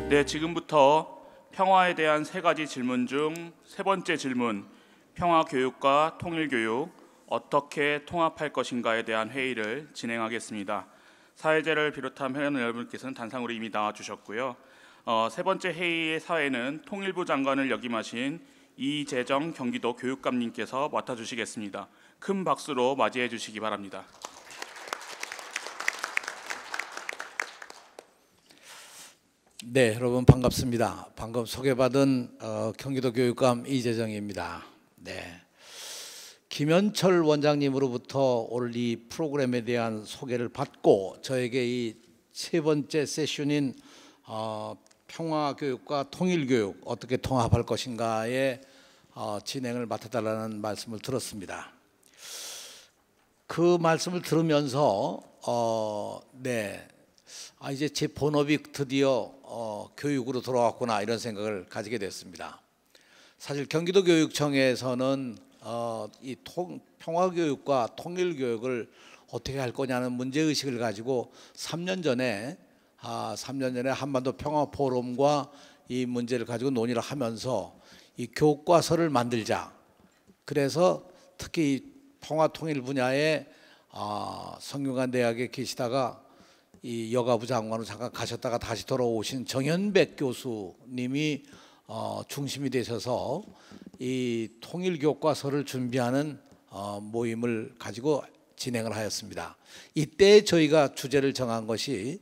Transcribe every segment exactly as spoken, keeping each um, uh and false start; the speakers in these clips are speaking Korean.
네, 지금부터 평화에 대한 세 가지 질문 중 세 번째 질문, 평화교육과 통일교육 어떻게 통합할 것인가에 대한 회의를 진행하겠습니다. 사회자를 비롯한 회원 여러분께서는 단상으로 이미 나와주셨고요. 어, 세 번째 회의의 사회는 통일부 장관을 역임하신 이재정 경기도 교육감님께서 맡아주시겠습니다. 큰 박수로 맞이해 주시기 바랍니다. 네, 여러분 반갑습니다. 방금 소개받은 어, 경기도 교육감 이재정입니다. 네, 김현철 원장님으로부터 오늘 이 프로그램에 대한 소개를 받고 저에게 이 세 번째 세션인 어, 평화교육과 통일교육 어떻게 통합할 것인가의 어, 진행을 맡아달라는 말씀을 들었습니다. 그 말씀을 들으면서 어, 네, 아, 이제 제 본업이 드디어 어, 교육으로 돌아왔구나 이런 생각을 가지게 됐습니다. 사실 경기도 교육청에서는 어, 이 통, 평화교육과 통일교육을 어떻게 할 거냐는 문제의식을 가지고 삼 년 전에 아, 삼 년 전에 한반도 평화포럼과 이 문제를 가지고 논의를 하면서 이 교과서를 만들자. 그래서 특히 평화통일 분야에 아, 성균관 대학에 계시다가 이 여가부 장관으로 잠깐 가셨다가 다시 돌아오신 정현백 교수님이 어, 중심이 되셔서 이 통일 교과서를 준비하는 어, 모임을 가지고 진행을 하였습니다. 이때 저희가 주제를 정한 것이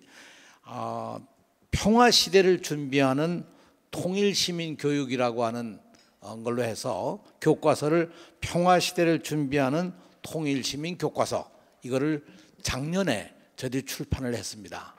어, 평화 시대를 준비하는 통일 시민 교육이라고 하는 걸로 해서 교과서를 평화 시대를 준비하는 통일 시민 교과서, 이거를 작년에 저희들이 출판을 했습니다.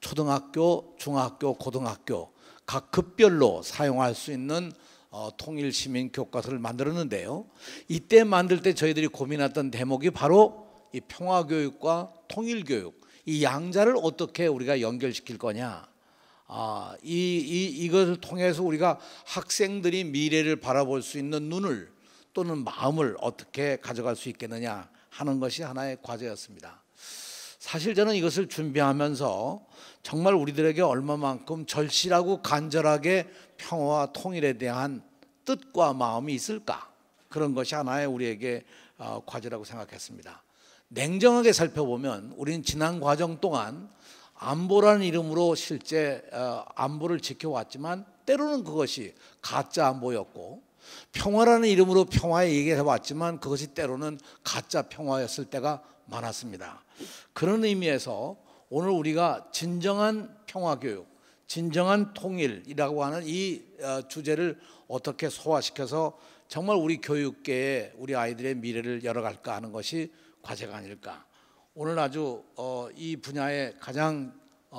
초등학교, 중학교, 고등학교 각 급별로 사용할 수 있는 어, 통일 시민 교과서를 만들었는데요. 이때 만들 때 저희들이 고민했던 대목이 바로 이 평화교육과 통일교육, 이 양자를 어떻게 우리가 연결시킬 거냐. 아, 이, 이, 이것을 통해서 우리가 학생들이 미래를 바라볼 수 있는 눈을 또는 마음을 어떻게 가져갈 수 있겠느냐 하는 것이 하나의 과제였습니다. 사실 저는 이것을 준비하면서 정말 우리들에게 얼마만큼 절실하고 간절하게 평화와 통일에 대한 뜻과 마음이 있을까, 그런 것이 하나의 우리에게 과제라고 생각했습니다. 냉정하게 살펴보면 우리는 지난 과정 동안 안보라는 이름으로 실제 안보를 지켜왔지만 때로는 그것이 가짜 안보였고, 평화라는 이름으로 평화에 얘기해 왔지만 그것이 때로는 가짜 평화였을 때가 많았습니다. 그런 의미에서 오늘 우리가 진정한 평화교육, 진정한 통일이라고 하는 이 주제를 어떻게 소화시켜서 정말 우리 교육계에 우리 아이들의 미래를 열어갈까 하는 것이 과제가 아닐까. 오늘 아주 이 분야에 가장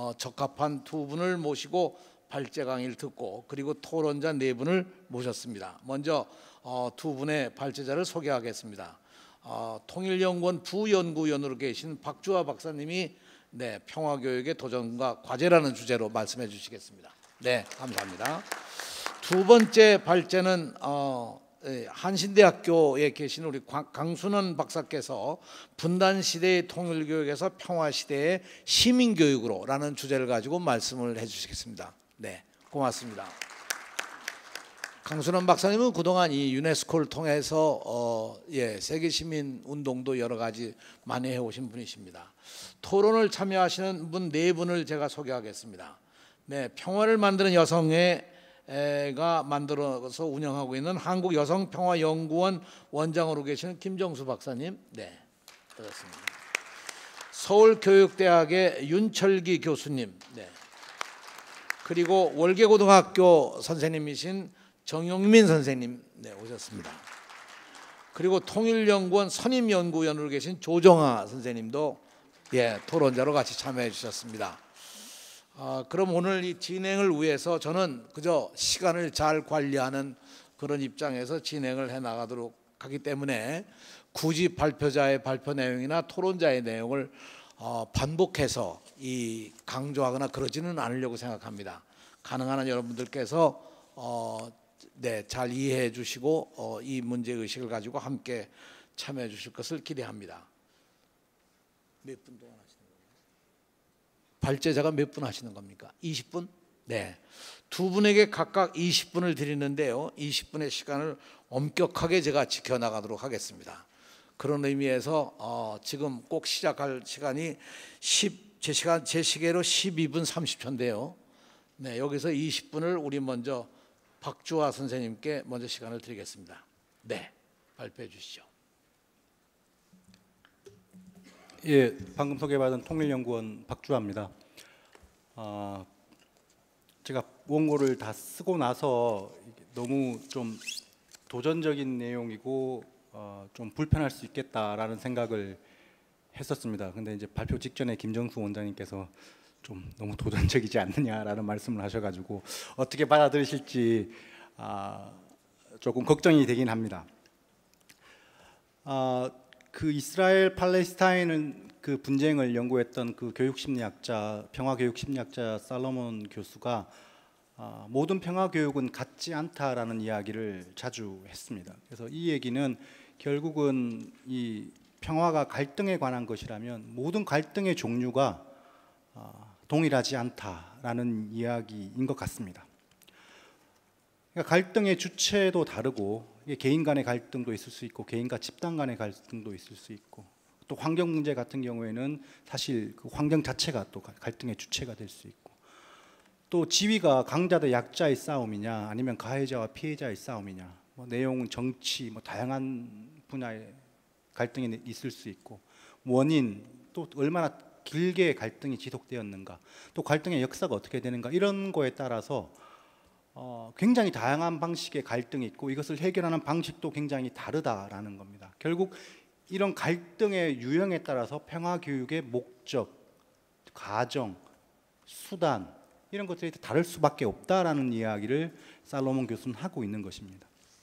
적합한 두 분을 모시고 발제 강의를 듣고 그리고 토론자 네 분을 모셨습니다. 먼저 두 분의 발제자를 소개하겠습니다. 어, 통일연구원 부연구위원으로 계신 박주화 박사님이 네, 평화교육의 도전과 과제라는 주제로 말씀해 주시겠습니다. 네, 감사합니다. 두 번째 발제는 어, 한신대학교에 계신 우리 강순원 박사께서 분단시대의 통일교육에서 평화시대의 시민교육으로 라는 주제를 가지고 말씀을 해 주시겠습니다. 네, 고맙습니다. 강순원 박사님은 그동안 이 유네스코를 통해서 어, 예, 세계 시민 운동도 여러 가지 많이 해오신 분이십니다. 토론을 참여하시는 분 네 분을 제가 소개하겠습니다. 네, 평화를 만드는 여성회가 만들어서 운영하고 있는 한국여성평화연구원 원장으로 계시는 김정수 박사님, 네, 반갑습니다. 서울교육대학의 윤철기 교수님, 네, 그리고 월계고등학교 선생님이신 정용민 선생님, 네, 오셨습니다. 그리고 통일연구원 선임연구위원으로 계신 조정아 선생님도 예, 토론자로 같이 참여해 주셨습니다. 아, 그럼 오늘 이 진행을 위해서 저는 그저 시간을 잘 관리하는 그런 입장에서 진행을 해 나가도록 하기 때문에 굳이 발표자의 발표 내용이나 토론자의 내용을 어, 반복해서 이 강조하거나 그러지는 않으려고 생각합니다. 가능한 한 여러분들께서 어, 네, 잘 이해해 주시고 어, 이 문제의식을 가지고 함께 참여해 주실 것을 기대합니다. 몇 분 동안 하시는 거예요? 발제자가 몇 분 하시는 겁니까? 이십 분? 네, 두 분에게 각각 이십 분을 드리는데요. 이십 분의 시간을 엄격하게 제가 지켜나가도록 하겠습니다. 그런 의미에서 어, 지금 꼭 시작할 시간이 십, 제 시간 제 시계로 십이 분 삼십 초인데요. 네, 여기서 이십 분을 우리 먼저 박주화 선생님께 먼저 시간을 드리겠습니다. 네, 발표해 주시죠. 예, 방금 소개받은 통일연구원 박주화입니다. 아, 제가 원고를 다 쓰고 나서 너무 좀 도전적인 내용이고 어, 좀 불편할 수 있겠다라는 생각을 했었습니다. 근데 이제 발표 직전에 김정수 원장님께서 좀 너무 도전적이지 않느냐라는 말씀을 하셔가지고 어떻게 받아들이실지 아, 조금 걱정이 되긴 합니다. 아, 그 이스라엘 팔레스타인은 그 분쟁을 연구했던 그 교육심리학자, 평화교육심리학자 살로몬 교수가 아, 모든 평화교육은 같지 않다라는 이야기를 자주 했습니다. 그래서 이 얘기는 결국은 이 평화가 갈등에 관한 것이라면 모든 갈등의 종류가 아, 동일하지 않다라는 이야기인 것 같습니다. 그러니까 갈등의 주체도 다르고 이게 개인 간의 갈등도 있을 수 있고 개인과 집단 간의 갈등도 있을 수 있고 또 환경 문제 같은 경우에는 사실 그 환경 자체가 또 갈등의 주체가 될 수 있고 또 지위가 강자 대 약자의 싸움이냐 아니면 가해자와 피해자의 싸움이냐 뭐 내용은 정치 뭐 다양한 분야의 갈등이 있을 수 있고 원인 또 얼마나 길게 갈등이 지속되었는가 또 갈등의 역사가 어떻게 되는가 이런 거에 따라서 어, 굉장히 다양한 방식의 갈등이 있고 이것을 해결하는 방식도 굉장히 다르다라는 겁니다. 결국 이런 갈등의 유형에 따라서 평화교육의 목적, 과정, 수단 이런 것들이 다를 수밖에 없다라는 이야기를 살로몬 교수는 하고 있는 것입니다.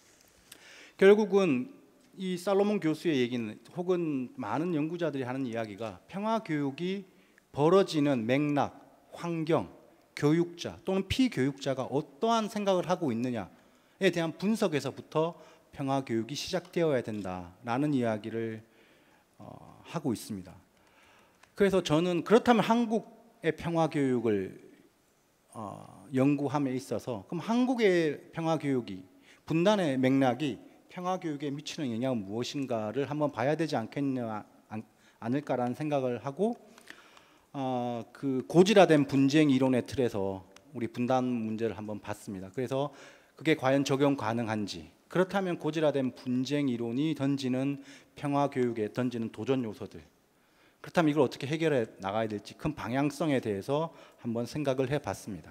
결국은 이 살로몬 교수의 얘기는 혹은 많은 연구자들이 하는 이야기가 평화교육이 벌어지는 맥락, 환경, 교육자 또는 피교육자가 어떠한 생각을 하고 있느냐에 대한 분석에서부터 평화교육이 시작되어야 된다라는 이야기를 어, 하고 있습니다. 그래서 저는 그렇다면 한국의 평화교육을 어, 연구함에 있어서 그럼 한국의 평화교육이 분단의 맥락이 평화교육에 미치는 영향은 무엇인가를 한번 봐야 되지 않겠냐 않을까라는 생각을 하고 어, 그 고질화된 분쟁 이론의 틀에서 우리 분단 문제를 한번 봤습니다. 그래서 그게 과연 적용 가능한지 그렇다면 고질화된 분쟁 이론이 던지는 평화 교육에 던지는 도전 요소들 그렇다면 이걸 어떻게 해결해 나가야 될지 큰 방향성에 대해서 한번 생각을 해봤습니다.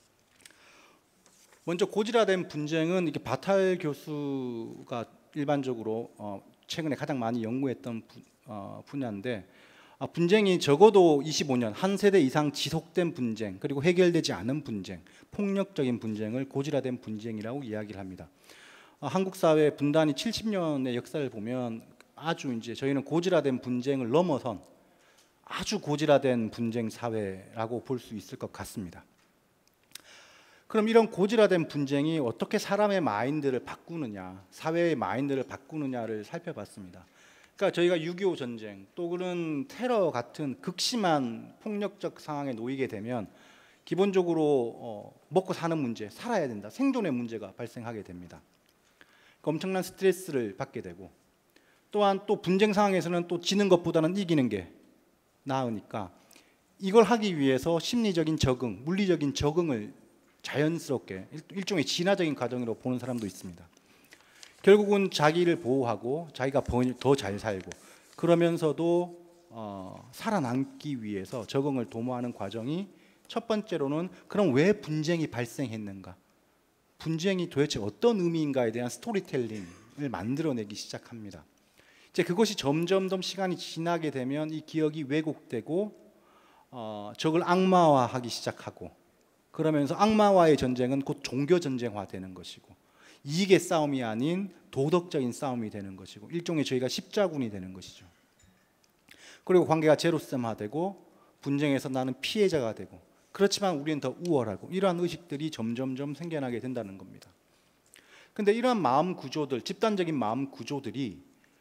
먼저 고질화된 분쟁은 이게 바탈 교수가 일반적으로 어, 최근에 가장 많이 연구했던 부, 어, 분야인데 아, 분쟁이 적어도 이십오 년 한 세대 이상 지속된 분쟁 그리고 해결되지 않은 분쟁 폭력적인 분쟁을 고질화된 분쟁이라고 이야기를 합니다. 아, 한국 사회 분단이 칠십 년의 역사를 보면 아주 이제 저희는 고질화된 분쟁을 넘어선 아주 고질화된 분쟁 사회라고 볼 수 있을 것 같습니다. 그럼 이런 고질화된 분쟁이 어떻게 사람의 마인드를 바꾸느냐 사회의 마인드를 바꾸느냐를 살펴봤습니다. 그러니까 저희가 육이오 전쟁 또 그런 테러 같은 극심한 폭력적 상황에 놓이게 되면 기본적으로 어, 먹고 사는 문제, 살아야 된다, 생존의 문제가 발생하게 됩니다. 그러니까 엄청난 스트레스를 받게 되고 또한 또 분쟁 상황에서는 또 지는 것보다는 이기는 게 나으니까 이걸 하기 위해서 심리적인 적응, 물리적인 적응을 자연스럽게 일종의 진화적인 과정으로 보는 사람도 있습니다. 결국은 자기를 보호하고 자기가 더 잘 살고 그러면서도 어, 살아남기 위해서 적응을 도모하는 과정이 첫 번째로는 그럼 왜 분쟁이 발생했는가 분쟁이 도대체 어떤 의미인가에 대한 스토리텔링을 만들어내기 시작합니다. 이제 그것이 점점 더 시간이 지나게 되면 이 기억이 왜곡되고 어, 적을 악마화하기 시작하고 그러면서 악마와의 전쟁은 곧 종교 전쟁화 되는 것이고 이익의 싸움이 아닌 도덕적인 싸움이 되는 것이고 일종의 저희가 십자군이 되는 것이죠. 그리고 관계가 제로섬화되고 분쟁에서 나는 피해자가 되고 그렇지만 우리는 더 우월하고 이러한 의식들이 점점점 생겨나게 된다는 겁니다. 그런데 이러한 마음 구조들, 집단적인 마음 구조들이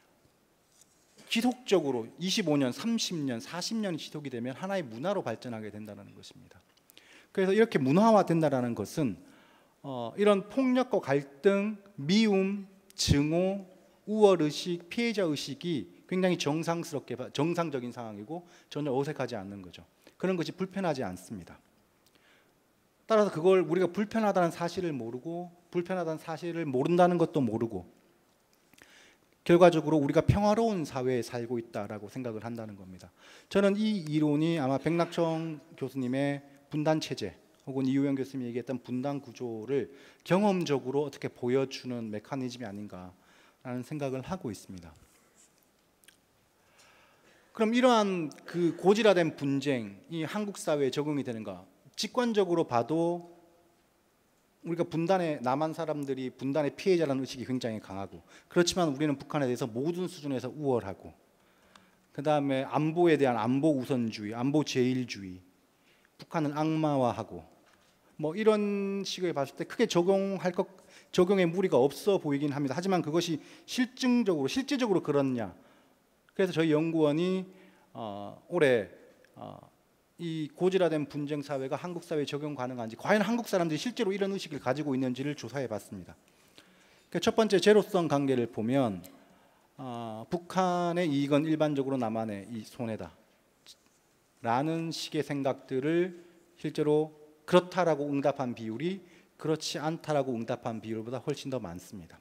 지속적으로 이십오 년, 삼십 년, 사십 년이 지속이 되면 하나의 문화로 발전하게 된다는 것입니다. 그래서 이렇게 문화화된다라는 것은 어, 이런 폭력과 갈등, 미움, 증오, 우월의식, 피해자의식이 굉장히 정상스럽게 정상적인 상황이고 전혀 어색하지 않는 거죠. 그런 것이 불편하지 않습니다. 따라서 그걸 우리가 불편하다는 사실을 모르고 불편하다는 사실을 모른다는 것도 모르고 결과적으로 우리가 평화로운 사회에 살고 있다라고 생각을 한다는 겁니다. 저는 이 이론이 아마 백낙청 교수님의 분단체제 혹은 이우영 교수님이 얘기했던 분단 구조를 경험적으로 어떻게 보여주는 메커니즘이 아닌가라는 생각을 하고 있습니다. 그럼 이러한 그 고질화된 분쟁이 한국 사회에 적용이 되는가? 직관적으로 봐도 우리가 분단의 남한 사람들이 분단의 피해자라는 의식이 굉장히 강하고 그렇지만 우리는 북한에 대해서 모든 수준에서 우월하고 그 다음에 안보에 대한 안보 우선주의, 안보 제일주의, 북한은 악마화하고 뭐 이런 식으로 봤을 때 크게 적용할 것 적용의 무리가 없어 보이긴 합니다. 하지만 그것이 실증적으로 실제적으로 그렇냐? 그래서 저희 연구원이 어, 올해 어, 이 고질화된 분쟁 사회가 한국 사회에 적용 가능한지, 과연 한국 사람들이 실제로 이런 의식을 가지고 있는지를 조사해 봤습니다. 첫 번째 제로성 관계를 보면 어, 북한의 이익은 일반적으로 남한의 이 손해다 라는 식의 생각들을 실제로 그렇다라고 응답한 비율이 그렇지 않다라고 응답한 비율보다 훨씬 더 많습니다.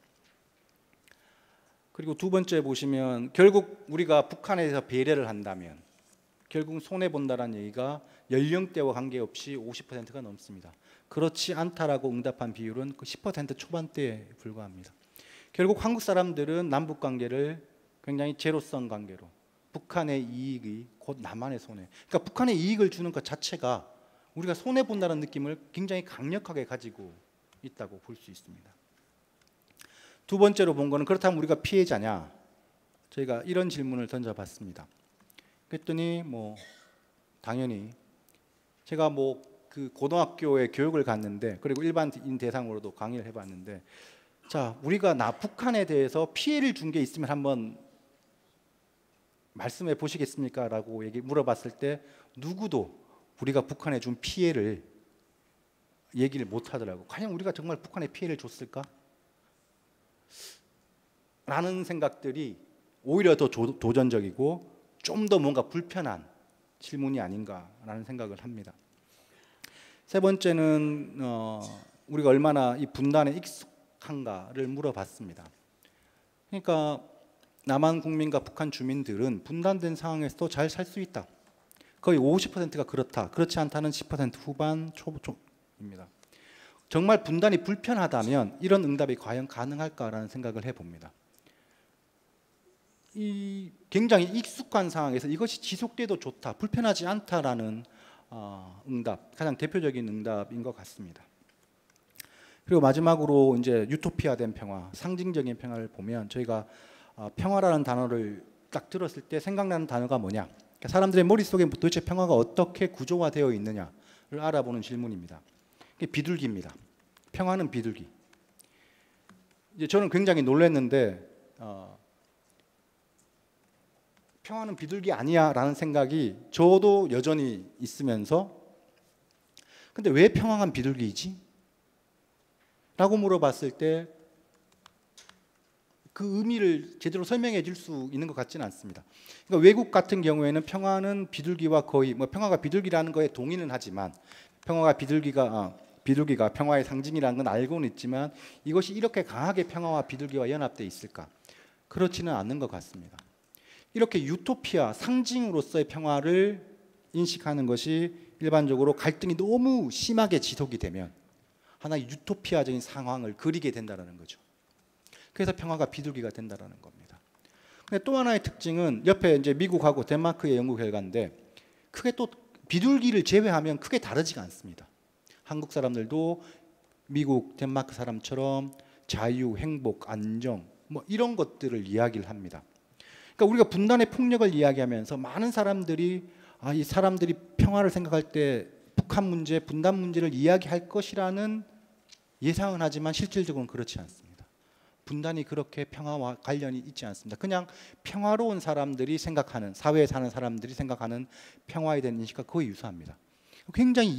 그리고 두 번째 보시면 결국 우리가 북한에 대해서 배려를 한다면 결국 손해본다는 얘기가 연령대와 관계없이 오십 퍼센트가 넘습니다. 그렇지 않다라고 응답한 비율은 그 십 퍼센트 초반대에 불과합니다. 결국 한국 사람들은 남북관계를 굉장히 제로성 관계로 북한의 이익이 곧 남한의 손해, 그러니까 북한의 이익을 주는 것 자체가 우리가 손해본다는 느낌을 굉장히 강력하게 가지고 있다고 볼 수 있습니다. 두 번째로 본 거는 그렇다면 우리가 피해자냐? 저희가 이런 질문을 던져봤습니다. 그랬더니 뭐 당연히 제가 뭐 그 고등학교에 교육을 갔는데 그리고 일반인 대상으로도 강의를 해봤는데 자 우리가 나 북한에 대해서 피해를 준 게 있으면 한번 말씀해 보시겠습니까? 라고 얘기 물어봤을 때 누구도 우리가 북한에 준 피해를 얘기를 못 하더라고. 과연 우리가 정말 북한에 피해를 줬을까? 라는 생각들이 오히려 더 조, 도전적이고 좀 더 뭔가 불편한 질문이 아닌가라는 생각을 합니다. 세 번째는 어, 우리가 얼마나 이 분단에 익숙한가를 물어봤습니다. 그러니까 남한 국민과 북한 주민들은 분단된 상황에서도 잘 살 수 있다. 거의 오십 퍼센트가 그렇다. 그렇지 않다는 십 퍼센트 후반 초입니다. 정말 분단이 불편하다면 이런 응답이 과연 가능할까라는 생각을 해봅니다. 이 굉장히 익숙한 상황에서 이것이 지속돼도 좋다, 불편하지 않다라는 어, 응답, 가장 대표적인 응답인 것 같습니다. 그리고 마지막으로 이제 유토피아된 평화, 상징적인 평화를 보면 저희가 어, 평화라는 단어를 딱 들었을 때 생각나는 단어가 뭐냐? 그러니까 사람들의 머릿속에 도대체 평화가 어떻게 구조화되어 있느냐를 알아보는 질문입니다. 이게 비둘기입니다. 평화는 비둘기. 이제 저는 굉장히 놀랐는데 어, 평화는 비둘기 아니야 라는 생각이 저도 여전히 있으면서 근데 왜 평화가 비둘기이지? 라고 물어봤을 때 그 의미를 제대로 설명해 줄 수 있는 것 같지는 않습니다. 그러니까 외국 같은 경우에는 평화는 비둘기와 거의 뭐 평화가 비둘기라는 거에 동의는 하지만 평화가 비둘기가 아, 비둘기가 평화의 상징이라는 건 알고는 있지만 이것이 이렇게 강하게 평화와 비둘기와 연합되어 있을까? 그렇지는 않는 것 같습니다. 이렇게 유토피아, 상징으로서의 평화를 인식하는 것이 일반적으로 갈등이 너무 심하게 지속이 되면 하나의 유토피아적인 상황을 그리게 된다는 거죠. 그래서 평화가 비둘기가 된다는 겁니다. 근데 또 하나의 특징은 옆에 이제 미국하고 덴마크의 연구 결과인데 크게 또 비둘기를 제외하면 크게 다르지가 않습니다. 한국 사람들도 미국, 덴마크 사람처럼 자유, 행복, 안정 뭐 이런 것들을 이야기를 합니다. 그러니까 우리가 분단의 폭력을 이야기하면서 많은 사람들이 아, 이 사람들이 평화를 생각할 때 북한 문제, 분단 문제를 이야기할 것이라는 예상은 하지만 실질적으로는 그렇지 않습니다. 분단이 그렇게 평화와 관련이 있지 않습니다. 그냥 평화로운 사람들이 생각하는, 사회에 사는 사람들이 생각하는 평화에 대한 인식과 거의 유사합니다. 굉장히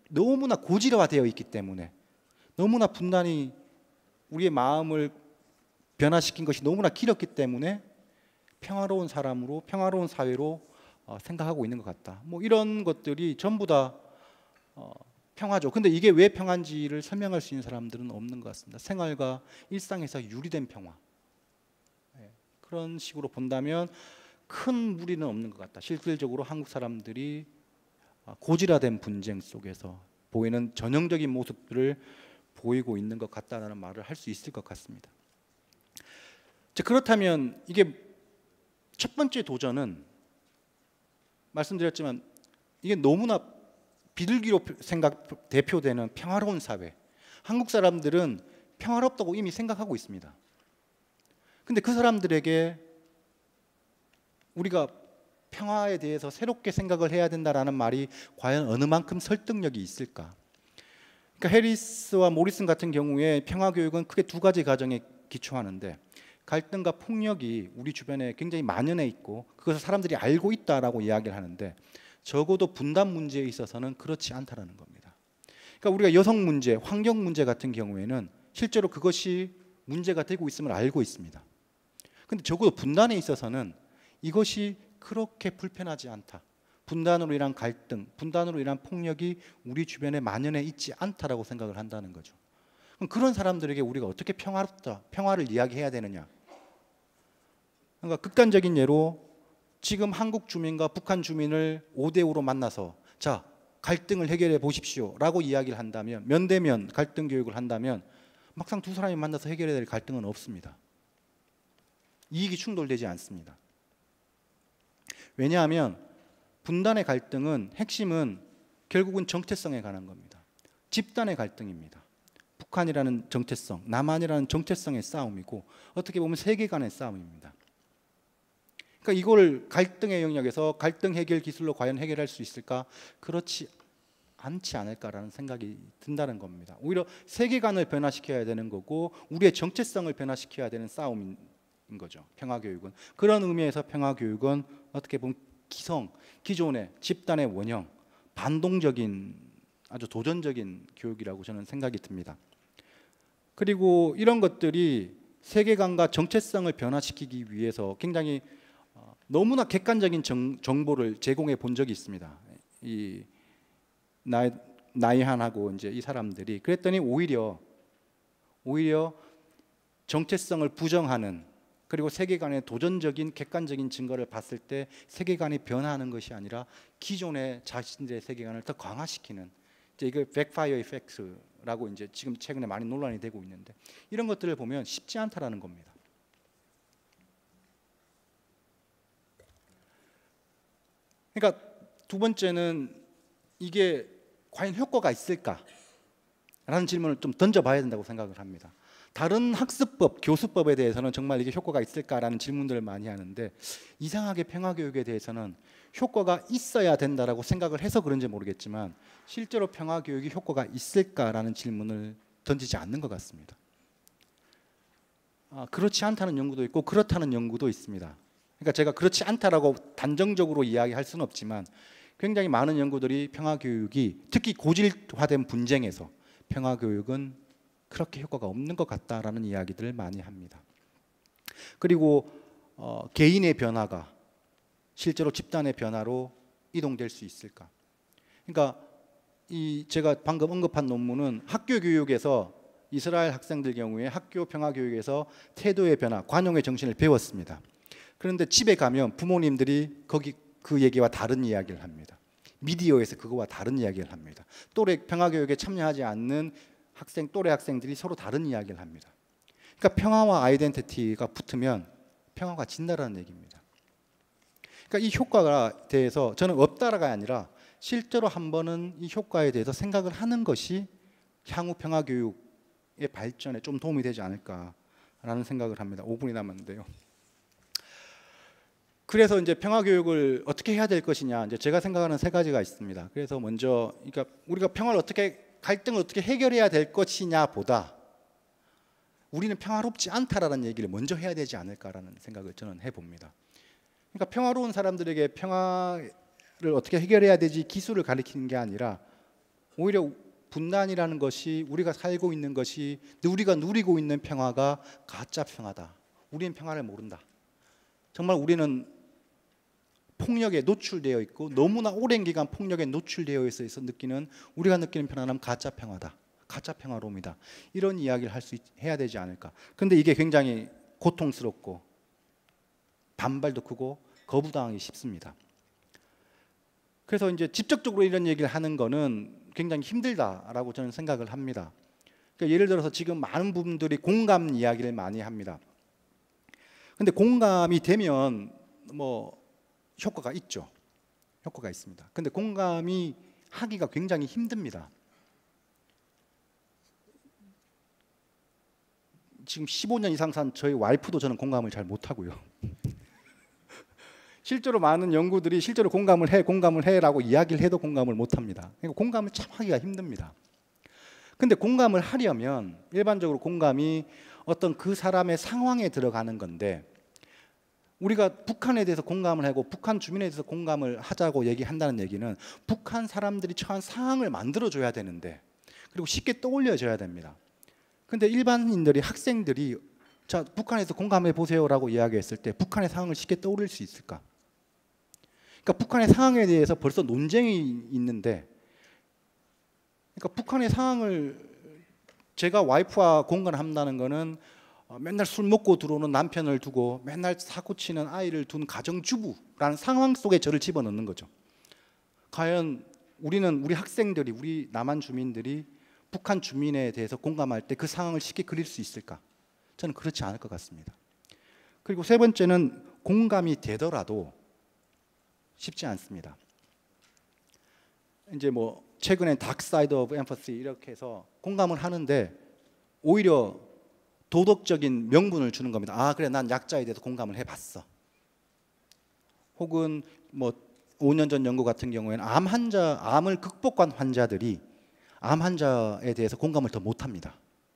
너무나 고질화되어 있기 때문에, 너무나 분단이 우리의 마음을 변화시킨 것이 너무나 길었기 때문에 평화로운 사람으로, 평화로운 사회로 어, 생각하고 있는 것 같다. 뭐 이런 것들이 전부 다 어, 평화죠. 근데 이게 왜 평화인지를 설명할 수 있는 사람들은 없는 것 같습니다. 생활과 일상에서 유리된 평화. 네. 그런 식으로 본다면 큰 무리는 없는 것 같다. 실질적으로 한국 사람들이 고질화된 분쟁 속에서 보이는 전형적인 모습들을 보이고 있는 것 같다라는 말을 할 수 있을 것 같습니다. 자, 그렇다면 이게 첫 번째 도전은 말씀드렸지만 이게 너무나 비둘기로 생각 대표되는 평화로운 사회. 한국 사람들은 평화롭다고 이미 생각하고 있습니다. 근데 그 사람들에게 우리가 평화에 대해서 새롭게 생각을 해야 된다라는 말이 과연 어느 만큼 설득력이 있을까? 그러니까 해리스와 모리슨 같은 경우에 평화 교육은 크게 두 가지 가정에 기초하는데, 갈등과 폭력이 우리 주변에 굉장히 만연해 있고 그것을 사람들이 알고 있다라고 이야기를 하는데, 적어도 분단 문제에 있어서는 그렇지 않다라는 겁니다. 그러니까 우리가 여성 문제, 환경 문제 같은 경우에는 실제로 그것이 문제가 되고 있음을 알고 있습니다. 근데 적어도 분단에 있어서는 이것이 그렇게 불편하지 않다. 분단으로 인한 갈등, 분단으로 인한 폭력이 우리 주변에 만연해 있지 않다라고 생각을 한다는 거죠. 그럼 그런 사람들에게 우리가 어떻게 평화롭다, 평화를 이야기해야 되느냐? 그러니까 극단적인 예로 지금 한국 주민과 북한 주민을 오 대 오로 만나서 자, 갈등을 해결해 보십시오 라고 이야기를 한다면, 면대면 갈등 교육을 한다면 막상 두 사람이 만나서 해결해야 될 갈등은 없습니다. 이익이 충돌되지 않습니다. 왜냐하면 분단의 갈등은 핵심은 결국은 정체성에 관한 겁니다. 집단의 갈등입니다. 북한이라는 정체성, 남한이라는 정체성의 싸움이고 어떻게 보면 세계 간의 싸움입니다. 그러니까 이걸 갈등의 영역에서 갈등 해결 기술로 과연 해결할 수 있을까? 그렇지 않지 않을까라는 생각이 든다는 겁니다. 오히려 세계관을 변화시켜야 되는 거고 우리의 정체성을 변화시켜야 되는 싸움인 거죠. 평화교육은. 그런 의미에서 평화교육은 어떻게 보면 기성, 기존의 집단의 원형, 반동적인 아주 도전적인 교육이라고 저는 생각이 듭니다. 그리고 이런 것들이 세계관과 정체성을 변화시키기 위해서 굉장히 너무나 객관적인 정, 정보를 제공해 본 적이 있습니다. 이 나이, 나이한하고 이제 이 사람들이 그랬더니 오히려 오히려 정체성을 부정하는, 그리고 세계관의 도전적인 객관적인 증거를 봤을 때 세계관이 변화하는 것이 아니라 기존의 자신들의 세계관을 더 강화시키는, 이제 이거 백파이어 이펙트라고 이제 지금 최근에 많이 논란이 되고 있는데, 이런 것들을 보면 쉽지 않다라는 겁니다. 그러니까 두 번째는 이게 과연 효과가 있을까라는 질문을 좀 던져봐야 된다고 생각을 합니다. 다른 학습법, 교수법에 대해서는 정말 이게 효과가 있을까라는 질문들을 많이 하는데, 이상하게 평화교육에 대해서는 효과가 있어야 된다라고 생각을 해서 그런지 모르겠지만 실제로 평화교육이 효과가 있을까라는 질문을 던지지 않는 것 같습니다. 아, 그렇지 않다는 연구도 있고 그렇다는 연구도 있습니다. 그러니까 제가 그렇지 않다라고 단정적으로 이야기할 수는 없지만 굉장히 많은 연구들이 평화교육이, 특히 고질화된 분쟁에서 평화교육은 그렇게 효과가 없는 것 같다라는 이야기들을 많이 합니다. 그리고 어, 개인의 변화가 실제로 집단의 변화로 이동될 수 있을까? 그러니까 이 제가 방금 언급한 논문은 학교 교육에서 이스라엘 학생들 경우에 학교 평화 교육에서 태도의 변화, 관용의 정신을 배웠습니다. 그런데 집에 가면 부모님들이 거기 그 얘기와 다른 이야기를 합니다. 미디어에서 그거와 다른 이야기를 합니다. 또래 평화 교육에 참여하지 않는 학생, 또래 학생들이 서로 다른 이야기를 합니다. 그러니까 평화와 아이덴티티가 붙으면 평화가 진다라는 얘기입니다. 그러니까 이 효과에 대해서 저는 없다라가 아니라 실제로 한 번은 이 효과에 대해서 생각을 하는 것이 향후 평화 교육의 발전에 좀 도움이 되지 않을까라는 생각을 합니다. 오 분이 남았는데요. 그래서 이제 평화 교육을 어떻게 해야 될 것이냐, 이제 제가 생각하는 세 가지가 있습니다. 그래서 먼저, 그러니까 우리가 평화를 어떻게, 갈등을 어떻게 해결해야 될 것이냐보다 우리는 평화롭지 않다라는 얘기를 먼저 해야 되지 않을까라는 생각을 저는 해봅니다. 그러니까 평화로운 사람들에게 평화를 어떻게 해결해야 되지 기술을 가르치는 게 아니라 오히려 분단이라는 것이 우리가 살고 있는 것이 우리가 누리고 있는 평화가 가짜 평화다. 우리는 평화를 모른다. 정말 우리는 폭력에 노출되어 있고 너무나 오랜 기간 폭력에 노출되어 있어서 느끼는 우리가 느끼는 평화는 가짜 평화다. 가짜 평화로움이다. 이런 이야기를 할 수 해야 되지 않을까. 그런데 이게 굉장히 고통스럽고 반발도 크고 거부당하기 쉽습니다. 그래서 이제 직접적으로 이런 얘기를 하는 거는 굉장히 힘들다라고 저는 생각을 합니다. 그러니까 예를 들어서 지금 많은 분들이 공감 이야기를 많이 합니다. 근데 공감이 되면 뭐 효과가 있죠. 효과가 있습니다. 근데 공감이 하기가 굉장히 힘듭니다. 지금 십오 년 이상 산 저희 와이프도 저는 공감을 잘 못하고요. 실제로 많은 연구들이 실제로 공감을 해, 공감을 해라고 이야기를 해도 공감을 못합니다. 그러니까 공감을 참 하기가 힘듭니다. 근데 공감을 하려면 일반적으로 공감이 어떤 그 사람의 상황에 들어가는 건데, 우리가 북한에 대해서 공감을 하고 북한 주민에 대해서 공감을 하자고 얘기한다는 얘기는 북한 사람들이 처한 상황을 만들어줘야 되는데, 그리고 쉽게 떠올려줘야 됩니다. 근데 일반인들이, 학생들이 자 북한에서 공감해 보세요라고 이야기했을 때 북한의 상황을 쉽게 떠올릴 수 있을까? 그러니까 북한의 상황에 대해서 벌써 논쟁이 있는데, 그러니까 북한의 상황을 제가 와이프와 공감한다는 거는 맨날 술 먹고 들어오는 남편을 두고 맨날 사고치는 아이를 둔 가정주부라는 상황 속에 저를 집어넣는 거죠. 과연 우리는, 우리 학생들이, 우리 남한 주민들이 북한 주민에 대해서 공감할 때 그 상황을 쉽게 그릴 수 있을까? 저는 그렇지 않을 것 같습니다. 그리고 세 번째는 공감이 되더라도 쉽지 않습니다. 이제 뭐 최근에 Dark Side of Empathy 이렇게 해서 공감을 하는데 오히려 도덕적인 명분을 주는 겁니다. 아 그래, 난 약자에 대해서 공감을 해봤어. 혹은 뭐 오 년 전 연구 같은 경우에는 암 환자, 암을 극복한 환자들이 암 환자에 대해서 공감을 더 못합니다.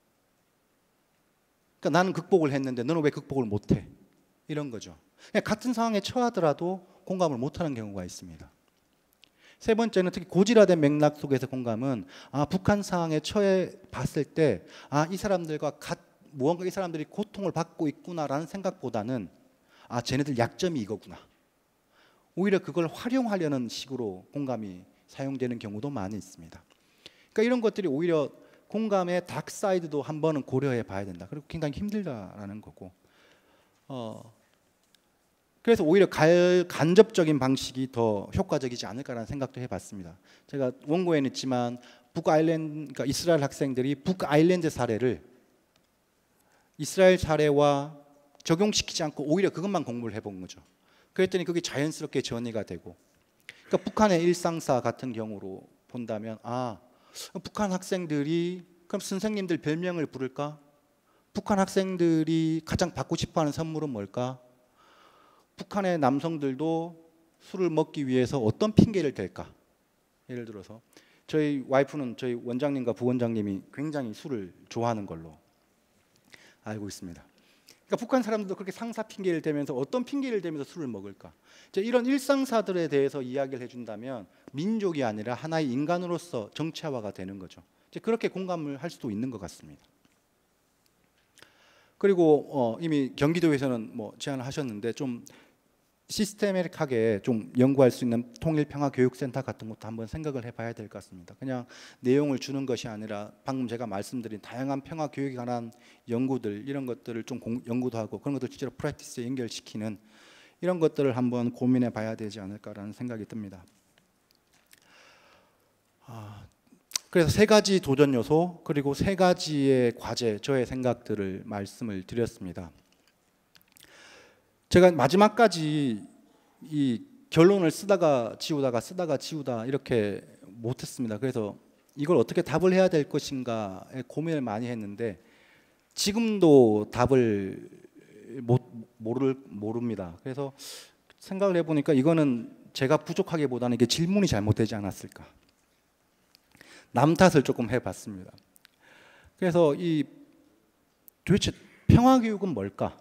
그러니까 나는 극복을 했는데 너는 왜 극복을 못해? 이런 거죠. 같은 상황에 처하더라도 공감을 못하는 경우가 있습니다. 세 번째는 특히 고질화된 맥락 속에서 공감은 아 북한 상황에 처해 봤을 때 아 이 사람들과 같, 무언가 이 사람들이 고통을 받고 있구나라는 생각보다는 아 쟤네들 약점이 이거구나. 오히려 그걸 활용하려는 식으로 공감이 사용되는 경우도 많이 있습니다. 그러니까 이런 것들이 오히려 공감의 닥사이드도 한 번은 고려해 봐야 된다. 그리고 굉장히 힘들다라는 거고. 어, 그래서 오히려 갈, 간접적인 방식이 더 효과적이지 않을까라는 생각도 해봤습니다. 제가 원고에는 있지만 북아일랜드, 그러니까 이스라엘 학생들이 북아일랜드 사례를 이스라엘 사례와 적용시키지 않고 오히려 그것만 공부를 해본 거죠. 그랬더니 그게 자연스럽게 전이가 되고, 그러니까 북한의 일상사 같은 경우로 본다면 아 북한 학생들이 그럼 선생님들 별명을 부를까? 북한 학생들이 가장 받고 싶어하는 선물은 뭘까? 북한의 남성들도 술을 먹기 위해서 어떤 핑계를 댈까? 예를 들어서 저희 와이프는 저희 원장님과 부원장님이 굉장히 술을 좋아하는 걸로 알고 있습니다. 그러니까 북한 사람들도 그렇게 상사 핑계를 대면서 어떤 핑계를 대면서 술을 먹을까? 이런 일상사들에 대해서 이야기를 해준다면 민족이 아니라 하나의 인간으로서 정체화가 되는 거죠. 그렇게 공감을 할 수도 있는 것 같습니다. 그리고 어, 이미 경기도에서는 뭐 제안을 하셨는데 좀 시스테믹하게 좀 연구할 수 있는 통일평화교육센터 같은 것도 한번 생각을 해봐야 될 것 같습니다. 그냥 내용을 주는 것이 아니라 방금 제가 말씀드린 다양한 평화교육에 관한 연구들, 이런 것들을 좀 공, 연구도 하고 그런 것들 실제로 프랙티스에 연결시키는 이런 것들을 한번 고민해 봐야 되지 않을까라는 생각이 듭니다. 아, 그래서 세 가지 도전 요소 그리고 세 가지의 과제, 저의 생각들을 말씀을 드렸습니다. 제가 마지막까지 이 결론을 쓰다가 지우다가 쓰다가 지우다 이렇게 못했습니다. 그래서 이걸 어떻게 답을 해야 될 것인가에 고민을 많이 했는데 지금도 답을 못, 모를, 모릅니다. 그래서 생각을 해보니까 이거는 제가 부족하기보다는 이게 질문이 잘못되지 않았을까. 남 탓을 조금 해봤습니다. 그래서 이 도대체 평화교육은 뭘까?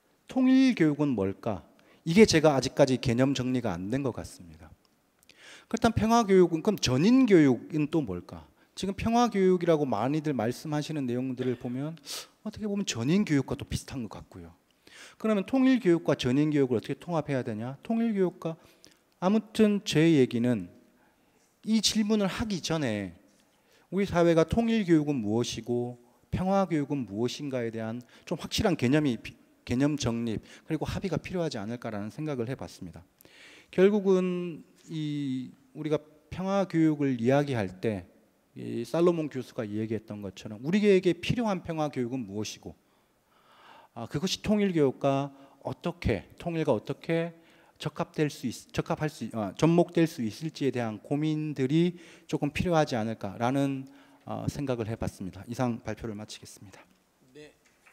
통일교육은 뭘까? 이게 제가 아직까지 개념 정리가 안 된 것 같습니다. 그렇다면 평화교육은 그럼 전인교육은 또 뭘까? 지금 평화교육이라고 많이들 말씀하시는 내용들을 보면 어떻게 보면 전인교육과 또 비슷한 것 같고요. 그러면 통일교육과 전인교육을 어떻게 통합해야 되냐? 통일교육과 아무튼 제 얘기는 이 질문을 하기 전에 우리 사회가 통일교육은 무엇이고 평화교육은 무엇인가에 대한 좀 확실한 개념이 개념 정립 그리고 합의가 필요하지 않을까라는 생각을 해봤습니다. 결국은 이 우리가 평화교육을 이야기할 때 이 살로몬 교수가 얘기했던 것처럼 우리에게 필요한 평화교육은 무엇이고 아, 그것이 통일교육과 어떻게 통일과 어떻게 적합될 수 있, 적합할 수 어, 접목될 수 있을지에 대한 고민들이 조금 필요하지 않을까라는 어, 생각을 해봤습니다. 이상 발표를 마치겠습니다. 네.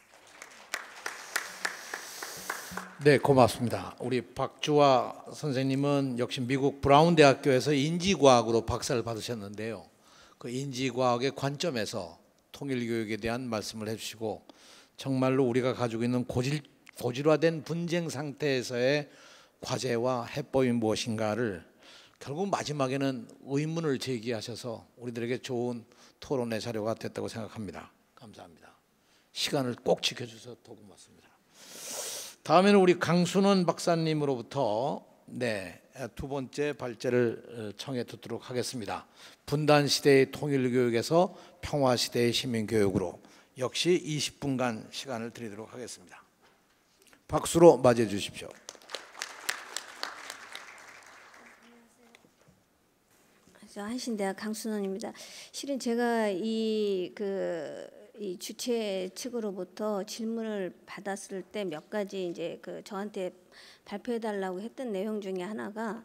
네, 고맙습니다. 우리 박주화 선생님은 역시 미국 브라운 대학교에서 인지과학으로 박사를 받으셨는데요. 그 인지과학의 관점에서 통일교육에 대한 말씀을 해주시고 정말로 우리가 가지고 있는 고질, 고질화된 분쟁 상태에서의 과제와 해법이 무엇인가를 결국 마지막에는 의문을 제기하셔서 우리들에게 좋은 토론의 자료가 됐다고 생각합니다. 감사합니다. 시간을 꼭 지켜주셔서 더 고맙습니다. 다음에는 우리 강순원 박사님으로부터 네, 두 번째 발제를 청해 듣도록 하겠습니다. 분단 시대의 통일교육에서 평화 시대의 시민교육으로 역시 이십 분간 시간을 드리도록 하겠습니다. 박수로 맞이해 주십시오. 한신대학 강순원입니다. 실은 제가 이 그 이 주최 측으로부터 질문을 받았을 때 몇 가지 이제 그 저한테 발표해 달라고 했던 내용 중에 하나가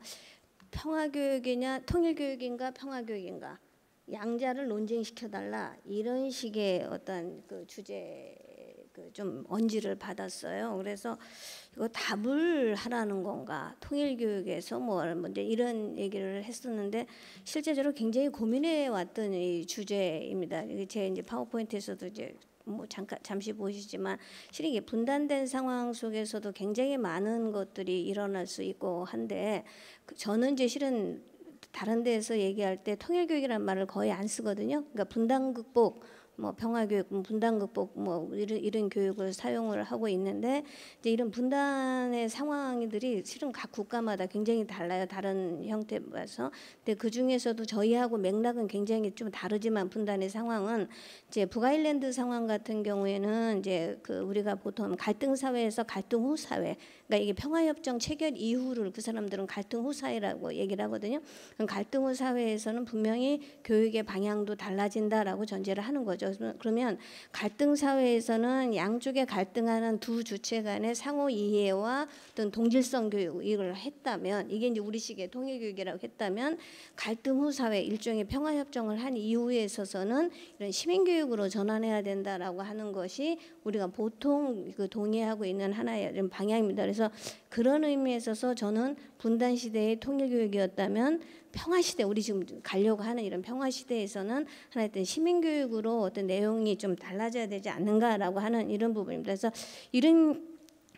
평화교육이냐 통일교육인가 평화교육인가 양자를 논쟁시켜 달라 이런 식의 어떤 그 주제 그 좀 언지를 받았어요. 그래서 이거 답을 하라는 건가 통일교육에서 뭐 이제 이런 얘기를 했었는데 실제적으로 굉장히 고민해 왔던 이 주제입니다. 제 이제 파워포인트에서도 이제 뭐 잠깐 잠시 보시지만 실은 이게 분단된 상황 속에서도 굉장히 많은 것들이 일어날 수 있고 한데 저는 이제 실은 다른 데에서 얘기할 때 통일교육이라는 말을 거의 안 쓰거든요. 그러니까 분단 극복 뭐 평화교육, 분단 극복, 뭐 이런, 이런 교육을 사용을 하고 있는데 이제 이런 분단의 상황들이 실은 각 국가마다 굉장히 달라요. 다른 형태라서. 근데 그 중에서도 저희하고 맥락은 굉장히 좀 다르지만 분단의 상황은 이제 북아일랜드 상황 같은 경우에는 이제 그 우리가 보통 갈등 사회에서 갈등 후 사회, 그러니까 이게 평화협정 체결 이후를 그 사람들은 갈등 후 사회라고 얘기를 하거든요. 갈등 후 사회에서는 분명히 교육의 방향도 달라진다라고 전제를 하는 거죠. 그러면 갈등 사회에서는 양쪽에 갈등하는 두 주체 간의 상호 이해와 어떤 동질성 교육 이걸 했다면 이게 이제 우리식의 통일 교육이라고 했다면 갈등 후 사회 일종의 평화 협정을 한 이후에 있어서는 이런 시민 교육으로 전환해야 된다라고 하는 것이 우리가 보통 그 동의하고 있는 하나의 이런 방향입니다. 그래서 그런 의미에 있어서 저는 분단 시대의 통일 교육이었다면 평화 시대 우리 지금 가려고 하는 이런 평화 시대에서는 하나의 어떤 시민 교육으로 어떤 내용이 좀 달라져야 되지 않는가라고 하는 이런 부분입니다. 그래서 이런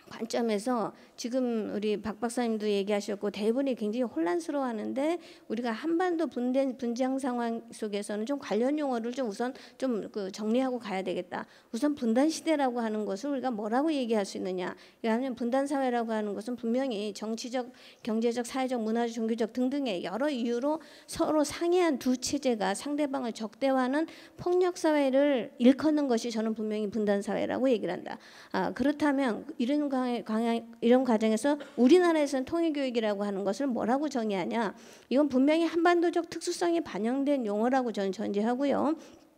관점에서 지금 우리 박 박사님도 얘기하셨고 대부분이 굉장히 혼란스러워하는데 우리가 한반도 분된 분쟁 상황 속에서는 좀 관련 용어를 좀 우선 좀 그 정리하고 가야 되겠다. 우선 분단 시대라고 하는 것을 우리가 뭐라고 얘기할 수 있느냐? 왜냐하면 분단 사회라고 하는 것은 분명히 정치적, 경제적, 사회적, 문화적, 종교적 등등의 여러 이유로 서로 상이한 두 체제가 상대방을 적대화하는 폭력 사회를 일컫는 것이 저는 분명히 분단 사회라고 얘기를 한다. 아, 그렇다면 이런 강양, 이런 과정에서 우리나라에서는 통일교육이라고 하는 것을 뭐라고 정의하냐? 이건 분명히 한반도적 특수성이 반영된 용어라고 저는 전제하고요.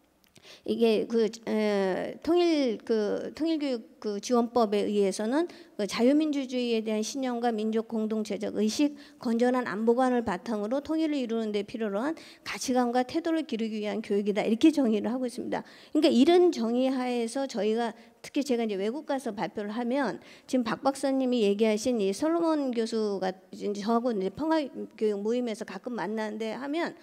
이게 그 에, 통일 그 통일교육 그 지원법에 의해서는 그 자유민주주의에 대한 신념과 민족 공동체적 의식, 건전한 안보관을 바탕으로 통일을 이루는 데 필요로 한 가치관과 태도를 기르기 위한 교육이다 이렇게 정의를 하고 있습니다. 그러니까 이런 정의 하에서 저희가 특히 제가 이제 외국 가서 발표를 하면 지금 박 박사님이 얘기하신 이 솔로몬 교수가 이제 저하고 이제 평화교육 모임에서 가끔 만나는데 하면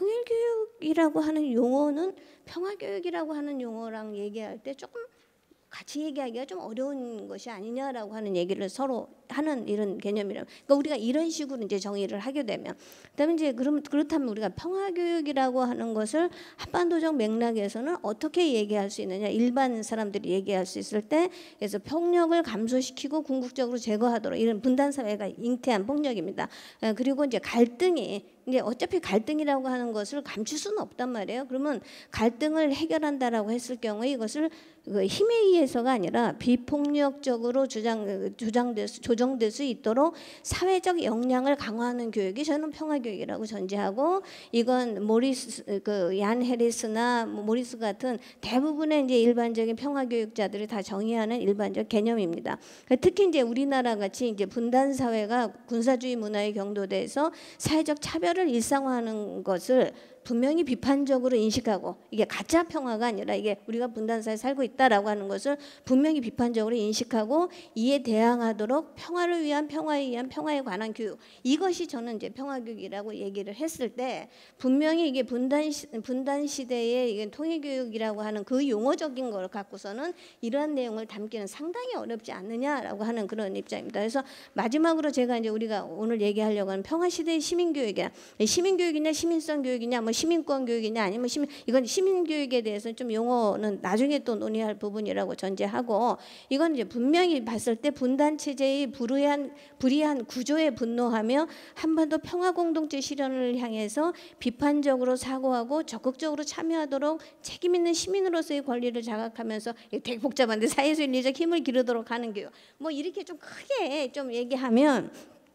통일교육이라고 하는 용어는 평화교육이라고 하는 용어랑 얘기할 때 조금 같이 얘기하기가 좀 어려운 것이 아니냐라고 하는 얘기를 서로 하는 이런 개념이라. 그러니까 우리가 이런 식으로 이제 정의를 하게 되면, 그다음에 이제 그럼 그렇다면 우리가 평화 교육이라고 하는 것을 한반도적 맥락에서는 어떻게 얘기할 수 있느냐? 일반 사람들이 얘기할 수 있을 때, 그래서 폭력을 감소시키고 궁극적으로 제거하도록, 이런 분단 사회가 잉태한 폭력입니다. 그리고 이제 갈등이 이제 어차피 갈등이라고 하는 것을 감출 수는 없단 말이에요. 그러면 갈등을 해결한다라고 했을 경우에 이것을 그 힘에 의해서가 아니라 비폭력적으로 주장 주장될 수, 조정될 수 있도록 사회적 역량을 강화하는 교육이 저는 평화 교육이라고 전제하고, 이건 모리스 그 얀 해리스나 모리스 같은 대부분의 이제 일반적인 평화 교육자들이 다 정의하는 일반적 개념입니다. 특히 이제 우리나라 같이 이제 분단 사회가 군사주의 문화에 경도돼서 사회적 차별을 일상화하는 것을 분명히 비판적으로 인식하고, 이게 가짜 평화가 아니라 이게 우리가 분단사에 살고 있다라고 하는 것을 분명히 비판적으로 인식하고 이에 대항하도록 평화를 위한 평화에 의한 평화에 관한 교육, 이것이 저는 이제 평화교육이라고 얘기를 했을 때, 분명히 이게 분단 시, 분단 시대의 이게 통일교육이라고 하는 그 용어적인 걸 갖고서는 이러한 내용을 담기는 상당히 어렵지 않느냐라고 하는 그런 입장입니다. 그래서 마지막으로 제가 이제 우리가 오늘 얘기하려고 하는 평화 시대의 시민교육이야, 시민교육이냐 시민성 교육이냐, 뭐 시민권 교육이냐 아니면 시민, 이건 시민 교육에 대해서는 좀 용어는 나중에 또 논의할 부분이라고 전제하고, 이건 이제 분명히 봤을 때 분단 체제의 불의한 불이한 구조에 분노하며 한반도 평화 공동체 실현을 향해서 비판적으로 사고하고 적극적으로 참여하도록 책임 있는 시민으로서의 권리를 자각하면서, 되게 복잡한데 사회순리적 힘을 기르도록 하는 교육, 뭐 이렇게 좀 크게 좀 얘기하면,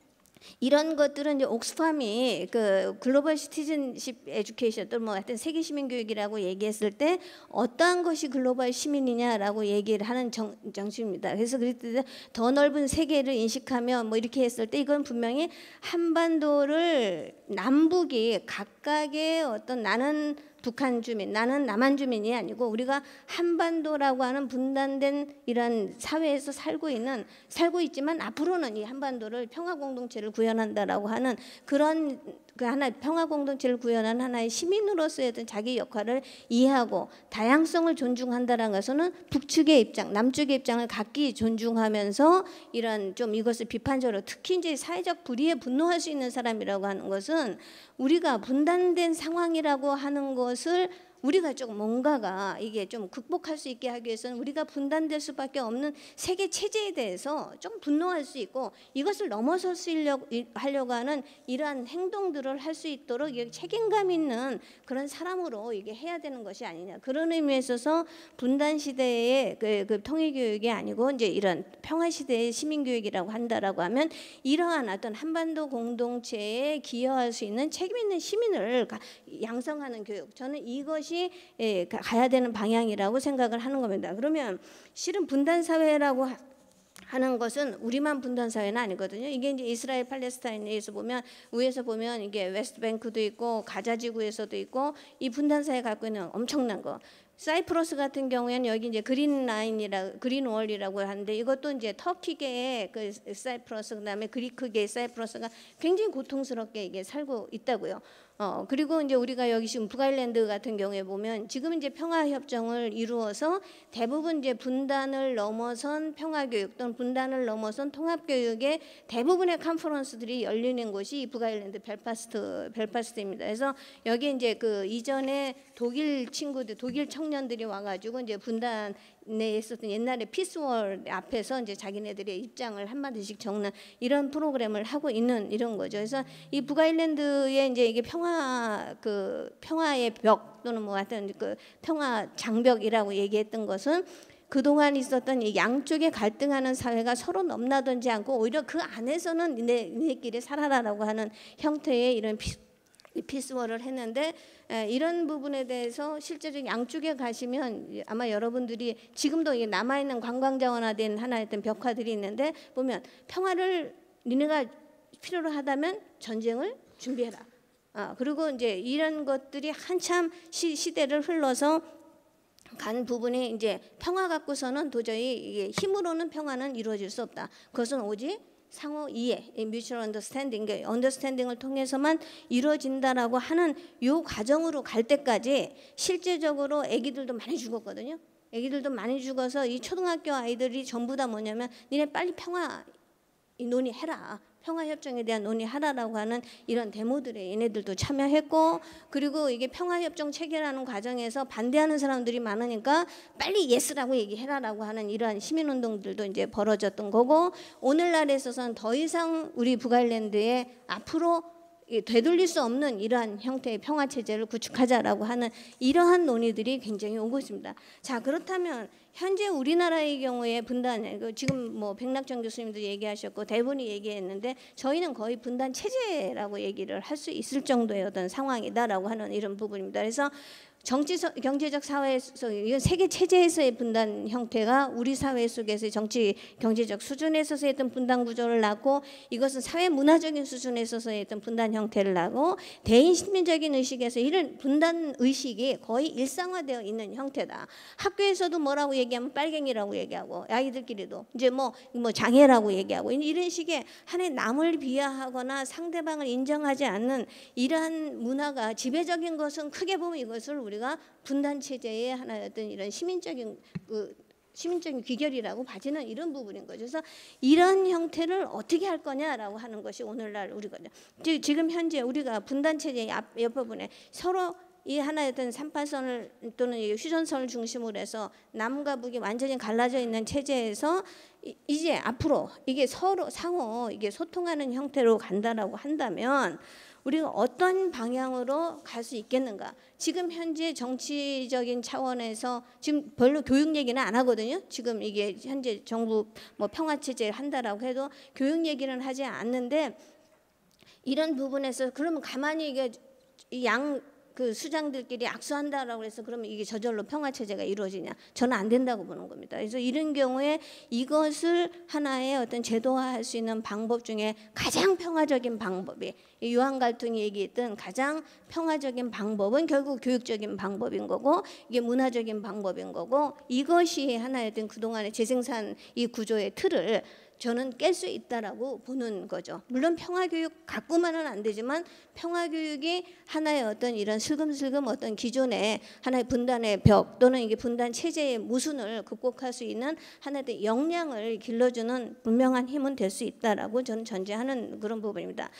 이런 것들은 이제 옥스팜이 그 글로벌 시티즌십 에듀케이션 또 뭐 하여튼 세계 시민 교육이라고 얘기했을 때 어떠한 것이 글로벌 시민이냐라고 얘기를 하는 정, 정신입니다. 그래서 그럴 때 더 넓은 세계를 인식하며 뭐 이렇게 했을 때, 이건 분명히 한반도를 남북이 각각의 어떤, 나는 북한 주민, 나는 남한 주민이 아니고 우리가 한반도라고 하는 분단된 이런 사회에서 살고 있는 살고 있지만 앞으로는 이 한반도를 평화 공동체를 구현한다라고 하는 그런 그 하나 평화 공동체를 구현한 하나의 시민으로서의 어떤 자기 역할을 이해하고 다양성을 존중한다는 것은 북측의 입장, 남쪽의 입장을 각기 존중하면서 이런 좀 이것을 비판적으로, 특히 이제 사회적 불의에 분노할 수 있는 사람이라고 하는 것은 우리가 분단된 상황이라고 하는 것을 우리가 좀 뭔가가 이게 좀 극복할 수 있게 하기 위해서는 우리가 분단될 수밖에 없는 세계 체제에 대해서 좀 분노할 수 있고, 이것을 넘어서려고 하려고 하는 이러한 행동들을 할 수 있도록 책임감 있는 그런 사람으로 이게 해야 되는 것이 아니냐. 그런 의미에 있어서 분단 시대의 그, 그 통일 교육이 아니고 이제 이런 평화 시대의 시민 교육이라고 한다라고 하면, 이러한 어떤 한반도 공동체에 기여할 수 있는 책임 있는 시민을 양성하는 교육, 저는 이것이 예, 가야 되는 방향이라고 생각을 하는 겁니다. 그러면 실은 분단 사회라고 하는 것은 우리만 분단 사회는 아니거든요. 이게 이제 이스라엘 팔레스타인에서 보면, 위에서 보면 이게 웨스트뱅크도 있고 가자 지구에서도 있고, 이 분단 사회 갖고 있는 엄청난 거. 사이프러스 같은 경우에는 여기 이제 그린 라인이라 그린 월이라고 하는데, 이것도 이제 터키계의 그 사이프러스, 그다음에 그리크계의 사이프러스가 굉장히 고통스럽게 이게 살고 있다고요. 어 그리고 이제 우리가 여기 지금 북아일랜드 같은 경우에 보면 지금 이제 평화 협정을 이루어서 대부분 이제 분단을 넘어선 평화 교육 또는 분단을 넘어선 통합 교육의 대부분의 컨퍼런스들이 열리는 곳이 이 북아일랜드 벨파스트 벨파스트입니다. 그래서 여기 이제 그 이전에 독일 친구들, 독일 청년들이 와가지고 이제 분단 내 있었던 옛날에 피스월 앞에서 이제 자기네들의 입장을 한마디씩 적는 이런 프로그램을 하고 있는 이런 거죠. 그래서 이 북아일랜드의 이제 이게 평화 그 평화의 벽 또는 뭐 하여튼 그 평화 장벽이라고 얘기했던 것은, 그동안 있었던 이 양쪽에 갈등하는 사회가 서로 넘나들지 않고 오히려 그 안에서는 내, 내끼리 살아라라고 하는 형태의 이런 피, 피스월을 했는데, 이런 부분에 대해서 실제로 양쪽에 가시면 아마 여러분들이 지금도 남아있는 관광자원화된 하나의 어떤 벽화들이 있는데, 보면 평화를 니네가 필요로 하다면 전쟁을 준비해라. 아, 그리고 이제 이런 것들이 한참 시, 시대를 흘러서 간 부분이 이제 평화 갖고서는 도저히 이게 힘으로는 평화는 이루어질 수 없다. 그것은 오직 상호 이해, mutual understanding, 언더스탠딩을 통해서만 이루어진다라고 하는 요 과정으로 갈 때까지 실제적으로 아기들도 많이 죽었거든요. 애기들도 많이 죽어서 이 초등학교 아이들이 전부 다 뭐냐면 니네 빨리 평화 이 논의해라. 평화협정에 대한 논의하라라고 하는 이런 데모들에 얘네들도 참여했고, 그리고 이게 평화협정 체결하는 과정에서 반대하는 사람들이 많으니까 빨리 예스라고 얘기해라라고 하는 이러한 시민운동들도 이제 벌어졌던 거고, 오늘날에 있어서는 더 이상 우리 북아일랜드에 앞으로 되돌릴 수 없는 이러한 형태의 평화 체제를 구축하자라고 하는 이러한 논의들이 굉장히 오고 있습니다. 자, 그렇다면 현재 우리나라의 경우에 분단, 지금 뭐 백낙정 교수님도 얘기하셨고 대부분이 얘기했는데 저희는 거의 분단 체제라고 얘기를 할 수 있을 정도의 어떤 상황이다라고 하는 이런 부분입니다. 그래서 정치 경제적 사회에서 이건 세계 체제에서의 분단 형태가 우리 사회 속에서의 정치 경제적 수준에 있어서의 어떤 분단 구조를 낳고, 이것은 사회 문화적인 수준에 있어서의 어떤 분단 형태를 낳고, 대인 시민적인 의식에서 이런 분단 의식이 거의 일상화되어 있는 형태다. 학교에서도 뭐라고 얘기하면 빨갱이라고 얘기하고, 아이들끼리도 이제 뭐, 뭐 장애라고 얘기하고, 이런 식의 하나의 남을 비하하거나 상대방을 인정하지 않는 이러한 문화가 지배적인 것은 크게 보면 이것을 우리가 분단 체제의 하나의 어떤 이런 시민적인 그 시민적인 귀결이라고 봐지는 이런 부분인 거죠. 그래서 이런 형태를 어떻게 할 거냐라고 하는 것이 오늘날 우리거든요. 지금 현재 우리가 분단 체제의 앞 옆부분에 서로 이 하나의 어떤 삼파선을 또는 휴전선을 중심으로 해서 남과 북이 완전히 갈라져 있는 체제에서 이제 앞으로 이게 서로 상호 이게 소통하는 형태로 간다라고 한다면 우리가 어떤 방향으로 갈 수 있겠는가? 지금 현재 정치적인 차원에서 지금 별로 교육 얘기는 안 하거든요. 지금 이게 현재 정부 뭐 평화 체제 한다라고 해도 교육 얘기는 하지 않는데, 이런 부분에서 그러면 가만히 이게 양 그 수장들끼리 악수한다라고 해서 그러면 이게 저절로 평화 체제가 이루어지냐? 저는 안 된다고 보는 겁니다. 그래서 이런 경우에 이것을 하나의 어떤 제도화할 수 있는 방법 중에 가장 평화적인 방법이, 유한 갈등이 얘기했던 가장 평화적인 방법은 결국 교육적인 방법인 거고, 이게 문화적인 방법인 거고, 이것이 하나의 어떤 그동안의 재생산 이 구조의 틀을 저는 깰 수 있다라고 보는 거죠. 물론 평화교육 갖고만은 안 되지만 평화교육이 하나의 어떤 이런 슬금슬금 어떤 기존의 하나의 분단의 벽 또는 이게 분단 체제의 모순을 극복할 수 있는 하나의 역량을 길러주는 분명한 힘은 될 수 있다라고 저는 전제하는 그런 부분입니다.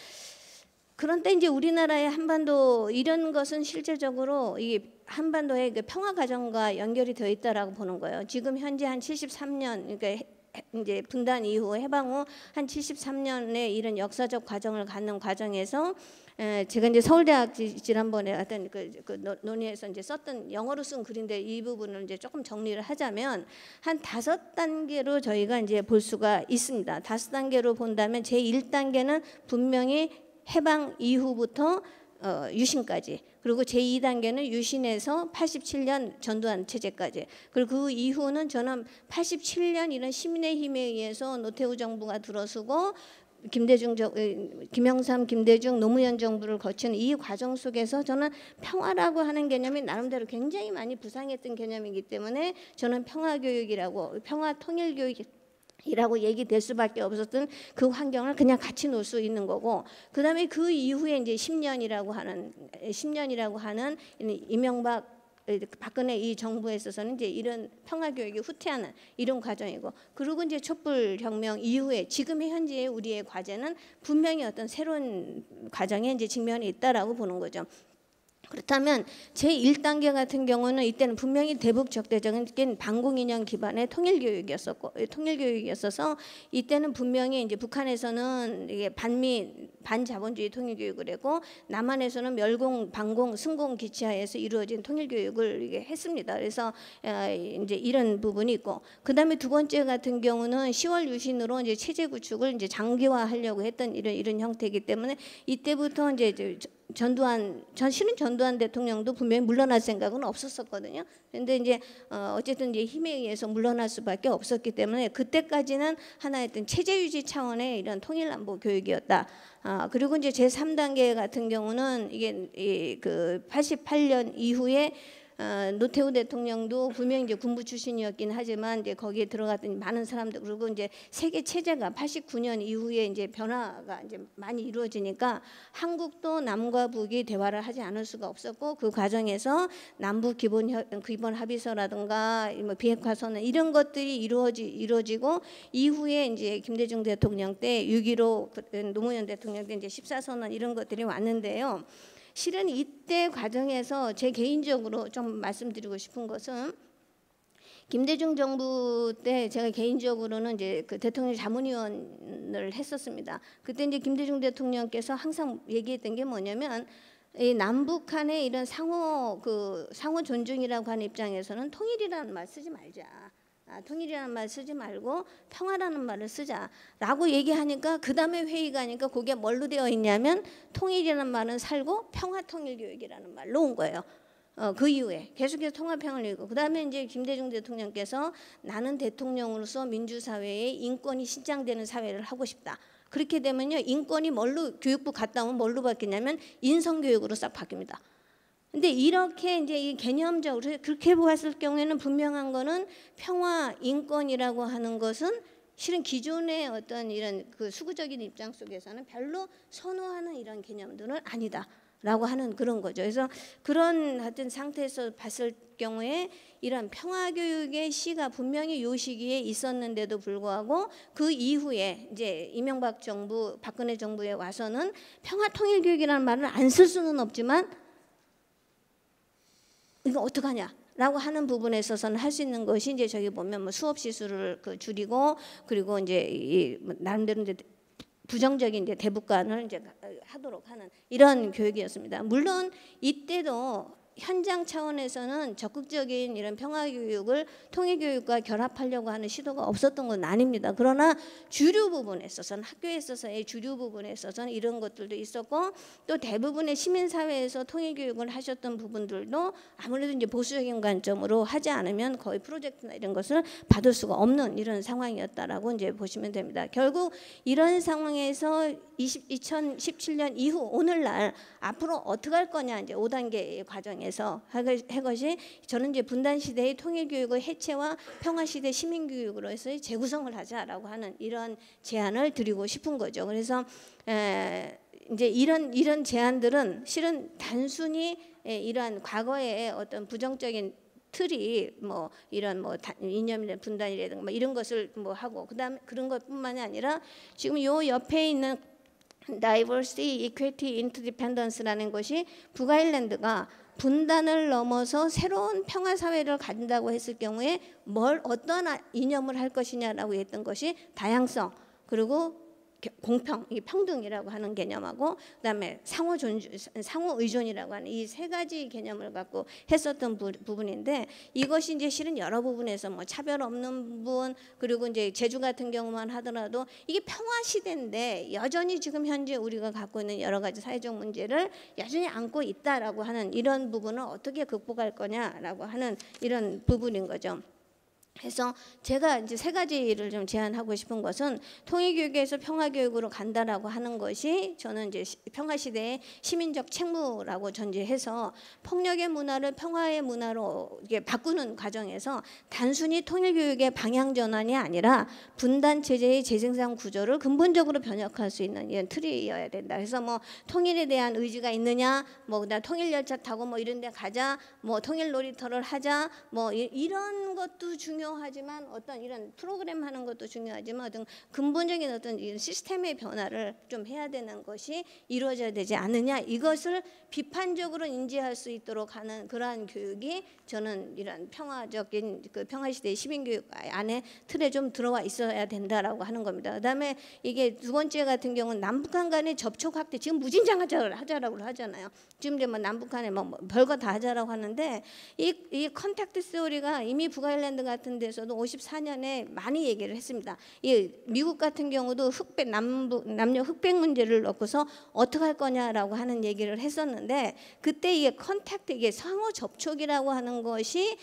그런데 이제 우리나라의 한반도 이런 것은 실질적으로 이 한반도의 그 평화 과정과 연결이 되어 있다라고 보는 거예요. 지금 현재 한 칠십삼 년 그러니까 이제 분단 이후 해방 후 한 칠십삼 년의 이런 역사적 과정을 갖는 과정에서 에, 제가 이제 서울대학 지난번에 어떤 그, 그 논의에서 이제 썼던 영어로 쓴 글인데 이 부분을 이제 조금 정리를 하자면 한 다섯 단계로 저희가 이제 볼 수가 있습니다. 다섯 단계로 본다면 제일 단계는 분명히 해방 이후부터 어, 유신까지, 그리고 제이 단계는 유신에서 팔십칠 년 전두환 체제까지, 그리고 그 이후는 저는 팔십칠 년 이런 시민의 힘에 의해서 노태우 정부가 들어서고 김대중 정, 김영삼, 김대중, 노무현 정부를 거친 이 과정 속에서 저는 평화라고 하는 개념이 나름대로 굉장히 많이 부상했던 개념이기 때문에 저는 평화교육이라고 평화통일교육 이라고 얘기될 수밖에 없었던 그 환경을 그냥 같이 놓을 수 있는 거고, 그 다음에 그 이후에 이제 십 년이라고 하는 십 년이라고 하는 이명박 박근혜 이 정부에 있어서는 이제 이런 평화 교육이 후퇴하는 이런 과정이고, 그리고 이제 촛불 혁명 이후에 지금의 현재의 우리의 과제는 분명히 어떤 새로운 과정에 이제 직면이 있다라고 보는 거죠. 그렇다면 제일 단계 같은 경우는 이때는 분명히 대북 적대적인 반공인형 기반의 통일교육이었었고 통일교육이었어서 이때는 분명히 이제 북한에서는 이게 반미 반자본주의 통일교육을 했고 남한에서는 멸공 반공 승공 기치하에서 이루어진 통일교육을 이게 했습니다. 그래서 이제 이런 부분이 있고, 그 다음에 두 번째 같은 경우는 시월 유신으로 이제 체제 구축을 이제 장기화하려고 했던 이런 이런 형태이기 때문에 이때부터 이제 전두환, 전 실은 전두환 대통령도 분명히 물러날 생각은 없었었거든요. 그런데 이제 어, 어쨌든 이제 힘에 의해서 물러날 수밖에 없었기 때문에 그때까지는 하나의 어떤 체제 유지 차원의 이런 통일안보 교육이었다. 아, 그리고 이제 제삼 단계 같은 경우는 이게 이, 그 팔십팔 년 이후에 어, 노태우 대통령도 분명히 이제 군부 출신이었긴 하지만 이제 거기에 들어갔더니 많은 사람들 그리고 이제 세계 체제가 팔십구 년 이후에 이제 변화가 이제 많이 이루어지니까 한국도 남과 북이 대화를 하지 않을 수가 없었고 그 과정에서 남북 기본 협, 기본 합의서라든가 뭐 비핵화 선언 이런 것들이 이루어지 이루어지고 이후에 이제 김대중 대통령 때 육점일오 노무현 대통령 때 이제 십사 선언 이런 것들이 왔는데요. 실은 이때 과정에서 제 개인적으로 좀 말씀드리고 싶은 것은 김대중 정부 때 제가 개인적으로는 이제 그 대통령 자문위원을 했었습니다. 그때 이제 김대중 대통령께서 항상 얘기했던 게 뭐냐면 이 남북 간의 이런 상호 그 상호 존중이라고 하는 입장에서는 통일이라는 말 쓰지 말자. 아, 통일이라는 말 쓰지 말고 평화라는 말을 쓰자라고 얘기하니까 그 다음에 회의가 하니까 그게 뭘로 되어 있냐면 통일이라는 말은 살고 평화통일교육이라는 말로 온 거예요. 어, 그 이후에 계속해서 통화평을 읽고 그 다음에 이제 김대중 대통령께서 나는 대통령으로서 민주사회에 인권이 신장되는 사회를 하고 싶다. 그렇게 되면요 인권이 뭘로 교육부 갔다 오면 뭘로 바뀌냐면 인성교육으로 싹 바뀝니다. 근데 이렇게 이제 이 개념적으로 그렇게 보았을 경우에는 분명한 거는 평화 인권이라고 하는 것은 실은 기존의 어떤 이런 그 수구적인 입장 속에서는 별로 선호하는 이런 개념들은 아니다라고 하는 그런 거죠. 그래서 그런 하여튼 상태에서 봤을 경우에 이런 평화 교육의 시가 분명히 요 시기에 있었는데도 불구하고 그 이후에 이제 이명박 정부, 박근혜 정부에 와서는 평화 통일 교육이라는 말을 안 쓸 수는 없지만 이거 어떡하냐라고 하는 부분에 있어서는 할 수 있는 것이 이제 저기 보면 뭐 수업 시수를 그 줄이고 그리고 이제 이 나름대로 이제 부정적인 이제 대북관을 이제 하도록 하는 이런 교육이었습니다. 물론 이때도 현장 차원에서는 적극적인 이런 평화 교육을 통일 교육과 결합하려고 하는 시도가 없었던 건 아닙니다. 그러나 주류 부분에 있어서는 학교에 있어서의 주류 부분에 있어서는 이런 것들도 있었고 또 대부분의 시민 사회에서 통일 교육을 하셨던 부분들도 아무래도 이제 보수적인 관점으로 하지 않으면 거의 프로젝트나 이런 것을 받을 수가 없는 이런 상황이었다라고 이제 보시면 됩니다. 결국 이런 상황에서 이천십칠 년 이후 오늘날 앞으로 어떻게 할 거냐 이제 오 단계의 과정에 해서 할 것이 저는 이제 분단 시대의 통일 교육의 해체와 평화 시대 시민 교육으로 해서 재구성을 하자라고 하는 이런 제안을 드리고 싶은 거죠. 그래서 에, 이제 이런 이런 제안들은 실은 단순히 에, 이러한 과거의 어떤 부정적인 틀이 뭐 이런 뭐 이념이나 분단이라든가 뭐 이런 것을 뭐 하고 그다음 그런 것뿐만이 아니라 지금 요 옆에 있는 Diversity, Equity, Interdependence라는 것이 북아일랜드가 분단을 넘어서 새로운 평화 사회를 가진다고 했을 경우에 뭘 어떤 이념을 할 것이냐라고 했던 것이 다양성 그리고 공평, 이 평등이라고 하는 개념하고 그다음에 상호 존중, 상호 의존이라고 하는 이 세 가지 개념을 갖고 했었던 부, 부분인데 이것이 이제 실은 여러 부분에서 뭐 차별 없는 부분 그리고 이제 제주 같은 경우만 하더라도 이게 평화 시대인데 여전히 지금 현재 우리가 갖고 있는 여러 가지 사회적 문제를 여전히 안고 있다라고 하는 이런 부분을 어떻게 극복할 거냐라고 하는 이런 부분인 거죠. 그래서 제가 이제 세 가지를 좀 제안하고 싶은 것은 통일교육에서 평화교육으로 간다라고 하는 것이 저는 이제 평화 시대의 시민적 책무라고 전제해서 폭력의 문화를 평화의 문화로 이게 바꾸는 과정에서 단순히 통일교육의 방향 전환이 아니라 분단 체제의 재생산 구조를 근본적으로 변혁할 수 있는 이런 틀이어야 된다. 그래서 뭐 통일에 대한 의지가 있느냐, 뭐 그다음 통일 열차 타고 뭐 이런 데 가자, 뭐 통일 놀이터를 하자, 뭐 이, 이런 것도 중요. 하지만 어떤 이런 프로그램 하는 것도 중요하지만 어떤 근본적인 어떤 이런 시스템의 변화를 좀 해야 되는 것이 이루어져야 되지 않느냐 이것을 비판적으로 인지할 수 있도록 하는 그러한 교육이 저는 이런 평화적인 그 평화 시대의 시민 교육 안에 틀에 좀 들어와 있어야 된다라고 하는 겁니다. 그다음에 이게 두 번째 같은 경우는 남북한 간의 접촉 확대 지금 무진장하자고 하자라고 하잖아요. 지금 이제 뭐 남북한에 뭐 별거 다 하자라고 하는데 이 이 컨택트 스토리가 이미 북아일랜드 같은 데서도 오십사 년에 많이 얘기를 했습니다. 이 미국 같은 경우도 흑백 남북 남녀 흑백 문제를 놓고서 어떻게 할 거냐라고 하는 얘기를 했었는데 그때 이게 컨택트 이게 상호 접촉이라고 하는 것이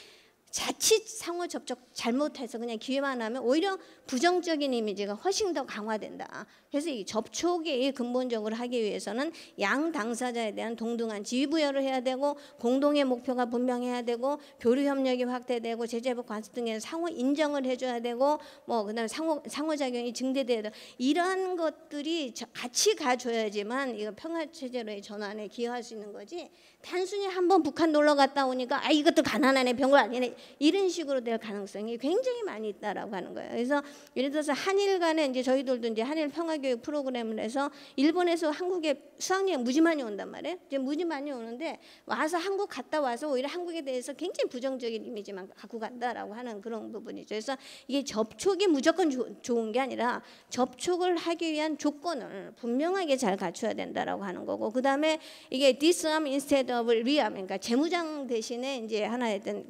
자칫 상호 접촉 잘못해서 그냥 기회만 하면 오히려 부정적인 이미지가 훨씬 더 강화된다. 그래서 이 접촉이 근본적으로 하기 위해서는 양 당사자에 대한 동등한 지위부여를 해야 되고 공동의 목표가 분명해야 되고 교류 협력이 확대되고 제재법 관습 등에 상호 인정을 해줘야 되고 뭐 그다음에 상호 상호작용이 증대돼야 되고 이러한 것들이 같이 가줘야지만 이거 평화 체제로의 전환에 기여할 수 있는 거지. 단순히 한번 북한 놀러 갔다 오니까 아 이것도 가난하네 병걸 아니네 이런 식으로 될 가능성이 굉장히 많이 있다라고 하는 거예요. 그래서 예를 들어서 한일 간에 이제 저희들도 이제 한일 평화교육 프로그램을 해서 일본에서 한국에 수학여행 무지 많이 온단 말이에요. 이제 무지 많이 오는데 와서 한국 갔다 와서 오히려 한국에 대해서 굉장히 부정적인 이미지만 갖고 간다라고 하는 그런 부분이죠. 그래서 이게 접촉이 무조건 조, 좋은 게 아니라 접촉을 하기 위한 조건을 분명하게 잘 갖춰야 된다라고 하는 거고 그 다음에 이게 disarm instead of rearm 그러니까 재무장 대신에 이제 하나의 어떤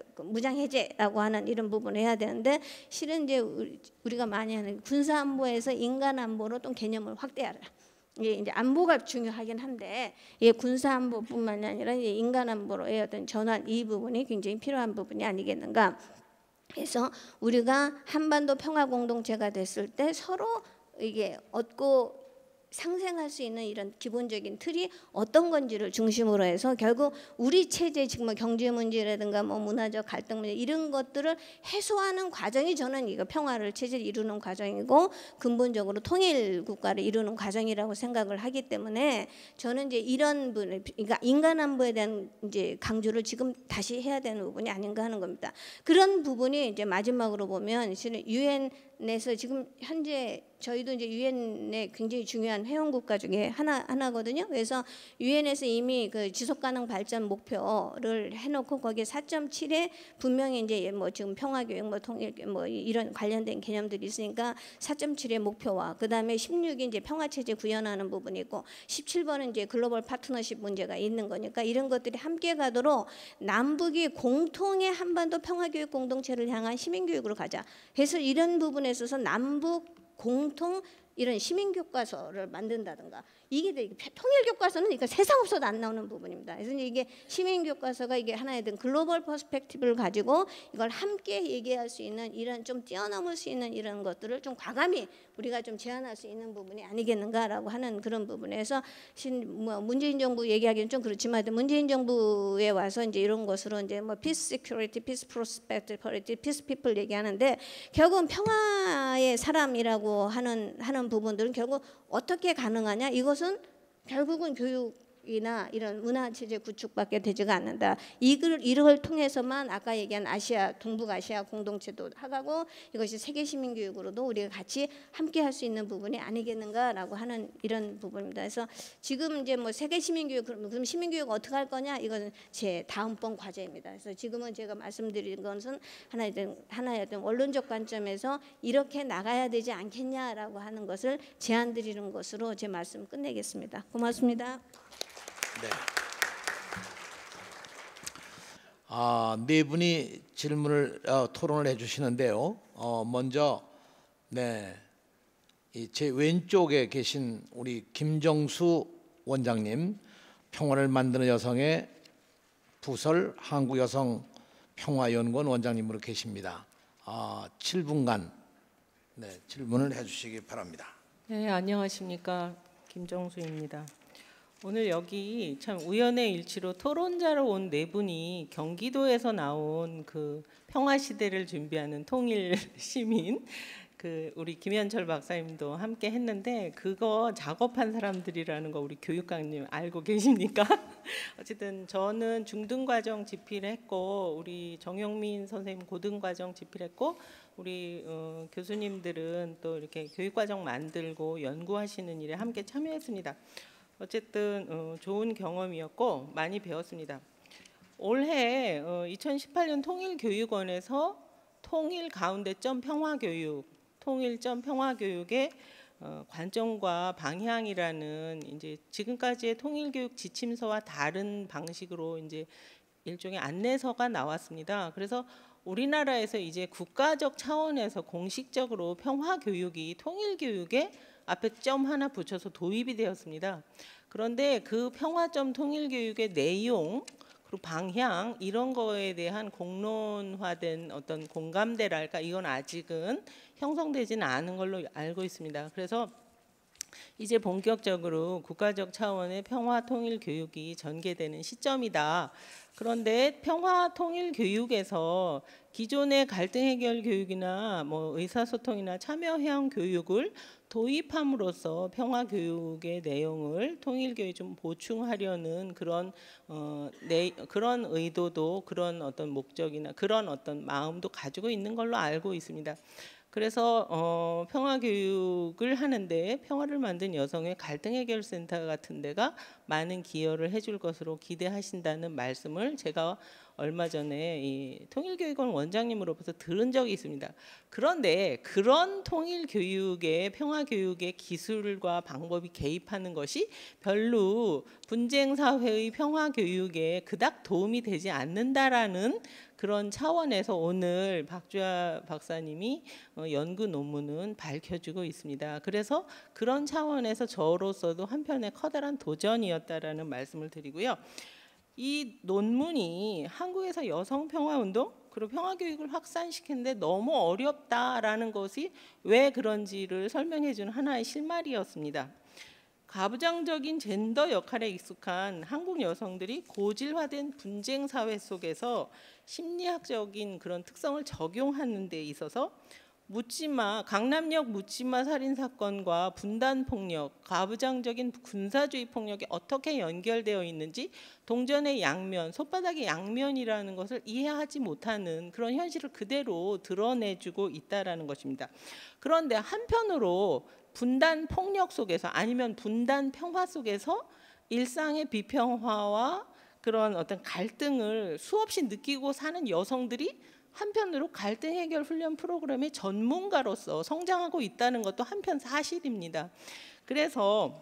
무장 해제라고 하는 이런 부분을 해야 되는데 실은 이제 우리가 많이 하는 군사 안보에서 인간 안보로 또 개념을 확대하라. 이게 이제 안보가 중요하긴 한데 이 군사 안보뿐만이 아니라 이제 인간 안보로의 어떤 전환 이 부분이 굉장히 필요한 부분이 아니겠는가. 그래서 우리가 한반도 평화 공동체가 됐을 때 서로 이게 얻고 상생할 수 있는 이런 기본적인 틀이 어떤 건지를 중심으로 해서 결국 우리 체제 지금 뭐 경제 문제라든가 뭐 문화적 갈등 문제 이런 것들을 해소하는 과정이 저는 이거 평화를 체제를 이루는 과정이고 근본적으로 통일 국가를 이루는 과정이라고 생각을 하기 때문에 저는 이제 이런 분 그러니까 인간 안보에 대한 이제 강조를 지금 다시 해야 되는 부분이 아닌가 하는 겁니다. 그런 부분이 이제 마지막으로 보면 실은 유엔에서 지금 현재 저희도 이제 유엔의 굉장히 중요한 회원국가 중에 하나 하나거든요. 그래서 유엔에서 이미 그 지속 가능 발전 목표를 해놓고 거기에 사 점 칠에 분명히 이제 뭐 지금 평화 교육 뭐 통일 뭐 이런 관련된 개념들이 있으니까 사 점 칠의 목표와 그 다음에 십육이 이제 평화 체제 구현하는 부분이 있고 십칠 번은 이제 글로벌 파트너십 문제가 있는 거니까 이런 것들이 함께 가도록 남북이 공통의 한반도 평화 교육 공동체를 향한 시민 교육으로 가자. 그래서 이런 부분에 있어서 남북 공통 이런 시민 교과서를 만든다든가 이게 통일 교과서는 이거 세상 없어도 안 나오는 부분입니다. 그래서 이게 시민 교과서가 이게 하나의 글로벌 퍼스펙티브를 가지고 이걸 함께 얘기할 수 있는 이런 좀 뛰어넘을 수 있는 이런 것들을 좀 과감히 우리가 좀 제안할 수 있는 부분이 아니겠는가라고 하는 그런 부분에서 신 뭐 문재인 정부 얘기하기는 좀 그렇지만 문재인 정부에 와서 이제 이런 것으로 이제 뭐 peace security, peace prosperity, peace people 얘기하는데 결국은 평화의 사람이라고 하는 하는 부분들은 결국 어떻게 가능하냐 이것은 결국은 교육이나 이런 문화 체제 구축밖에 되지가 않는다. 이걸 이걸 통해서만 아까 얘기한 아시아 동북아시아 공동체도 하고 이것이 세계 시민 교육으로도 우리가 같이 함께 할 수 있는 부분이 아니겠는가라고 하는 이런 부분입니다. 그래서 지금 이제 뭐 세계 시민 교육 그럼 시민 교육 어떻게 할 거냐 이건 제 다음번 과제입니다. 그래서 지금은 제가 말씀드린 것은 하나의 하나의 어떤 원론적 관점에서 이렇게 나가야 되지 않겠냐라고 하는 것을 제안드리는 것으로 제 말씀 끝내겠습니다. 고맙습니다. 네. 아, 네 분이 질문을 어, 토론을 해주시는데요. 어, 먼저 네, 이 제 왼쪽에 계신 우리 김정수 원장님, 평화를 만드는 여성의 부설 한국여성평화연구원 원장님으로 계십니다. 아, 칠 분간 네, 질문을 해주시기 바랍니다. 네, 안녕하십니까. 김정수입니다. 오늘 여기 참 우연의 일치로 토론자로 온 네 분이 경기도에서 나온 그 평화 시대를 준비하는 통일 시민 그 우리 김현철 박사님도 함께 했는데 그거 작업한 사람들이라는 거 우리 교육감님 알고 계십니까? 어쨌든 저는 중등과정 집필을 했고 우리 정영민 선생님 고등과정 집필했고 우리 어, 교수님들은 또 이렇게 교육과정 만들고 연구하시는 일에 함께 참여했습니다. 어쨌든 어, 좋은 경험이었고 많이 배웠습니다. 올해 어, 이천십팔 년 통일교육원에서 통일 가운데점 평화교육, 통일점 평화교육의 어, 관점과 방향이라는 이제 지금까지의 통일교육 지침서와 다른 방식으로 이제 일종의 안내서가 나왔습니다. 그래서 우리나라에서 이제 국가적 차원에서 공식적으로 평화교육이 통일교육에 앞에 점 하나 붙여서 도입이 되었습니다. 그런데 그 평화점 통일교육의 내용 그리고 방향 이런 거에 대한 공론화된 어떤 공감대랄까 이건 아직은 형성되지는 않은 걸로 알고 있습니다. 그래서 이제 본격적으로 국가적 차원의 평화 통일 교육이 전개되는 시점이다. 그런데 평화 통일 교육에서 기존의 갈등 해결 교육이나 뭐 의사소통이나 참여형 교육을 도입함으로써 평화 교육의 내용을 통일 교육에 좀 보충하려는 그런 어, 내, 그런 의도도 그런 어떤 목적이나 그런 어떤 마음도 가지고 있는 걸로 알고 있습니다. 그래서 어, 평화 교육을 하는데 평화를 만든 여성의 갈등 해결 센터 같은 데가 많은 기여를 해줄 것으로 기대하신다는 말씀을 제가 얼마 전에 이 통일교육원 원장님으로부터 들은 적이 있습니다. 그런데 그런 통일교육의 평화교육의 기술과 방법이 개입하는 것이 별로 분쟁사회의 평화교육에 그닥 도움이 되지 않는다라는 그런 차원에서 오늘 박주아 박사님이 연구 논문은 밝혀주고 있습니다. 그래서 그런 차원에서 저로서도 한편의 커다란 도전이었다라는 말씀을 드리고요. 이 논문이 한국에서 여성평화운동 그리고 평화교육을 확산시키는데 너무 어렵다라는 것이 왜 그런지를 설명해주는 하나의 실마리였습니다. 가부장적인 젠더 역할에 익숙한 한국 여성들이 고질화된 분쟁 사회 속에서 심리학적인 그런 특성을 적용하는 데 있어서 묻지마 강남역 묻지마 살인 사건과 분단 폭력, 가부장적인 군사주의 폭력이 어떻게 연결되어 있는지 동전의 양면, 손바닥의 양면이라는 것을 이해하지 못하는 그런 현실을 그대로 드러내주고 있다라는 것입니다. 그런데 한편으로 분단 폭력 속에서 아니면 분단 평화 속에서 일상의 비평화와 그런 어떤 갈등을 수없이 느끼고 사는 여성들이 한편으로 갈등 해결 훈련 프로그램의 전문가로서 성장하고 있다는 것도 한편 사실입니다. 그래서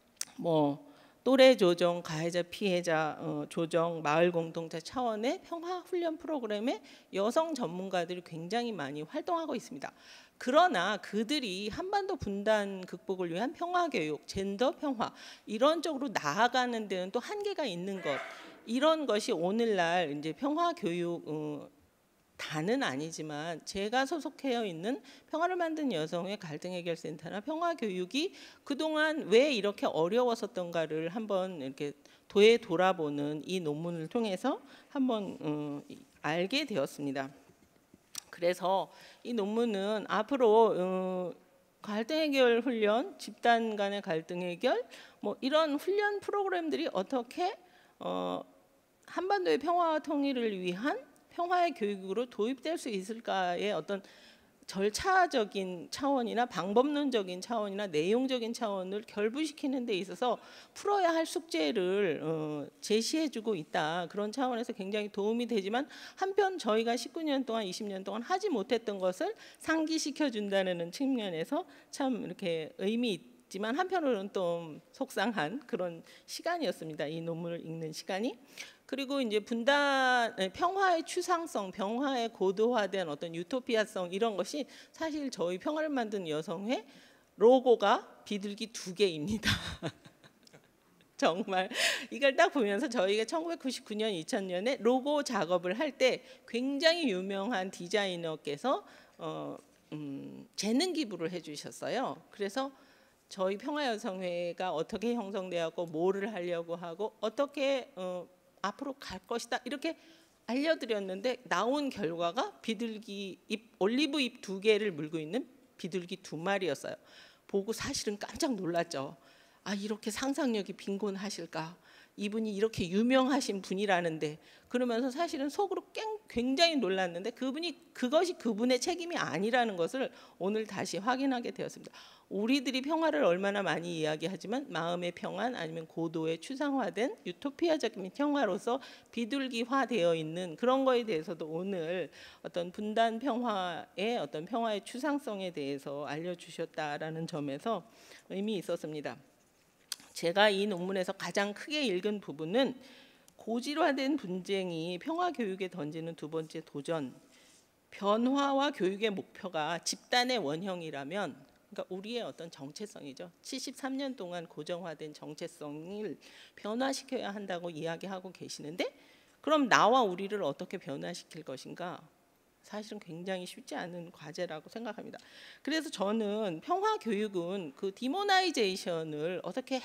뭐 또래 조정, 가해자 피해자 어, 조정, 마을 공동체 차원의 평화 훈련 프로그램에 여성 전문가들이 굉장히 많이 활동하고 있습니다. 그러나 그들이 한반도 분단 극복을 위한 평화 교육, 젠더 평화 이런 쪽으로 나아가는 데는 또 한계가 있는 것. 이런 것이 오늘날 이제 평화 교육 어, 다는 아니지만 제가 소속해 있는 평화를 만든 여성의 갈등 해결 센터나 평화 교육이 그동안 왜 이렇게 어려웠었던가를 한번 이렇게 도에 돌아보는 이 논문을 통해서 한번 어, 알게 되었습니다. 그래서 이 논문은 앞으로 어, 갈등 해결 훈련, 집단 간의 갈등 해결 뭐 이런 훈련 프로그램들이 어떻게 어, 한반도의 평화와 통일을 위한 평화의 교육으로 도입될 수 있을까의 어떤 절차적인 차원이나 방법론적인 차원이나 내용적인 차원을 결부시키는 데 있어서 풀어야 할 숙제를 어, 제시해주고 있다. 그런 차원에서 굉장히 도움이 되지만 한편 저희가 십구 년 동안 이십 년 동안 하지 못했던 것을 상기시켜준다는 측면에서 참 이렇게 의미 있지만 한편으로는 좀 속상한 그런 시간이었습니다. 이 논문을 읽는 시간이. 그리고 이제 분단 평화의 추상성, 평화의 고도화된 어떤 유토피아성 이런 것이 사실 저희 평화를 만든 여성회 로고가 비둘기 두 개입니다. 정말 이걸 딱 보면서 저희가 천구백구십구 년, 이천 년에 로고 작업을 할 때 굉장히 유명한 디자이너께서 어, 음, 재능 기부를 해주셨어요. 그래서 저희 평화여성회가 어떻게 형성되었고 뭐를 하려고 하고 어떻게 어, 앞으로 갈 것이다 이렇게 알려드렸는데 나온 결과가 비둘기 잎, 올리브 잎 두 개를 물고 있는 비둘기 두 마리였어요. 보고 사실은 깜짝 놀랐죠. 아 이렇게 상상력이 빈곤하실까? 이분이 이렇게 유명하신 분이라는데 그러면서 사실은 속으로 굉장히 놀랐는데 그분이 그것이 그분의 책임이 아니라는 것을 오늘 다시 확인하게 되었습니다. 우리들이 평화를 얼마나 많이 이야기하지만 마음의 평안 아니면 고도의 추상화된 유토피아적인 평화로서 비둘기화되어 있는 그런 거에 대해서도 오늘 어떤 분단 평화의 어떤 평화의 추상성에 대해서 알려주셨다라는 점에서 의미 있었습니다. 제가 이 논문에서 가장 크게 읽은 부분은 고질화된 분쟁이 평화 교육에 던지는 두 번째 도전. 변화와 교육의 목표가 집단의 원형이라면 그러니까 우리의 어떤 정체성이죠. 칠십삼 년 동안 고정화된 정체성을 변화시켜야 한다고 이야기하고 계시는데 그럼 나와 우리를 어떻게 변화시킬 것인가? 사실은 굉장히 쉽지 않은 과제라고 생각합니다. 그래서 저는 평화 교육은 그 디모나이제이션을 어떻게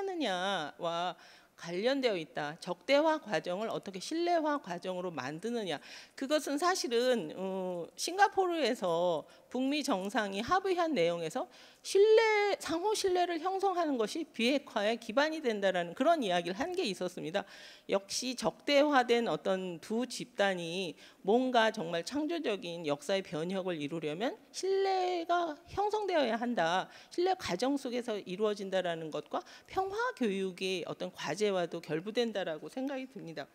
해체하느냐와 관련되어 있다. 적대화 과정을 어떻게 신뢰화 과정으로 만드느냐. 그것은 사실은 어, 싱가포르에서 북미 정상이 합의한 내용에서 신뢰, 상호 신뢰를 형성하는 것이 비핵화의 기반이 된다라는 그런 이야기를 한 게 있었습니다. 역시 적대화된 어떤 두 집단이 뭔가 정말 창조적인 역사의 변혁을 이루려면 신뢰가 형성되어야 한다. 신뢰 과정 속에서 이루어진다라는 것과 평화 교육의 어떤 과제와도 결부된다라고 생각이 듭니다.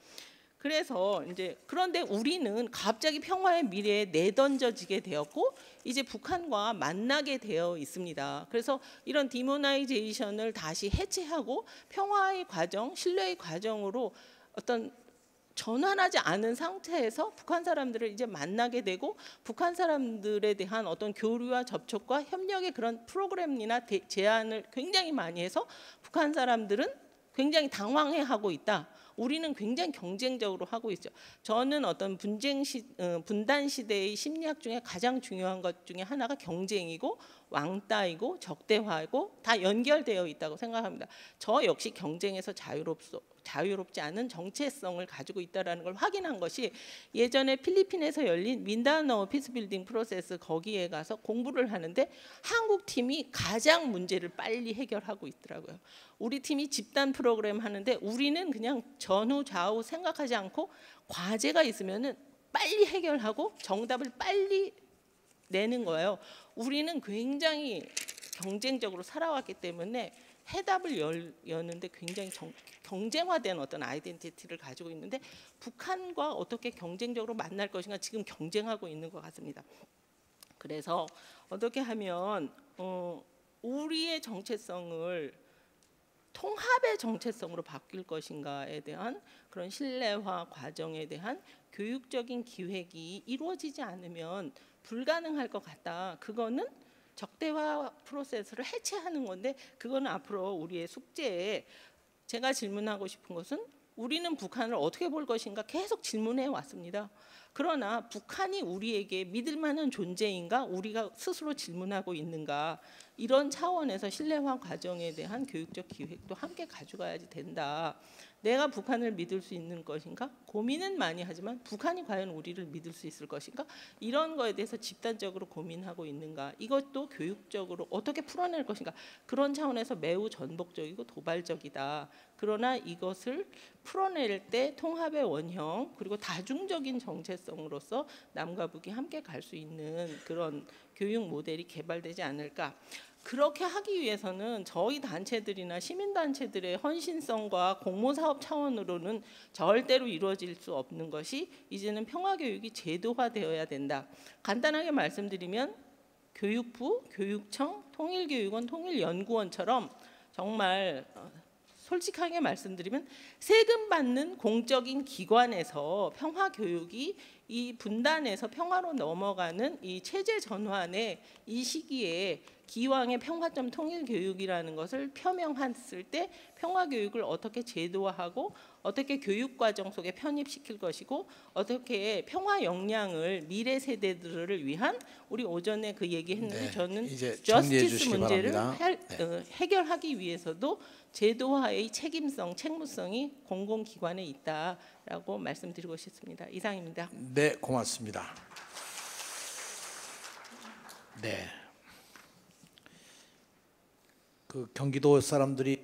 그래서 이제 그런데 우리는 갑자기 평화의 미래에 내던져지게 되었고 이제 북한과 만나게 되어 있습니다. 그래서 이런 디모나이제이션을 다시 해체하고 평화의 과정, 신뢰의 과정으로 어떤 전환하지 않은 상태에서 북한 사람들을 이제 만나게 되고 북한 사람들에 대한 어떤 교류와 접촉과 협력의 그런 프로그램이나 대, 제안을 굉장히 많이 해서 북한 사람들은 굉장히 당황해하고 있다. 우리는 굉장히 경쟁적으로 하고 있죠. 저는 어떤 분쟁 시, 어, 분단 시대의 심리학 중에 가장 중요한 것 중에 하나가 경쟁이고 왕따이고 적대화이고 다 연결되어 있다고 생각합니다. 저 역시 경쟁에서 자유롭소, 자유롭지 않은 정체성을 가지고 있다는 걸 확인한 것이 예전에 필리핀에서 열린 민다나오 피스빌딩 프로세스 거기에 가서 공부를 하는데 한국 팀이 가장 문제를 빨리 해결하고 있더라고요. 우리 팀이 집단 프로그램 하는데 우리는 그냥 전후 좌우 생각하지 않고 과제가 있으면은 빨리 해결하고 정답을 빨리 내는 거예요. 우리는 굉장히 경쟁적으로 살아왔기 때문에 해답을 열, 여는데 굉장히 정, 경쟁화된 어떤 아이덴티티를 가지고 있는데 북한과 어떻게 경쟁적으로 만날 것인가 지금 경쟁하고 있는 것 같습니다. 그래서 어떻게 하면 어, 우리의 정체성을 통합의 정체성으로 바뀔 것인가에 대한 그런 신뢰화 과정에 대한 교육적인 기획이 이루어지지 않으면 불가능할 것 같다. 그거는 적대화 프로세스를 해체하는 건데 그거는 앞으로 우리의 숙제에 제가 질문하고 싶은 것은 우리는 북한을 어떻게 볼 것인가 계속 질문해 왔습니다. 그러나 북한이 우리에게 믿을 만한 존재인가 우리가 스스로 질문하고 있는가 이런 차원에서 신뢰화 과정에 대한 교육적 기획도 함께 가져가야지 된다. 내가 북한을 믿을 수 있는 것인가? 고민은 많이 하지만 북한이 과연 우리를 믿을 수 있을 것인가? 이런 거에 대해서 집단적으로 고민하고 있는가? 이것도 교육적으로 어떻게 풀어낼 것인가? 그런 차원에서 매우 전복적이고 도발적이다. 그러나 이것을 풀어낼 때 통합의 원형 그리고 다중적인 정체성으로서 남과 북이 함께 갈 수 있는 그런 교육 모델이 개발되지 않을까? 그렇게 하기 위해서는 저희 단체들이나 시민단체들의 헌신성과 공모사업 차원으로는 절대로 이루어질 수 없는 것이 이제는 평화교육이 제도화되어야 된다. 간단하게 말씀드리면 교육부, 교육청, 통일교육원, 통일연구원처럼 정말 솔직하게 말씀드리면 세금 받는 공적인 기관에서 평화교육이 이 분단에서 평화로 넘어가는 이 체제 전환의 이 시기에 기왕의 평화점 통일교육이라는 것을 표명했을 때 평화교육을 어떻게 제도화하고 어떻게 교육과정 속에 편입시킬 것이고 어떻게 평화 역량을 미래 세대들을 위한 우리 오전에 그 얘기했는데 네, 저는 이제 정리해 저스티스 주시기 문제를 바랍니다. 해, 네. 어, 해결하기 위해서도 제도화의 책임성, 책무성이 공공기관에 있다라고 말씀드리고 싶습니다. 이상입니다. 네, 고맙습니다. 네. 그 경기도 사람들이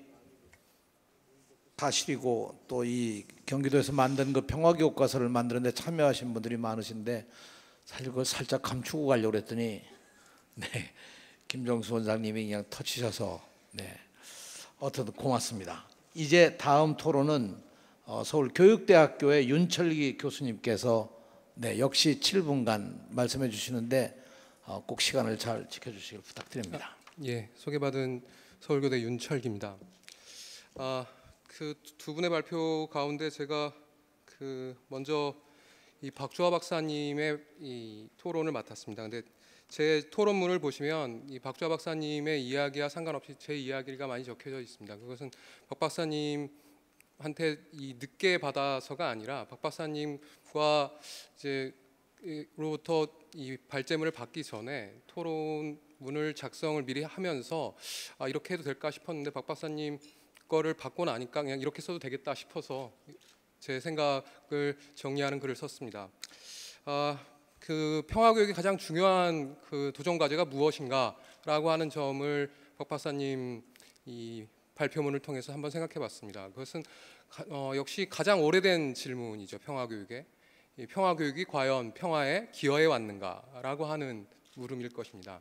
사실이고 또 이 경기도에서 만든 그 평화교과서를 만드는데 참여하신 분들이 많으신데 사실 그걸 살짝 감추고 가려고 그랬더니 네, 김정수 원장님이 그냥 터치셔서 네, 어쨌든 고맙습니다. 이제 다음 토론은 어, 서울교육대학교의 윤철기 교수님께서 네, 역시 칠 분간 말씀해 주시는데 어, 꼭 시간을 잘 지켜주시길 부탁드립니다. 예, 소개받은 서울교대 윤철기입니다. 아, 그 두 분의 발표 가운데 제가 그 먼저 이 박주화 박사님의 이 토론을 맡았습니다. 근데 제 토론문을 보시면 이 박주화 박사님의 이야기와 상관없이 제 이야기가 많이 적혀져 있습니다. 그것은 박 박사님 한테 이 늦게 받아서가 아니라 박 박사님과 이제 로부터 이 발제문을 받기 전에 토론문을 작성을 미리 하면서 아, 이렇게 해도 될까 싶었는데 박 박사님 거를 받고 나니까 그냥 이렇게 써도 되겠다 싶어서 제 생각을 정리하는 글을 썼습니다. 아, 그 평화교육의 가장 중요한 그 도전 과제가 무엇인가라고 하는 점을 박 박사님 이 발표문을 통해서 한번 생각해봤습니다. 그것은 어, 역시 가장 오래된 질문이죠. 평화교육에 이 평화교육이 과연 평화에 기여해 왔는가라고 하는 물음일 것입니다.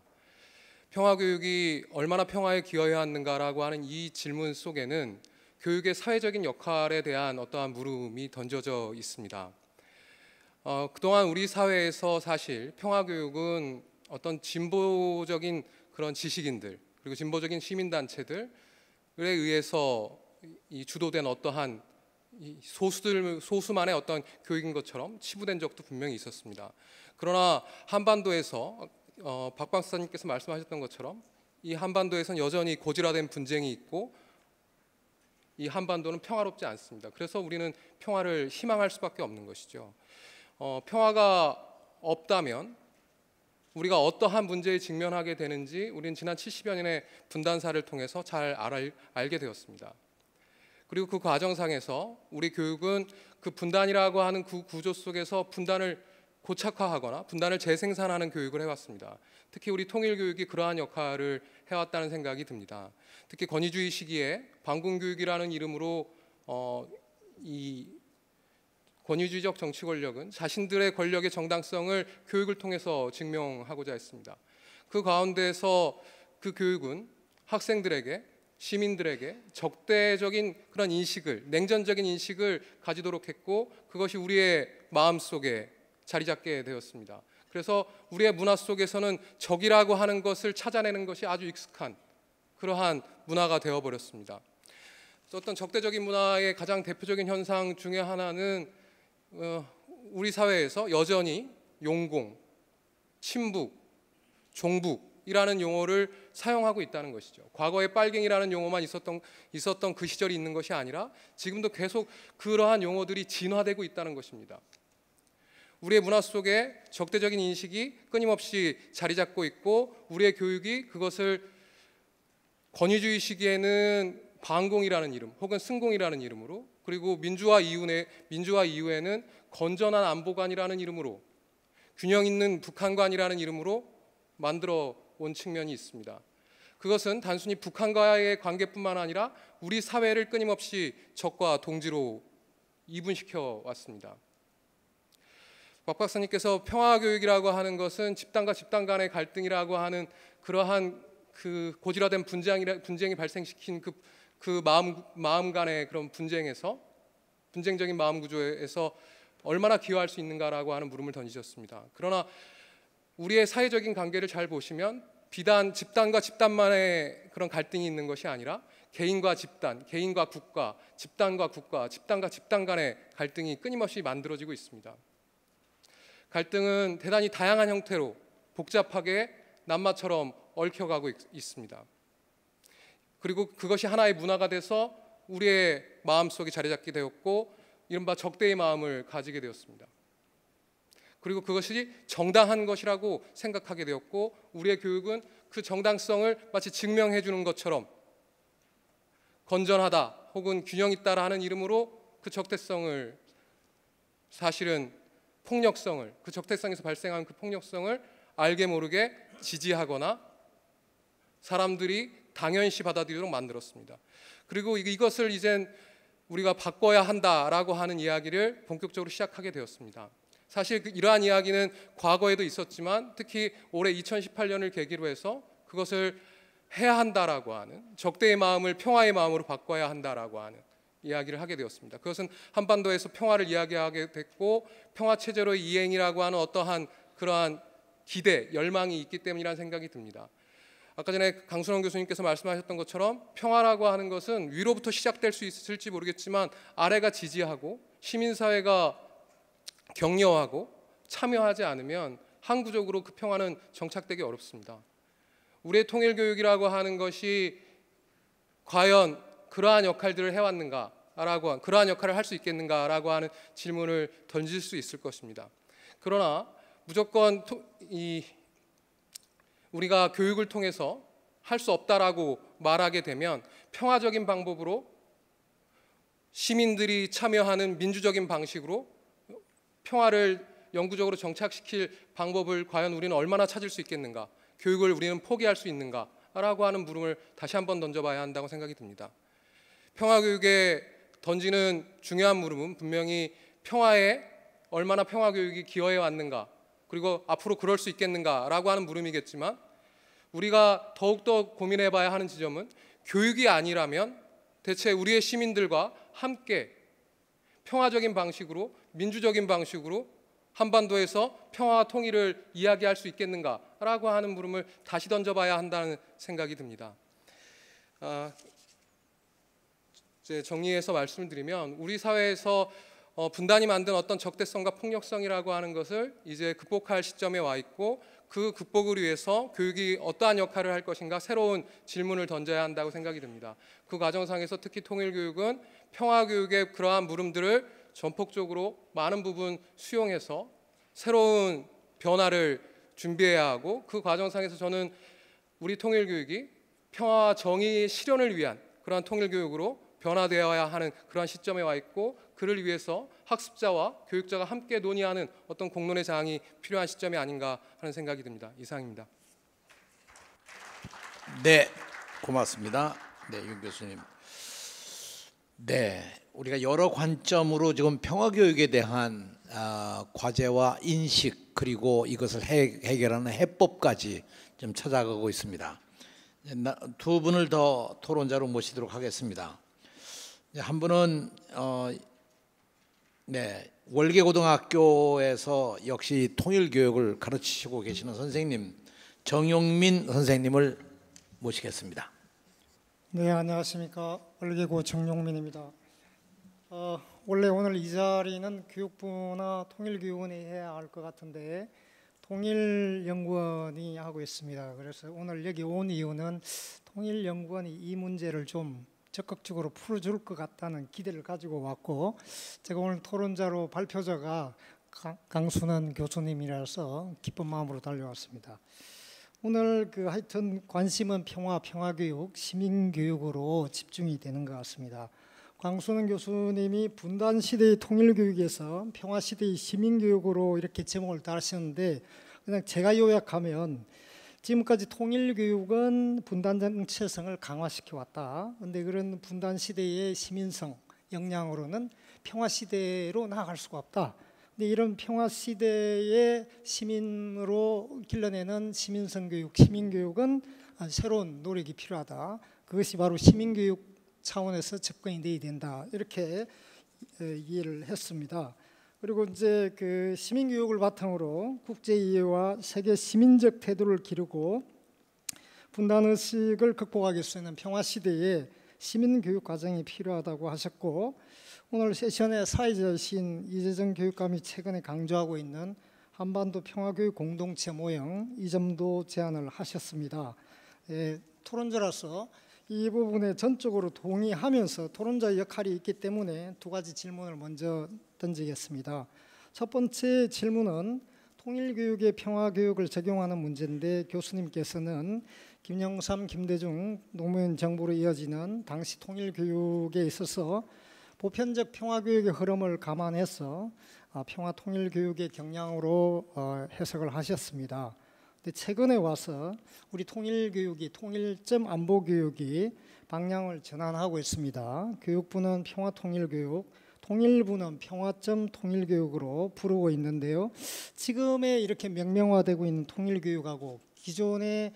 평화교육이 얼마나 평화에 기여해 왔는가라고 하는 이 질문 속에는 교육의 사회적인 역할에 대한 어떠한 물음이 던져져 있습니다. 어, 그동안 우리 사회에서 사실 평화교육은 어떤 진보적인 그런 지식인들 그리고 진보적인 시민단체들에 의해서 이 주도된 어떠한 이 소수들 소수만의 어떤 교육인 것처럼 치부된 적도 분명히 있었습니다. 그러나 한반도에서 어, 박 박사님께서 말씀하셨던 것처럼 이 한반도에서는 여전히 고질화된 분쟁이 있고 이 한반도는 평화롭지 않습니다. 그래서 우리는 평화를 희망할 수밖에 없는 것이죠. 어, 평화가 없다면 우리가 어떠한 문제에 직면하게 되는지 우리는 지난 칠십여 년의 분단사를 통해서 잘 알, 알게 되었습니다. 그리고 그 과정상에서 우리 교육은 그 분단이라고 하는 그 구조 속에서 분단을 고착화하거나 분단을 재생산하는 교육을 해왔습니다. 특히 우리 통일교육이 그러한 역할을 해왔다는 생각이 듭니다. 특히 권위주의 시기에 반공교육이라는 이름으로 어, 이 권위주의적 정치 권력은 자신들의 권력의 정당성을 교육을 통해서 증명하고자 했습니다. 그 가운데서 그 교육은 학생들에게 시민들에게 적대적인 그런 인식을 냉전적인 인식을 가지도록 했고 그것이 우리의 마음속에 자리 잡게 되었습니다. 그래서 우리의 문화 속에서는 적이라고 하는 것을 찾아내는 것이 아주 익숙한 그러한 문화가 되어버렸습니다. 어떤 적대적인 문화의 가장 대표적인 현상 중에 하나는 어, 우리 사회에서 여전히 용공, 친북, 종북이라는 용어를 사용하고 있다는 것이죠. 과거에 빨갱이라는 용어만 있었던, 있었던 그 시절이 있는 것이 아니라 지금도 계속 그러한 용어들이 진화되고 있다는 것입니다. 우리의 문화 속에 적대적인 인식이 끊임없이 자리 잡고 있고 우리의 교육이 그것을 권위주의 시기에는 반공이라는 이름 혹은 승공이라는 이름으로 그리고 민주화 이후에, 민주화 이후에는 건전한 안보관이라는 이름으로 균형 있는 북한관이라는 이름으로 만들어 온 측면이 있습니다. 그것은 단순히 북한과의 관계뿐만 아니라 우리 사회를 끊임없이 적과 동지로 이분시켜 왔습니다. 박 박사님께서 평화교육이라고 하는 것은 집단과 집단 간의 갈등이라고 하는 그러한 그 고질화된 분쟁이, 분쟁이 발생시킨 그, 그 마음, 마음 간의 그런 분쟁에서 분쟁적인 마음 구조에서 얼마나 기여할 수 있는가라고 하는 물음을 던지셨습니다. 그러나 우리의 사회적인 관계를 잘 보시면 비단 집단과 집단만의 그런 갈등이 있는 것이 아니라 개인과 집단, 개인과 국가, 집단과 국가, 집단과 집단 간의 갈등이 끊임없이 만들어지고 있습니다. 갈등은 대단히 다양한 형태로 복잡하게 낱마처럼 얽혀가고 있, 있습니다. 그리고 그것이 하나의 문화가 돼서 우리의 마음속에 자리 잡게 되었고 이른바 적대의 마음을 가지게 되었습니다. 그리고 그것이 정당한 것이라고 생각하게 되었고 우리의 교육은 그 정당성을 마치 증명해 주는 것처럼 건전하다 혹은 균형 있다라는 이름으로 그 적대성을 사실은 폭력성을 그 적대성에서 발생한 그 폭력성을 알게 모르게 지지하거나 사람들이 당연시 받아들이도록 만들었습니다. 그리고 이것을 이젠 우리가 바꿔야 한다라고 하는 이야기를 본격적으로 시작하게 되었습니다. 사실 이러한 이야기는 과거에도 있었지만 특히 올해 이천십팔 년을 계기로 해서 그것을 해야 한다라고 하는 적대의 마음을 평화의 마음으로 바꿔야 한다라고 하는 이야기를 하게 되었습니다. 그것은 한반도에서 평화를 이야기하게 됐고 평화 체제로의 이행이라고 하는 어떠한 그러한 기대, 열망이 있기 때문이라는 생각이 듭니다. 아까 전에 강순원 교수님께서 말씀하셨던 것처럼 평화라고 하는 것은 위로부터 시작될 수 있을지 모르겠지만 아래가 지지하고 시민사회가 격려하고 참여하지 않으면 항구적으로 그 평화는 정착되기 어렵습니다. 우리의 통일교육이라고 하는 것이 과연 그러한 역할들을 해왔는가 라고 한, 그러한 역할을 할 수 있겠는가라고 하는 질문을 던질 수 있을 것입니다. 그러나 무조건 토, 이 우리가 교육을 통해서 할 수 없다라고 말하게 되면 평화적인 방법으로 시민들이 참여하는 민주적인 방식으로 평화를 영구적으로 정착시킬 방법을 과연 우리는 얼마나 찾을 수 있겠는가? 교육을 우리는 포기할 수 있는가? 라고 하는 물음을 다시 한번 던져봐야 한다고 생각이 듭니다. 평화교육에 던지는 중요한 물음은 분명히 평화에 얼마나 평화교육이 기여해 왔는가, 그리고 앞으로 그럴 수 있겠는가라고 하는 물음이겠지만, 우리가 더욱더 고민해봐야 하는 지점은 교육이 아니라면 대체 우리의 시민들과 함께 평화적인 방식으로, 민주적인 방식으로 한반도에서 평화와 통일을 이야기할 수 있겠는가라고 하는 물음을 다시 던져봐야 한다는 생각이 듭니다. 아, 이제 정리해서 말씀을 드리면, 우리 사회에서 어, 분단이 만든 어떤 적대성과 폭력성이라고 하는 것을 이제 극복할 시점에 와 있고, 그 극복을 위해서 교육이 어떠한 역할을 할 것인가 새로운 질문을 던져야 한다고 생각이 듭니다. 그 과정상에서 특히 통일교육은 평화교육의 그러한 물음들을 전폭적으로 많은 부분 수용해서 새로운 변화를 준비해야 하고, 그 과정상에서 저는 우리 통일교육이 평화와 정의의 실현을 위한 그러한 통일교육으로 변화되어야 하는 그러한 시점에 와 있고, 그를 위해서 학습자와 교육자가 함께 논의하는 어떤 공론의 장이 필요한 시점이 아닌가 하는 생각이 듭니다. 이상입니다. 네, 고맙습니다. 네, 윤 교수님. 네, 우리가 여러 관점으로 지금 평화교육에 대한 아, 과제와 인식, 그리고 이것을 해, 해결하는 해법까지 좀 찾아가고 있습니다. 두 분을 더 토론자로 모시도록 하겠습니다. 한 분은 어, 네, 월계고등학교에서 역시 통일교육을 가르치시고 계시는 선생님, 정용민 선생님을 모시겠습니다. 네, 안녕하십니까. 월계고 정용민입니다. 어, 원래 오늘 이 자리는 교육부나 통일교육원이 해야 할 것 같은데 통일연구원이 하고 있습니다. 그래서 오늘 여기 온 이유는 통일연구원이 이 문제를 좀 적극적으로 풀어줄 것 같다는 기대를 가지고 왔고, 제가 오늘 토론자로 발표자가 강순원 교수님이라서 기쁜 마음으로 달려왔습니다. 오늘 그 하여튼 관심은 평화, 평화교육, 시민교육으로 집중이 되는 것 같습니다. 강순원 교수님이 분단 시대의 통일교육에서 평화 시대의 시민교육으로 이렇게 제목을 달았었는데, 그냥 제가 요약하면 지금까지 통일교육은 분단 정체성을 강화시켜 왔다. 그런데 그런 분단 시대의 시민성 역량으로는 평화 시대로 나아갈 수가 없다. 근데 이런 평화 시대의 시민으로 길러내는 시민성 교육, 시민교육은 새로운 노력이 필요하다. 그것이 바로 시민교육 차원에서 접근이 돼야 된다. 이렇게 이해를 했습니다. 그리고 이제 그 시민교육을 바탕으로 국제이해와 세계 시민적 태도를 기르고 분단의식을 극복하기 위해서는 평화시대에 시민교육 과정이 필요하다고 하셨고, 오늘 세션의 사회자이신 이재정 교육감이 최근에 강조하고 있는 한반도 평화교육 공동체 모형, 이 점도 제안을 하셨습니다. 예, 토론자라서 이 부분에 전적으로 동의하면서 토론자의 역할이 있기 때문에 두 가지 질문을 먼저 던지겠습니다. 첫 번째 질문은 통일교육의 평화교육을 적용하는 문제인데, 교수님께서는 김영삼, 김대중 노무현 정부로 이어지는 당시 통일교육에 있어서 보편적 평화교육의 흐름을 감안해서 평화통일교육의 경향으로 해석을 하셨습니다. 근데 최근에 와서 우리 통일교육이, 통일점 안보교육이 방향을 전환하고 있습니다. 교육부는 평화통일교육, 통일부는 평화점 통일교육으로 부르고 있는데요. 지금의 이렇게 명명화되고 있는 통일교육하고 기존의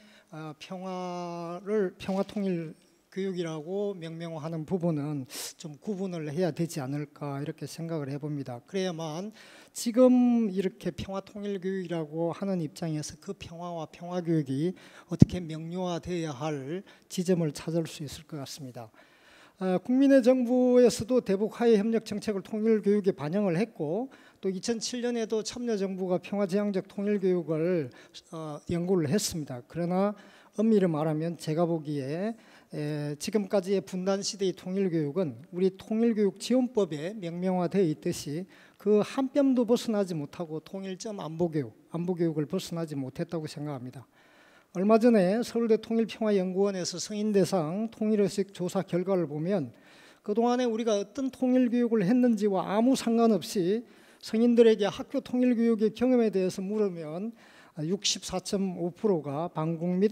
평화를 평화통일교육이라고 명명하는 부분은 좀 구분을 해야 되지 않을까 이렇게 생각을 해봅니다. 그래야만 지금 이렇게 평화통일교육이라고 하는 입장에서 그 평화와 평화교육이 어떻게 명료화되어야 할 지점을 찾을 수 있을 것 같습니다. 국민의 정부에서도 대북 화해 협력 정책을 통일교육에 반영을 했고, 또 이천칠 년에도 참여정부가 평화지향적 통일교육을 어, 연구를 했습니다. 그러나 엄밀히 말하면 제가 보기에 에, 지금까지의 분단 시대의 통일교육은 우리 통일교육지원법에 명명화되어 있듯이 그 한 뼘도 벗어나지 못하고 통일점 안보교육, 안보교육을 벗어나지 못했다고 생각합니다. 얼마 전에 서울대 통일평화연구원에서 성인대상 통일의식 조사 결과를 보면 그동안에 우리가 어떤 통일교육을 했는지와 아무 상관없이 성인들에게 학교 통일교육의 경험에 대해서 물으면 육십사 점 오 퍼센트가 방공 및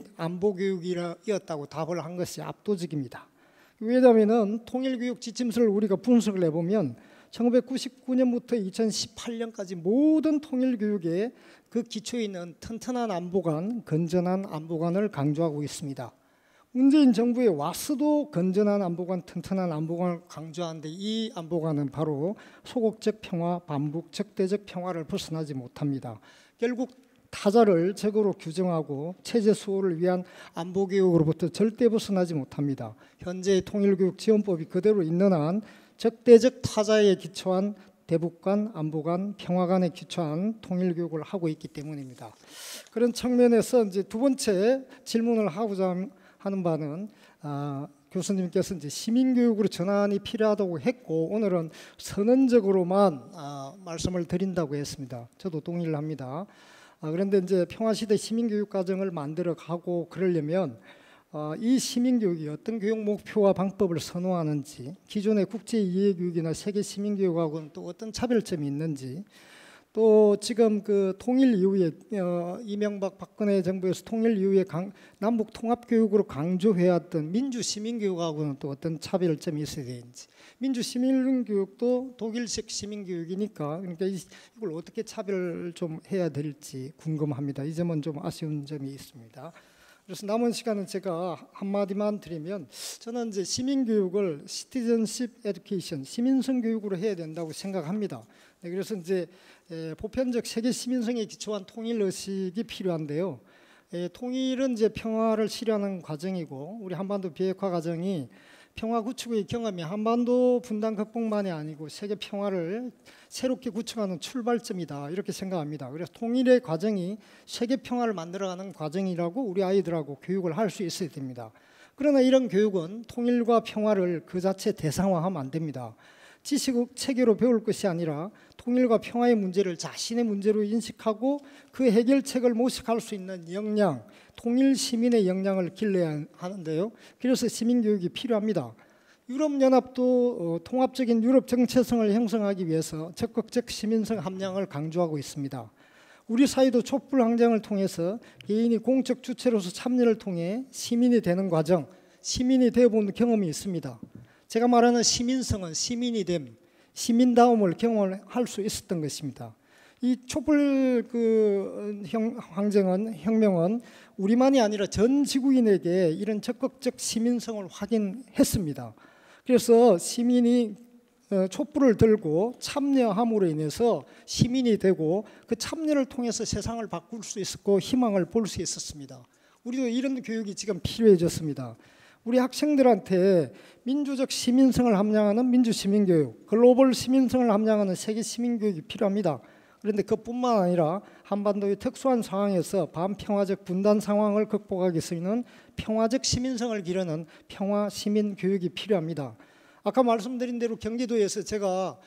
안보교육이었다고 답을 한 것이 압도적입니다. 왜냐하면 통일교육 지침서를 우리가 분석을 해보면 천구백구십구 년부터 이천십팔 년까지 모든 통일교육에 그 기초에 있는 튼튼한 안보관, 건전한 안보관을 강조하고 있습니다. 문재인 정부에 와서도 건전한 안보관, 튼튼한 안보관을 강조하는데 이 안보관은 바로 소극적 평화, 반복 적대적 평화를 벗어나지 못합니다. 결국 타자를 적으로 규정하고 체제 수호를 위한 안보교육으로부터 절대 벗어나지 못합니다. 현재의 통일교육 지원법이 그대로 있는 한 적대적 타자에 기초한 대북간, 안보간, 평화간에 기초한 통일교육을 하고 있기 때문입니다. 그런 측면에서 이제 두 번째 질문을 하고자 하는 바는 아, 교수님께서 이제 시민교육으로 전환이 필요하다고 했고 오늘은 선언적으로만 아, 말씀을 드린다고 했습니다. 저도 동의를 합니다. 아, 그런데 이제 평화시대 시민교육 과정을 만들어 가고 그러려면 어, 이 시민교육이 어떤 교육 목표와 방법을 선호하는지, 기존의 국제 이해교육이나 세계 시민교육하고는 또 어떤 차별점이 있는지, 또 지금 그 통일 이후에 어, 이명박 박근혜 정부에서 통일 이후에 강, 남북 통합교육으로 강조해왔던 민주 시민교육하고는 또 어떤 차별점이 있어야 되는지, 민주 시민교육도 독일식 시민교육이니까 그러니까 이걸 어떻게 차별을 좀 해야 될지 궁금합니다. 이 점은 좀 아쉬운 점이 있습니다. 그래서 남은 시간은 제가 한마디만 드리면 저는 이제 시민교육을 시티즌십 에듀케이션, 시민성 교육으로 해야 된다고 생각합니다. 네, 그래서 이제 보편적 세계 시민성에 기초한 통일 의식이 필요한데요. 에, 통일은 이제 평화를 실현하는 과정이고 우리 한반도 비핵화 과정이 평화 구축의 경험이 한반도 분단 극복만이 아니고 세계 평화를 새롭게 구축하는 출발점이다 이렇게 생각합니다. 그래서 통일의 과정이 세계 평화를 만들어가는 과정이라고 우리 아이들하고 교육을 할 수 있어야 됩니다. 그러나 이런 교육은 통일과 평화를 그 자체 대상화하면 안 됩니다. 지식 체계로 배울 것이 아니라 통일과 평화의 문제를 자신의 문제로 인식하고 그 해결책을 모색할 수 있는 역량, 통일 시민의 역량을 길러야 하는데요. 그래서 시민교육이 필요합니다. 유럽연합도 어, 통합적인 유럽 정체성을 형성하기 위해서 적극적 시민성 함량을 강조하고 있습니다. 우리 사회도 촛불 항쟁을 통해서 개인이 공적 주체로서 참여를 통해 시민이 되는 과정, 시민이 되어본 경험이 있습니다. 제가 말하는 시민성은 시민이 됨, 시민다움을 경험할 수 있었던 것입니다. 이 촛불 그 형, 항쟁은 혁명은 우리만이 아니라 전 지구인에게 이런 적극적 시민성을 확인했습니다. 그래서 시민이 촛불을 들고 참여함으로 인해서 시민이 되고 그 참여를 통해서 세상을 바꿀 수 있었고 희망을 볼 수 있었습니다. 우리도 이런 교육이 지금 필요해졌습니다. 우리 학생들한테 민주적 시민성을 함양하는 민주시민교육, 글로벌 시민성을 함양하는 세계 시민교육이 필요합니다. 그런데 그뿐만 아니라 한반도의 특수한 상황에서 반평화적 분단 상황을 극복하기 위해서는 평화적 시민성을 기르는 평화 시민 교육이 필요합니다. 아까 말씀드린 대로 경기도에서 제가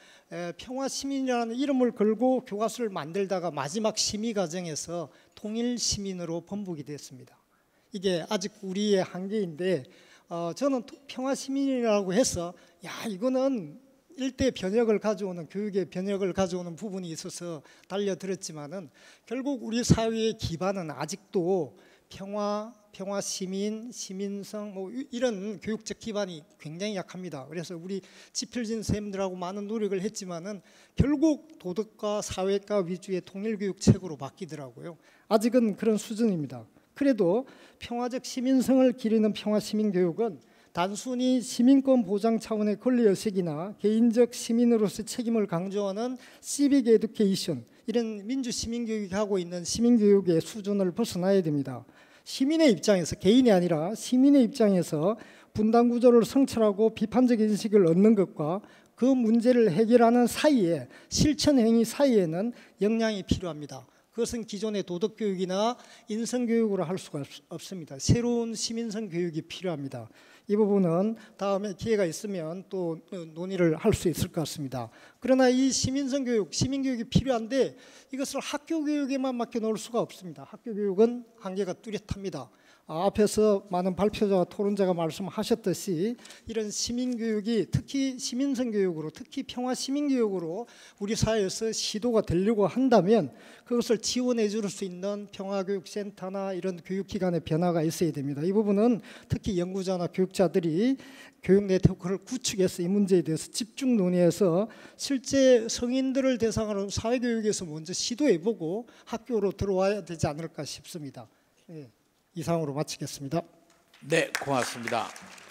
평화 시민이라는 이름을 걸고 교과서를 만들다가 마지막 심의 과정에서 통일 시민으로 번복이 됐습니다. 이게 아직 우리의 한계인데 어, 저는 평화 시민이라고 해서 야 이거는 일대 변혁을 가져오는 교육의 변혁을 가져오는 부분이 있어서 달려들었지만은 결국 우리 사회의 기반은 아직도 평화, 평화 시민, 시민성 뭐 이런 교육적 기반이 굉장히 약합니다. 그래서 우리 지필진 선생님들하고 많은 노력을 했지만은 결국 도덕과 사회과 위주의 통일교육 책으로 바뀌더라고요. 아직은 그런 수준입니다. 그래도 평화적 시민성을 기르는 평화시민교육은 단순히 시민권 보장 차원의 권리의식이나 개인적 시민으로서의 책임을 강조하는 시빅 에듀케이션 이런 민주시민교육이 하고 있는 시민교육의 수준을 벗어나야 됩니다. 시민의 입장에서 개인이 아니라 시민의 입장에서 분단구조를 성찰하고 비판적 인식을 얻는 것과 그 문제를 해결하는 사이에 실천행위 사이에는 역량이 필요합니다. 그것은 기존의 도덕교육이나 인성교육으로 할 수가 없습니다. 새로운 시민성 교육이 필요합니다. 이 부분은 다음에 기회가 있으면 또 논의를 할 수 있을 것 같습니다. 그러나 이 시민성 교육, 시민 교육이 필요한데 이것을 학교 교육에만 맡겨 놓을 수가 없습니다. 학교 교육은 한계가 뚜렷합니다. 앞에서 많은 발표자와 토론자가 말씀하셨듯이 이런 시민교육이 특히 시민성 교육으로, 특히 평화 시민교육으로 우리 사회에서 시도가 되려고 한다면 그것을 지원해 줄 수 있는 평화교육센터나 이런 교육기관의 변화가 있어야 됩니다. 이 부분은 특히 연구자나 교육자들이 교육 네트워크를 구축해서 이 문제에 대해서 집중 논의해서 실제 성인들을 대상으로 사회교육에서 먼저 시도해보고 학교로 들어와야 되지 않을까 싶습니다. 예. 이상으로 마치겠습니다. 네, 고맙습니다.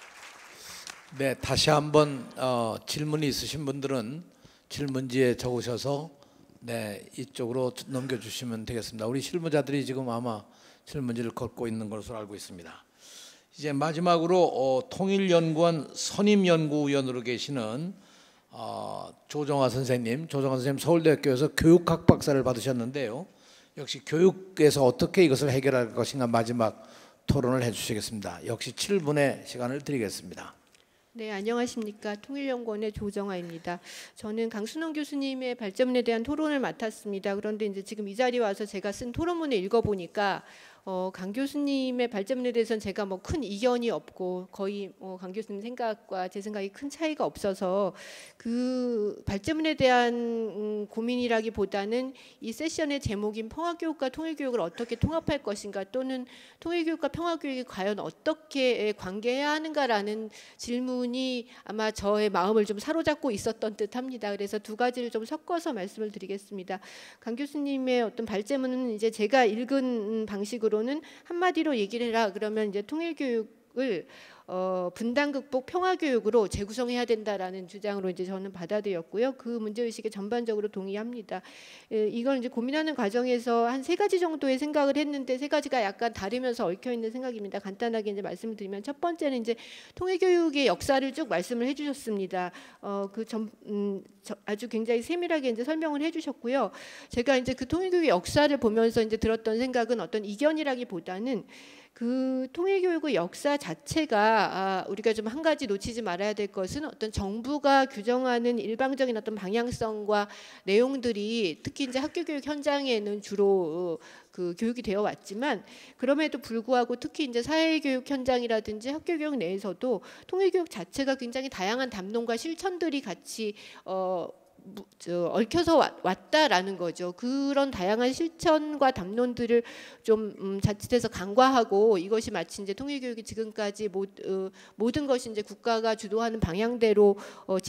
네, 다시 한번 어, 질문이 있으신 분들은 질문지에 적으셔서 네, 이쪽으로 넘겨주시면 되겠습니다. 우리 실무자들이 지금 아마 질문지를 걷고 있는 것으로 알고 있습니다. 이제 마지막으로 어, 통일연구원 선임연구위원으로 계시는 어, 조정화 선생님, 조정화 선생님 서울대학교에서 교육학 박사를 받으셨는데요. 역시 교육에서 어떻게 이것을 해결할 것인가 마지막 토론을 해주시겠습니다. 역시 칠 분의 시간을 드리겠습니다. 네, 안녕하십니까. 통일연구원의 조정아입니다. 저는 강순원 교수님의 발제문에 대한 토론을 맡았습니다. 그런데 이제 지금 이 자리에 와서 제가 쓴 토론문을 읽어보니까 어, 강 교수님의 발제문에 대해서는 제가 뭐 큰 이견이 없고 거의 어, 강 교수님 생각과 제 생각이 큰 차이가 없어서 그 발제문에 대한 음, 고민이라기보다는 이 세션의 제목인 평화교육과 통일교육을 어떻게 통합할 것인가 또는 통일교육과 평화교육이 과연 어떻게 관계해야 하는가라는 질문이 아마 저의 마음을 좀 사로잡고 있었던 듯합니다. 그래서 두 가지를 좀 섞어서 말씀을 드리겠습니다. 강 교수님의 어떤 발제문은 이제 제가 읽은 방식으로 는 한마디로 얘기를 해라 그러면 이제 통일교육을 어, 분단 극복 평화교육으로 재구성해야 된다라는 주장으로 이제 저는 받아들였고요. 그 문제의식에 전반적으로 동의합니다. 에, 이걸 이제 고민하는 과정에서 한 세 가지 정도의 생각을 했는데 세 가지가 약간 다르면서 얽혀 있는 생각입니다. 간단하게 이제 말씀을 드리면 첫 번째는 이제 통일교육의 역사를 쭉 말씀을 해주셨습니다. 어, 그 전, 음, 저, 아주 굉장히 세밀하게 이제 설명을 해주셨고요. 제가 이제 그 통일교육의 역사를 보면서 이제 들었던 생각은 어떤 이견이라기보다는 그 통일교육의 역사 자체가 아, 우리가 좀 한 가지 놓치지 말아야 될 것은 어떤 정부가 규정하는 일방적인 어떤 방향성과 내용들이 특히 이제 학교교육 현장에는 주로 그 교육이 되어 왔지만 그럼에도 불구하고 특히 이제 사회교육 현장이라든지 학교교육 내에서도 통일교육 자체가 굉장히 다양한 담론과 실천들이 같이 어, 저, 얽혀서 왔다라는 거죠. 그런 다양한 실천과 담론들을 좀 음, 자칫해서 간과하고 이것이 마치 이제 통일교육이 지금까지 모, 어, 모든 것이 이제 국가가 주도하는 방향대로 어,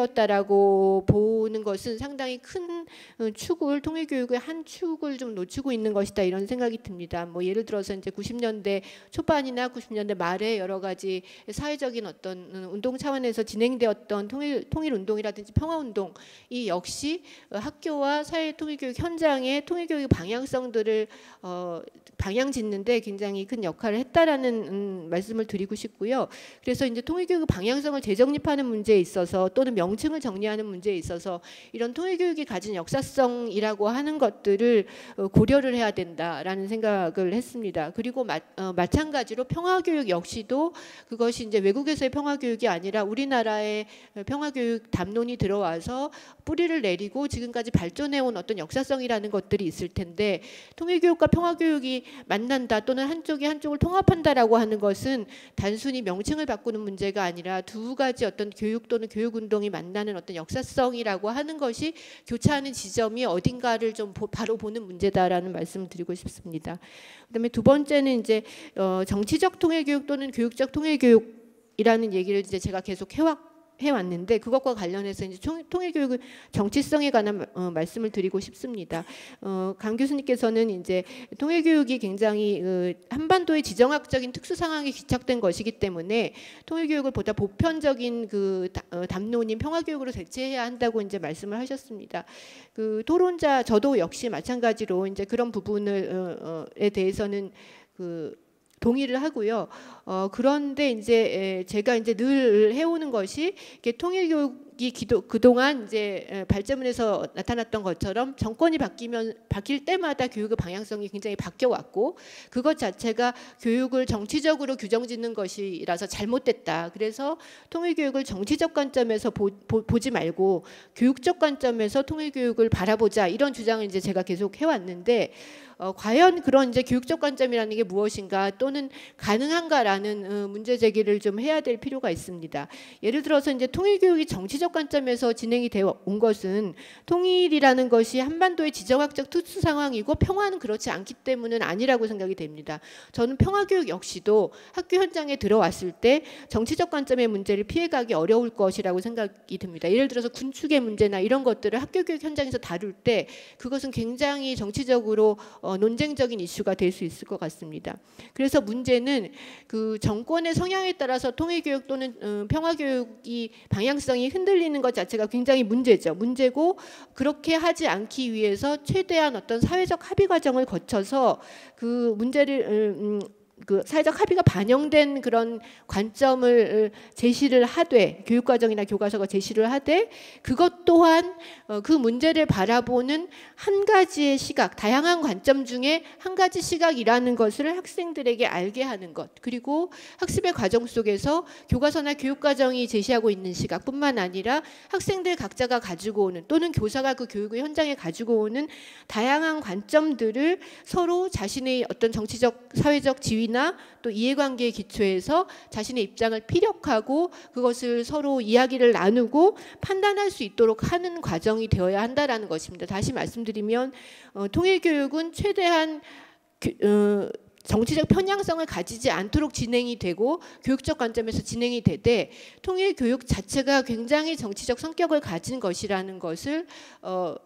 진행되었다라고 보는 것은 상당히 큰 어, 축을 통일교육의 한 축을 좀 놓치고 있는 것이다 이런 생각이 듭니다. 뭐 예를 들어서 이제 구십 년대 초반이나 구십 년대 말에 여러 가지 사회적인 어떤 운동 차원에서 진행되었던 통일 통일 운동이라든지 평화 운동 이 역시 학교와 사회 통일교육 현장의 통일교육 방향성들을 어, 방향 짓는데 굉장히 큰 역할을 했다라는 음, 말씀을 드리고 싶고요. 그래서 이제 통일교육 방향성을 재정립하는 문제에 있어서 또는 명칭을 정리하는 문제에 있어서 이런 통일교육이 가진 역사성이라고 하는 것들을 어, 고려를 해야 된다라는 생각을 했습니다. 그리고 마, 어, 마찬가지로 평화교육 역시도 그것이 이제 외국에서의 평화교육이 아니라 우리나라의 평화교육 담론이 들어와서 뿌리를 내리고 지금까지 발전해온 어떤 역사성이라는 것들이 있을 텐데 통일교육과 평화교육이 만난다 또는 한쪽이 한쪽을 통합한다라고 하는 것은 단순히 명칭을 바꾸는 문제가 아니라 두 가지 어떤 교육 또는 교육운동이 만나는 어떤 역사성이라고 하는 것이 교차하는 지점이 어딘가를 좀 바로 보는 문제다라는 말씀을 드리고 싶습니다. 그다음에 두 번째는 이제 어, 정치적 통일교육 또는 교육적 통일교육이라는 얘기를 이제 제가 계속 해왔. 해왔는데 그것과 관련해서 이제 통일교육의 정치성에 관한 어, 말씀을 드리고 싶습니다. 어, 강 교수님께서는 이제 통일교육이 굉장히 어, 한반도의 지정학적인 특수 상황에 기착된 것이기 때문에 통일교육을 보다 보편적인 그 어, 담론인 평화교육으로 대체해야 한다고 이제 말씀을 하셨습니다. 그 토론자 저도 역시 마찬가지로 이제 그런 부분을 어, 어에 대해서는 그 동의를 하고요. 어, 그런데 이제 제가 이제 늘 해오는 것이 통일교육 교육이 기도, 그동안 이제 발제문에서 나타났던 것처럼 정권이 바뀌면 바뀔 때마다 교육의 방향성이 굉장히 바뀌어 왔고 그것 자체가 교육을 정치적으로 규정짓는 것이라서 잘못됐다. 그래서 통일교육을 정치적 관점에서 보, 보, 보지 말고 교육적 관점에서 통일교육을 바라보자 이런 주장을 이제 제가 계속 해왔는데 어, 과연 그런 이제 교육적 관점이라는 게 무엇인가 또는 가능한가라는 어, 문제 제기를 좀 해야 될 필요가 있습니다. 예를 들어서 이제 통일교육이 정치적 관점에서 진행이 되어 온 것은 통일이라는 것이 한반도의 지정학적 특수 상황이고 평화는 그렇지 않기 때문은 아니라고 생각이 됩니다. 저는 평화교육 역시도 학교 현장에 들어왔을 때 정치적 관점의 문제를 피해가기 어려울 것이라고 생각이 듭니다. 예를 들어서 군축의 문제나 이런 것들을 학교교육 현장에서 다룰 때 그것은 굉장히 정치적으로 어, 논쟁적인 이슈가 될 수 있을 것 같습니다. 그래서 문제는 그 정권의 성향에 따라서 통일교육 또는 어, 평화교육이 방향성이 흔들리는 것 자체가 굉장히 문제죠. 문제고 그렇게 하지 않기 위해서 최대한 어떤 사회적 합의 과정을 거쳐서 그 문제를 음, 그 사회적 합의가 반영된 그런 관점을 제시를 하되 교육과정이나 교과서가 제시를 하되 그것 또한 그 문제를 바라보는 한 가지의 시각, 다양한 관점 중에 한 가지 시각이라는 것을 학생들에게 알게 하는 것 그리고 학습의 과정 속에서 교과서나 교육과정이 제시하고 있는 시각뿐만 아니라 학생들 각자가 가지고 오는 또는 교사가 그 교육의 현장에 가지고 오는 다양한 관점들을 서로 자신의 어떤 정치적, 사회적 지위나 또 이해관계의 기초에서 자신의 입장을 피력하고 그것을 서로 이야기를 나누고 판단할 수 있도록 하는 과정이 되어야 한다라는 것입니다. 다시 말씀드리면 어, 통일교육은 최대한 어, 정치적 편향성을 가지지 않도록 진행이 되고 교육적 관점에서 진행이 되되 통일교육 자체가 굉장히 정치적 성격을 가진 것이라는 것을 어,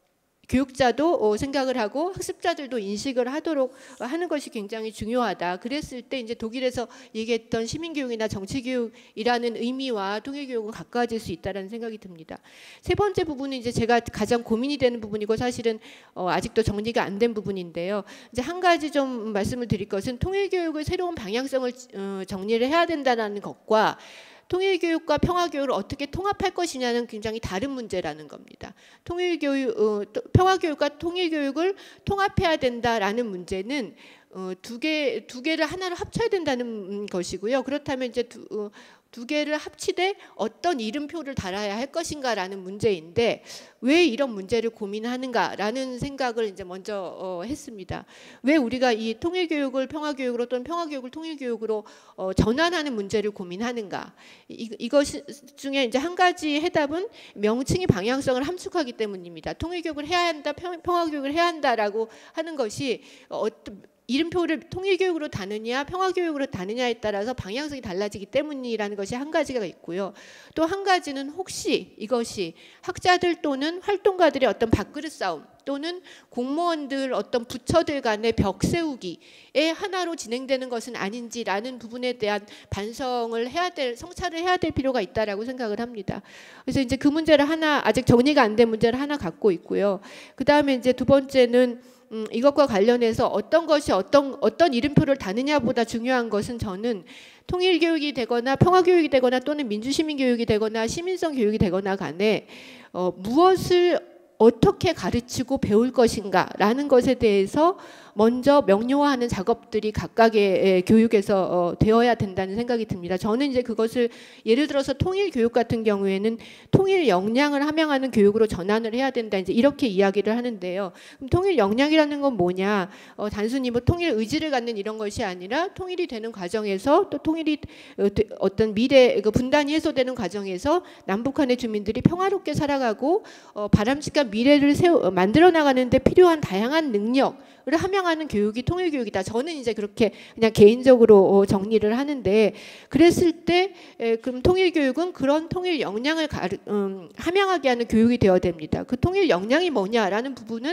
교육자도 생각을 하고 학습자들도 인식을 하도록 하는 것이 굉장히 중요하다. 그랬을 때 이제 독일에서 얘기했던 시민교육이나 정치교육이라는 의미와 통일교육은 가까워질 수 있다는 생각이 듭니다. 세 번째 부분은 이제 제가 가장 고민이 되는 부분이고 사실은 어 아직도 정리가 안 된 부분인데요. 이제 한 가지 좀 말씀을 드릴 것은 통일교육의 새로운 방향성을 어 정리를 해야 된다는 것과 통일교육과 평화교육을 어떻게 통합할 것이냐는 굉장히 다른 문제라는 겁니다. 통일교육, 어, 평화교육과 통일교육을 통합해야 된다라는 문제는 어, 두 개, 두 개를 하나로 합쳐야 된다는 것이고요. 그렇다면 이제 두, 어, 두 개를 합치되 어떤 이름표를 달아야 할 것인가라는 문제인데 왜 이런 문제를 고민하는가라는 생각을 이제 먼저 어, 했습니다. 왜 우리가 이 통일교육을 평화교육으로 또는 평화교육을 통일교육으로 어, 전환하는 문제를 고민하는가? 이, 이것 중에 이제 한 가지 해답은 명칭의 방향성을 함축하기 때문입니다. 통일교육을 해야 한다, 평, 평화교육을 해야 한다라고 하는 것이 어떤 이름표를 통일교육으로 다느냐 평화교육으로 다느냐에 따라서 방향성이 달라지기 때문이라는 것이 한 가지가 있고요. 또 한 가지는 혹시 이것이 학자들 또는 활동가들의 어떤 밥그릇 싸움 또는 공무원들 어떤 부처들 간의 벽 세우기의 하나로 진행되는 것은 아닌지라는 부분에 대한 반성을 해야 될 성찰을 해야 될 필요가 있다라고 생각을 합니다. 그래서 이제 그 문제를 하나 아직 정리가 안 된 문제를 하나 갖고 있고요. 그 다음에 이제 두 번째는 음, 이것과 관련해서 어떤 것이 어떤 어떤 이름표를 다느냐보다 중요한 것은 저는 통일교육이 되거나 평화교육이 되거나 또는 민주시민교육이 되거나 시민성 교육이 되거나 간에 어, 무엇을 어떻게 가르치고 배울 것인가라는 것에 대해서 먼저 명료화하는 작업들이 각각의 교육에서 어, 되어야 된다는 생각이 듭니다. 저는 이제 그것을 예를 들어서 통일 교육 같은 경우에는 통일 역량을 함양하는 교육으로 전환을 해야 된다. 이제 이렇게 이야기를 하는데요. 그럼 통일 역량이라는 건 뭐냐? 어, 단순히 뭐 통일 의지를 갖는 이런 것이 아니라 통일이 되는 과정에서 또 통일이 어, 어떤 미래 그 분단이 해소되는 과정에서 남북한의 주민들이 평화롭게 살아가고 어, 바람직한 미래를 세우, 만들어 나가는데 필요한 다양한 능력을 함양하는 교육이 통일교육이다. 저는 이제 그렇게 그냥 개인적으로 정리를 하는데 그랬을 때 에, 그럼 통일교육은 그런 통일 역량을 가르, 음, 함양하게 하는 교육이 되어야 됩니다. 그 통일 역량이 뭐냐라는 부분은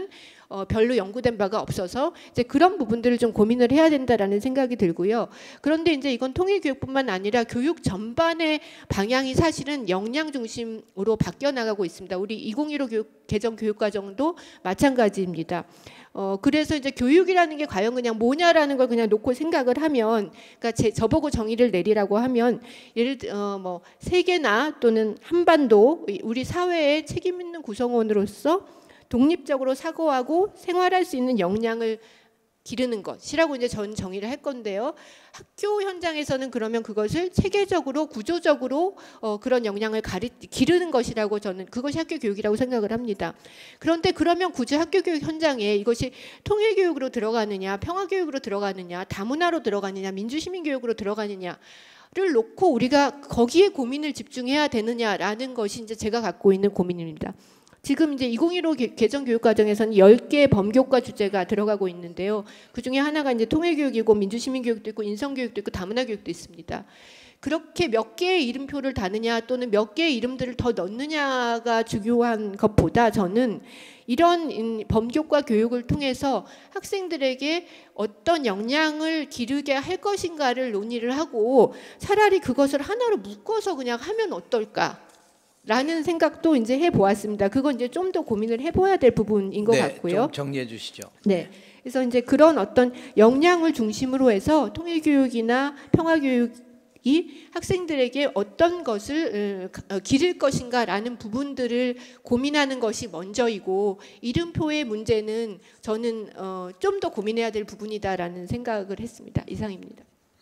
어, 별로 연구된 바가 없어서 이제 그런 부분들을 좀 고민을 해야 된다라는 생각이 들고요. 그런데 이제 이건 통일교육뿐만 아니라 교육 전반의 방향이 사실은 역량 중심으로 바뀌어 나가고 있습니다. 우리 이천십오 교육, 개정 교육과정도 마찬가지입니다. 어, 그래서 이제 교육이라는 게 과연 그냥 뭐냐라는 걸 그냥 놓고 생각을 하면, 그러니까 제, 저보고 정의를 내리라고 하면 예를 들어 어, 뭐 세계나 또는 한반도 우리 사회의 책임 있는 구성원으로서 독립적으로 사고하고 생활할 수 있는 역량을 기르는 것이라고 이제 전 정의를 할 건데요. 학교 현장에서는 그러면 그것을 체계적으로 구조적으로 어, 그런 역량을 가리, 기르는 것이라고 저는 그것이 학교 교육이라고 생각을 합니다. 그런데 그러면 굳이 학교 교육 현장에 이것이 통일교육으로 들어가느냐, 평화교육으로 들어가느냐, 다문화로 들어가느냐, 민주시민교육으로 들어가느냐 를 놓고 우리가 거기에 고민을 집중해야 되느냐라는 것이 이제 제가 갖고 있는 고민입니다. 지금 이제 이천십오 개정 교육과정에서는 열 개의 범교과 주제가 들어가고 있는데요. 그 중에 하나가 이제 통일교육이고 민주시민교육도 있고 인성교육도 있고 다문화교육도 있습니다. 그렇게 몇 개의 이름표를 다느냐 또는 몇 개의 이름들을 더 넣느냐가 중요한 것보다 저는 이런 범교과 교육을 통해서 학생들에게 어떤 역량을 기르게 할 것인가를 논의를 하고 차라리 그것을 하나로 묶어서 그냥 하면 어떨까? 라는 생각도 이제 해보았습니다. 그건 이제 좀 더 고민을 해봐야 될 부분인 것 네, 같고요. 좀 정리해 주시죠. 네. 그래서 이제 그런 어떤 역량을 중심으로 해서 통일교육이나 평화교육이 학생들에게 어떤 것을 기를 것인가라는 부분들을 고민하는 것이 먼저이고, 이름표의 문제는 저는 어, 좀 더 고민해야 될 부분이다라는 생각을 했습니다. 이상입니다.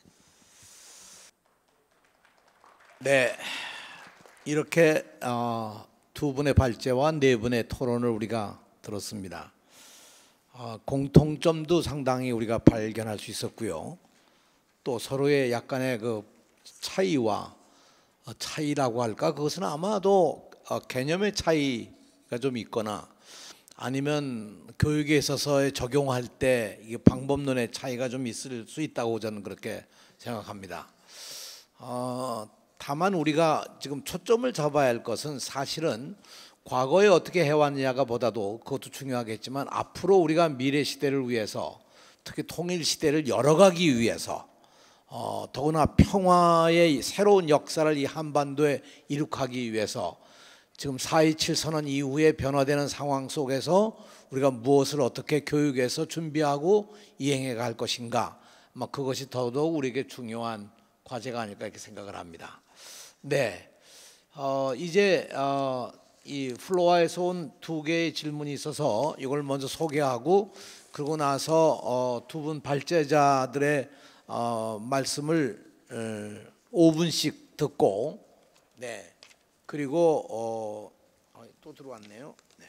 네. 이렇게 어, 두 분의 발제와 네 분의 토론을 우리가 들었습니다. 어, 공통점도 상당히 우리가 발견할 수 있었고요. 또 서로의 약간의 그 차이와 어, 차이라고 할까, 그것은 아마도 어, 개념의 차이가 좀 있거나 아니면 교육에 있어서 적용할 때 이게 방법론의 차이가 좀 있을 수 있다고 저는 그렇게 생각합니다. 어, 다만 우리가 지금 초점을 잡아야 할 것은 사실은 과거에 어떻게 해왔느냐가 보다도 그것도 중요하겠지만 앞으로 우리가 미래 시대를 위해서, 특히 통일 시대를 열어가기 위해서 어, 더구나 평화의 새로운 역사를 이 한반도에 이룩하기 위해서 지금 사 이십칠 선언 이후에 변화되는 상황 속에서 우리가 무엇을 어떻게 교육에서 준비하고 이행해 갈 것인가, 뭐 그것이 더더욱 우리에게 중요한 과제가 아닐까 이렇게 생각을 합니다. 네, 어, 이제 어, 이 플로아에서 온 두 개의 질문이 있어서 이걸 먼저 소개하고, 그러고 나서 어, 두 분 발제자들의 어, 말씀을 어, 오 분씩 듣고, 네, 그리고 어, 어, 또 들어왔네요. 네.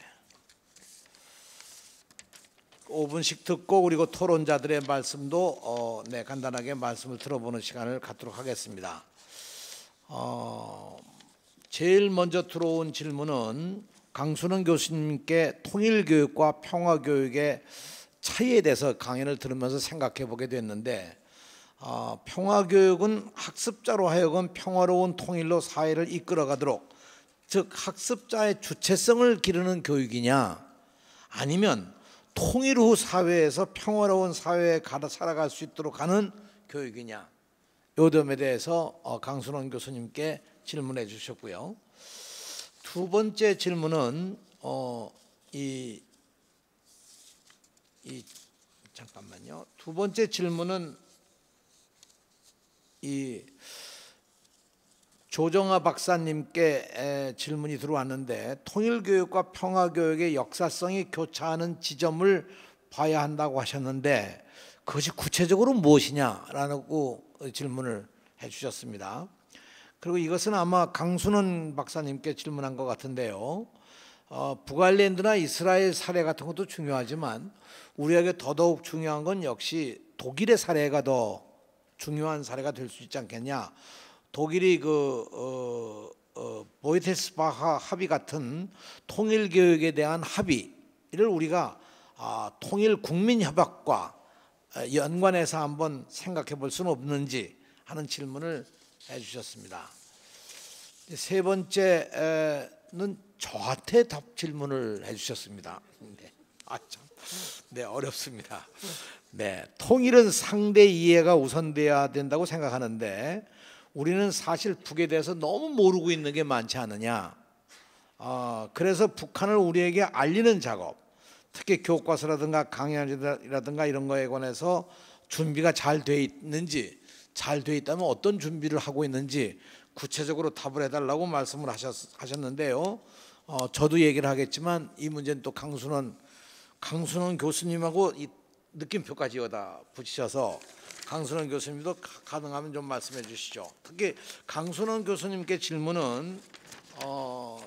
오 분씩 듣고 그리고 토론자들의 말씀도 어, 네, 간단하게 말씀을 들어보는 시간을 갖도록 하겠습니다. 어, 제일 먼저 들어온 질문은 강순원 교수님께 통일교육과 평화교육의 차이에 대해서 강연을 들으면서 생각해 보게 됐는데, 어, 평화교육은 학습자로 하여금 평화로운 통일로 사회를 이끌어가도록, 즉 학습자의 주체성을 기르는 교육이냐, 아니면 통일 후 사회에서 평화로운 사회에 가다 살아갈 수 있도록 하는 교육이냐, 이 점에 대해서 강순원 교수님께 질문해 주셨고요. 두 번째 질문은 어, 이, 이 잠깐만요. 두 번째 질문은 이 조정아 박사님께 질문이 들어왔는데, 통일교육과 평화교육의 역사성이 교차하는 지점을 봐야 한다고 하셨는데 그것이 구체적으로 무엇이냐라고 질문을 해주셨습니다. 그리고 이것은 아마 강순원 박사님께 질문한 것 같은데요. 어, 북아일랜드나 이스라엘 사례 같은 것도 중요하지만 우리에게 더더욱 중요한 건 역시 독일의 사례가 더 중요한 사례가 될 수 있지 않겠냐. 독일이 그 어, 어, 보이테스바하 합의 같은 통일 교육에 대한 합의를 우리가 아, 통일 국민협약과 연관해서 한번 생각해 볼 수는 없는지 하는 질문을 해주셨습니다. 세 번째는 저한테 답 질문을 해주셨습니다. 네. 아, 참. 네, 어렵습니다. 네, 통일은 상대 이해가 우선돼야 된다고 생각하는데 우리는 사실 북에 대해서 너무 모르고 있는 게 많지 않느냐. 어, 그래서 북한을 우리에게 알리는 작업, 특히 교과서라든가 강연이라든가 이런 거에 관해서 준비가 잘 돼 있는지, 잘 돼 있다면 어떤 준비를 하고 있는지 구체적으로 답을 해달라고 말씀을 하셨, 하셨는데요. 어, 저도 얘기를 하겠지만 이 문제는 또 강순원 강순원 교수님하고 이 느낌표까지 여기다 붙이셔서 강순원 교수님도 가능하면 좀 말씀해 주시죠. 특히 강순원 교수님께 질문은 어,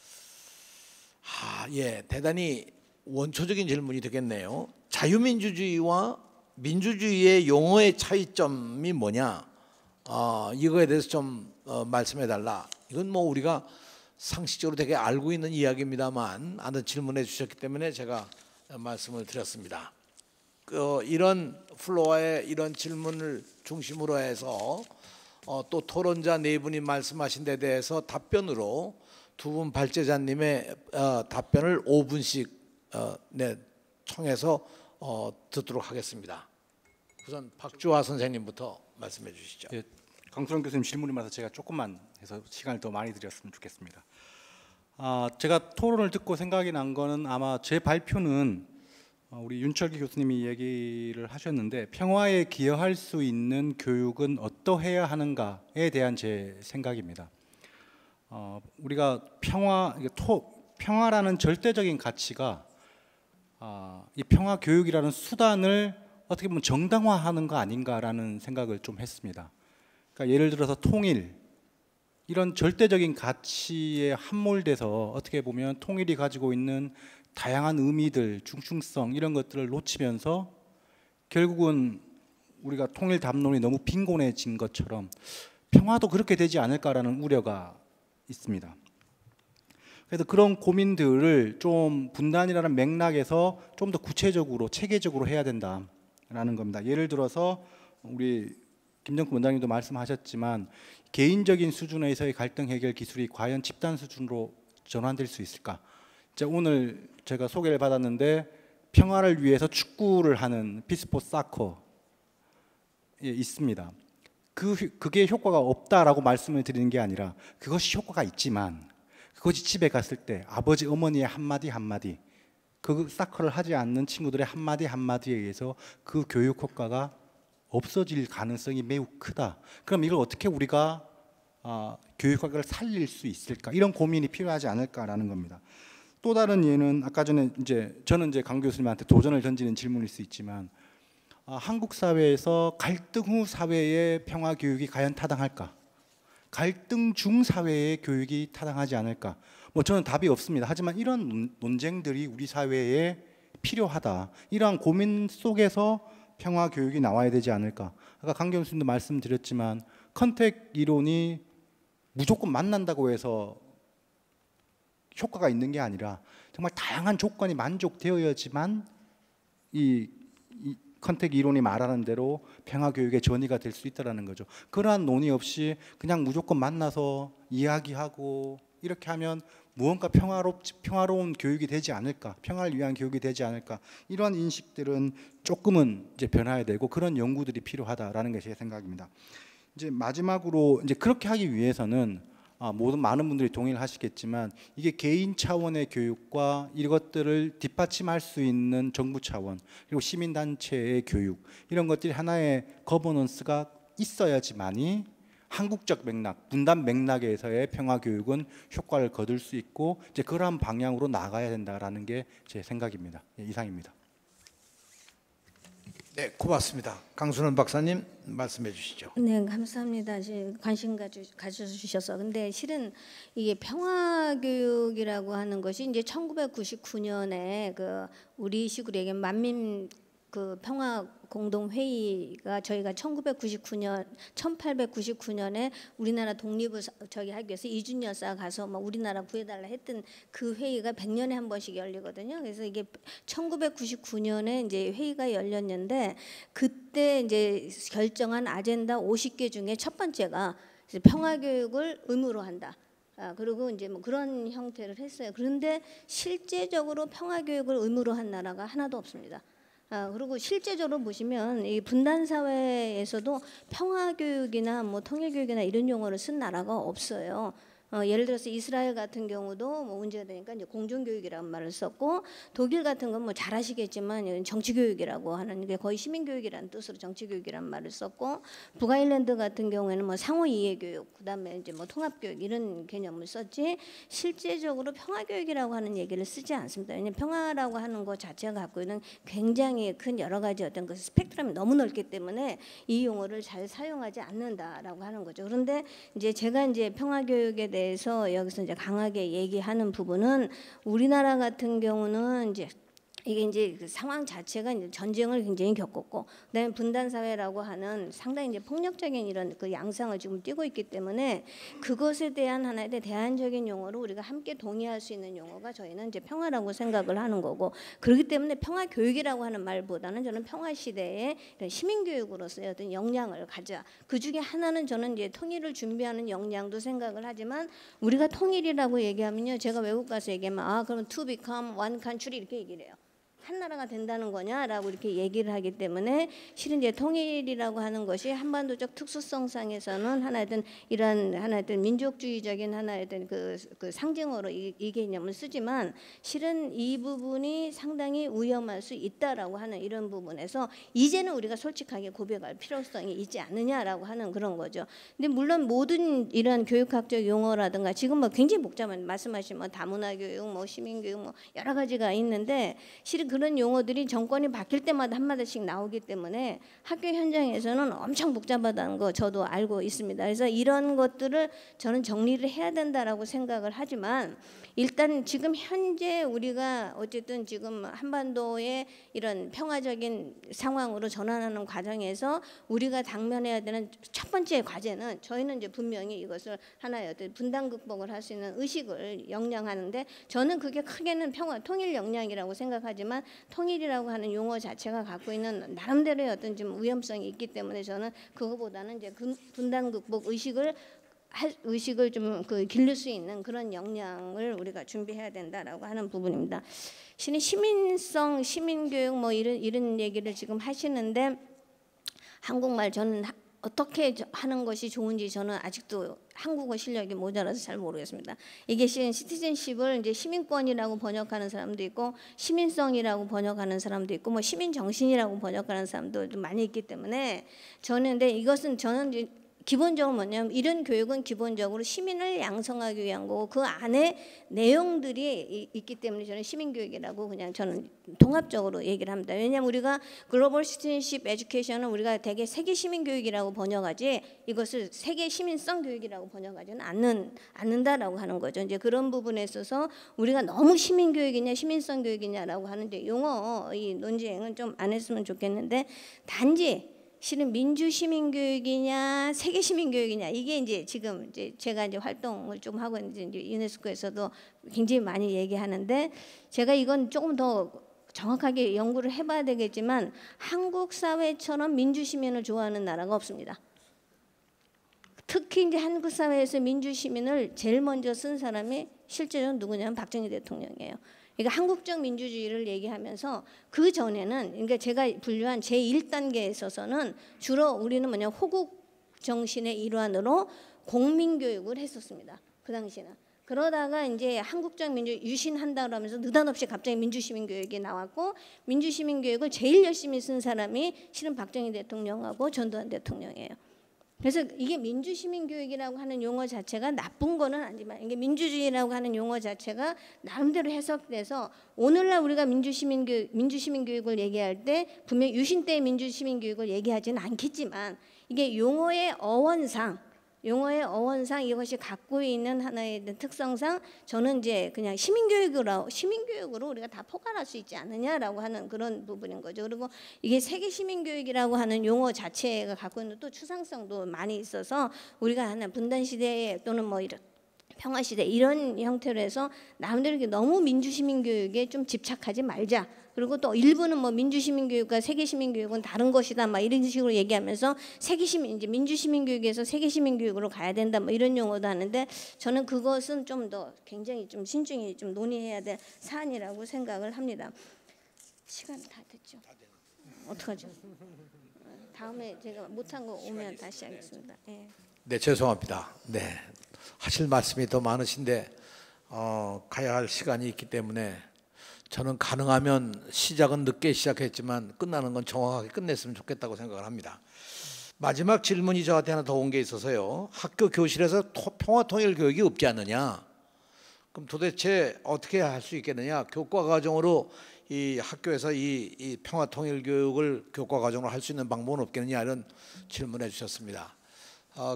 아, 예, 대단히 원초적인 질문이 되겠네요. 자유민주주의와 민주주의의 용어의 차이점이 뭐냐? 어, 이거에 대해서 좀 어, 말씀해 달라. 이건 뭐 우리가 상식적으로 되게 알고 있는 이야기입니다만 아는 질문해 주셨기 때문에 제가 말씀을 드렸습니다. 그, 이런 플로어의 이런 질문을 중심으로 해서 어, 또 토론자 네 분이 말씀하신 데 대해서 답변으로 두 분 발제자님의 어, 답변을 오 분씩 어, 네, 청해서 어, 듣도록 하겠습니다. 우선 박주화 선생님부터 말씀해 주시죠. 예, 강순원 교수님 질문이 많아서 제가 조금만 해서 시간을 더 많이 드렸으면 좋겠습니다. 아, 제가 토론을 듣고 생각이 난 거는 아마 제 발표는 우리 윤철기 교수님이 얘기를 하셨는데 평화에 기여할 수 있는 교육은 어떠해야 하는가에 대한 제 생각입니다. 어, 우리가 평화, 토, 평화라는 절대적인 가치가 아, 이 평화 교육이라는 수단을 어떻게 보면 정당화하는 거 아닌가라는 생각을 좀 했습니다. 그러니까 예를 들어서 통일, 이런 절대적인 가치에 함몰돼서 어떻게 보면 통일이 가지고 있는 다양한 의미들, 중증성 이런 것들을 놓치면서 결국은 우리가 통일 담론이 너무 빈곤해진 것처럼 평화도 그렇게 되지 않을까라는 우려가 있습니다. 그래서 그런 고민들을 좀 분단이라는 맥락에서 좀 더 구체적으로 체계적으로 해야 된다라는 겁니다. 예를 들어서 우리 김정국 원장님도 말씀하셨지만 개인적인 수준에서의 갈등 해결 기술이 과연 집단 수준으로 전환될 수 있을까? 자, 오늘 제가 소개를 받았는데 평화를 위해서 축구를 하는 피스포 사커 예, 있습니다. 그, 그게 효과가 없다라고 말씀을 드리는 게 아니라 그것이 효과가 있지만 그것이 집에 갔을 때 아버지 어머니의 한마디 한마디, 그 사커를 하지 않는 친구들의 한마디 한마디에 의해서 그 교육 효과가 없어질 가능성이 매우 크다. 그럼 이걸 어떻게 우리가 어, 교육 효과를 살릴 수 있을까? 이런 고민이 필요하지 않을까라는 겁니다. 또 다른 예는 아까 전에 이제 저는 이제 강 교수님한테 도전을 던지는 질문일 수 있지만 어, 한국 사회에서 갈등 후 사회의 평화 교육이 과연 타당할까? 갈등 중 사회의 교육이 타당하지 않을까? 뭐 저는 답이 없습니다. 하지만 이런 논쟁들이 우리 사회에 필요하다. 이러한 고민 속에서 평화 교육이 나와야 되지 않을까? 아까 강 교수님도 말씀드렸지만 컨택 이론이 무조건 만난다고 해서 효과가 있는 게 아니라 정말 다양한 조건이 만족되어야지만 이, 이 컨택 이론이 말하는 대로 평화 교육의 전이가 될 수 있다는 거죠. 그러한 논의 없이 그냥 무조건 만나서 이야기하고 이렇게 하면 무언가 평화롭, 평화로운 교육이 되지 않을까, 평화를 위한 교육이 되지 않을까, 이러한 인식들은 조금은 이제 변화해야 되고 그런 연구들이 필요하다라는 게 제 생각입니다. 이제 마지막으로 이제 그렇게 하기 위해서는 아, 모든 많은 분들이 동의를 하시겠지만 이게 개인 차원의 교육과 이것들을 뒷받침할 수 있는 정부 차원 그리고 시민단체의 교육 이런 것들이 하나의 거버넌스가 있어야지만이 한국적 맥락, 분단 맥락에서의 평화 교육은 효과를 거둘 수 있고 이제 그러한 방향으로 나가야 된다라는 게 제 생각입니다. 예, 이상입니다. 네, 고맙습니다. 강순원 박사님 말씀해 주시죠. 네, 감사합니다. 관심 가져 가져주셔서. 근데 실은 이게 평화 교육이라고 하는 것이 이제 천구백구십구 년에 그 우리식으로 얘기하면 만민 그 평화 공동 회의가 저희가 천구백구십구 년, 천팔백구십구 년에 우리나라 독립을 저기 하기 위해서 이준열사 가서 막 우리나라 구해달라 했던 그 회의가 백 년에 한 번씩 열리거든요. 그래서 이게 천구백구십구 년에 이제 회의가 열렸는데 그때 이제 결정한 아젠다 오십 개 중에 첫 번째가 평화 교육을 의무로 한다. 아, 그리고 이제 뭐 그런 형태를 했어요. 그런데 실제적으로 평화 교육을 의무로 한 나라가 하나도 없습니다. 아, 그리고 실제적으로 보시면 이 분단 사회에서도 평화 교육이나 뭐 통일 교육이나 이런 용어를 쓴 나라가 없어요. 어, 예를 들어서 이스라엘 같은 경우도 뭐 문제가 되니까 이제 공정교육이라는 말을 썼고, 독일 같은 건 뭐 잘 아시겠지만 이건 정치교육이라고 하는 게 거의 시민교육이라는 뜻으로 정치교육이라는 말을 썼고, 북아일랜드 같은 경우에는 뭐 상호이해교육, 그다음에 이제 뭐 통합교육 이런 개념을 썼지 실제적으로 평화교육이라고 하는 얘기를 쓰지 않습니다. 왜냐하면 평화라고 하는 것 자체가 갖고 있는 굉장히 큰 여러 가지 어떤 그 스펙트럼이 너무 넓기 때문에 이 용어를 잘 사용하지 않는다라고 하는 거죠. 그런데 이제 제가 이제 평화교육에 대해 그래서 여기서 이제 강하게 얘기하는 부분은 우리나라 같은 경우는 이제 이게 이제 그 상황 자체가 이제 전쟁을 굉장히 겪었고, 그다음에 분단 사회라고 하는 상당히 이제 폭력적인 이런 그 양상을 지금 띠고 있기 때문에 그것에 대한 하나의 대안적인 용어로 우리가 함께 동의할 수 있는 용어가 저희는 이제 평화라고 생각을 하는 거고, 그렇기 때문에 평화 교육이라고 하는 말보다는 저는 평화 시대의 이런 시민 교육으로서의 어떤 역량을 가져. 그 중에 하나는 저는 이제 통일을 준비하는 역량도 생각을 하지만, 우리가 통일이라고 얘기하면요, 제가 외국 가서 얘기하면 아 그럼 to become one country 이렇게 얘기를 해요. 한 나라가 된다는 거냐라고 이렇게 얘기를 하기 때문에 실은 이제 통일이라고 하는 것이 한반도적 특수성상에서는 하나의 이런 하나의 민족주의적인 하나의 그, 그 상징어로 이, 이 개념을 쓰지만, 실은 이 부분이 상당히 위험할 수 있다라고 하는 이런 부분에서 이제는 우리가 솔직하게 고백할 필요성이 있지 않느냐라고 하는 그런 거죠. 근데 물론 모든 이런 교육학적 용어라든가 지금 뭐 굉장히 복잡한 말씀하신 뭐 다문화 교육, 뭐 시민 교육, 뭐 여러 가지가 있는데 실은 그런 용어들이 정권이 바뀔 때마다 한마디씩 나오기 때문에 학교 현장에서는 엄청 복잡하다는 거 저도 알고 있습니다. 그래서 이런 것들을 저는 정리를 해야 된다라고 생각을 하지만, 일단 지금 현재 우리가 어쨌든 지금 한반도의 이런 평화적인 상황으로 전환하는 과정에서 우리가 당면해야 되는 첫 번째 과제는, 저희는 이제 분명히 이것을 하나의 어떤 분단 극복을 할 수 있는 의식을 역량하는데, 저는 그게 크게는 평화 통일 역량이라고 생각하지만 통일이라고 하는 용어 자체가 갖고 있는 나름대로의 어떤 좀 위험성이 있기 때문에 저는 그거보다는 이제 분단 극복 의식을 할 의식을 좀 그 기를 수 있는 그런 역량을 우리가 준비해야 된다라고 하는 부분입니다. 신이 시민성, 시민교육 뭐 이런 이런 얘기를 지금 하시는데, 한국말 저는 하, 어떻게 하는 것이 좋은지 저는 아직도 한국어 실력이 모자라서 잘 모르겠습니다. 이게 시티즌십을 이제 시민권이라고 번역하는 사람도 있고, 시민성이라고 번역하는 사람도 있고, 뭐 시민 정신이라고 번역하는 사람도 좀 많이 있기 때문에 저는 근데 이것은 저는 이제 기본적으로 뭐냐면, 이런 교육은 기본적으로 시민을 양성하기 위한 거고 그 안에 내용들이 있기 때문에 저는 시민교육이라고 그냥 저는 통합적으로 얘기를 합니다. 왜냐하면 우리가 글로벌 시티즌십 에듀케이션은 우리가 대개 세계 시민교육이라고 번역하지 이것을 세계 시민성 교육이라고 번역하지는 않는, 않는다라고 하는 거죠. 이제 그런 부분에 있어서 우리가 너무 시민교육이냐 시민성 교육이냐라고 하는데 용어 이 논쟁은 좀 안 했으면 좋겠는데, 단지 실은 민주 시민 교육이냐 세계 시민 교육이냐, 이게 이제 지금 이제 제가 이제 활동을 좀 하고 있는데 이제 유네스코에서도 굉장히 많이 얘기하는데, 제가 이건 조금 더 정확하게 연구를 해봐야 되겠지만 한국 사회처럼 민주 시민을 좋아하는 나라가 없습니다. 특히 이제 한국 사회에서 민주 시민을 제일 먼저 쓴 사람이 실제로 누구냐면 박정희 대통령이에요. 그러니까 한국적 민주주의를 얘기하면서 그 전에는, 그러니까 제가 분류한 제일 단계에 있어서는 주로 우리는 뭐냐 호국 정신의 일환으로 공민교육을 했었습니다. 그 당시에는. 그러다가 이제 한국적 민주 유신한다 그러면서 느닷없이 갑자기 민주시민교육이 나왔고, 민주시민교육을 제일 열심히 쓴 사람이 실은 박정희 대통령하고 전두환 대통령이에요. 그래서 이게 민주시민교육이라고 하는 용어 자체가 나쁜 거는 아니지만, 이게 민주주의라고 하는 용어 자체가 나름대로 해석돼서 오늘날 우리가 민주시민교육, 민주시민교육을 얘기할 때 분명 유신 때의 민주시민교육을 얘기하지는 않겠지만, 이게 용어의 어원상 용어의 어원상 이것이 갖고 있는 하나의 특성상 저는 이제 그냥 시민교육으로 시민교육으로 우리가 다 포괄할 수 있지 않느냐라고 하는 그런 부분인 거죠. 그리고 이게 세계 시민교육이라고 하는 용어 자체가 갖고 있는 또 추상성도 많이 있어서 우리가 하나 분단 시대에 또는 뭐 이런 평화시대 이런 형태로 해서 나름대로 이렇게 너무 민주시민교육에 좀 집착하지 말자. 그리고 또 일부는 뭐 민주시민교육과 세계시민교육은 다른 것이다, 막 이런 식으로 얘기하면서 세계시민 이제 민주시민교육에서 세계시민교육으로 가야 된다, 뭐 이런 용어도 하는데 저는 그것은 좀 더 굉장히 좀 신중히 좀 논의해야 될 사안이라고 생각을 합니다. 시간 다 됐죠? 어떡하죠? 다음에 제가 못한 거 오면 다시 하겠습니다. 예. 네, 죄송합니다. 네, 하실 말씀이 더 많으신데 어, 가야 할 시간이 있기 때문에 저는 가능하면 시작은 늦게 시작했지만 끝나는 건 정확하게 끝냈으면 좋겠다고 생각을 합니다. 마지막 질문이 저한테 하나 더 온 게 있어서요. 학교 교실에서 평화통일 교육이 없지 않느냐? 그럼 도대체 어떻게 할 수 있겠느냐? 교과 과정으로 이 학교에서 이, 이 평화통일 교육을 교과 과정으로 할 수 있는 방법은 없겠느냐, 이런 질문해 주셨습니다. 어,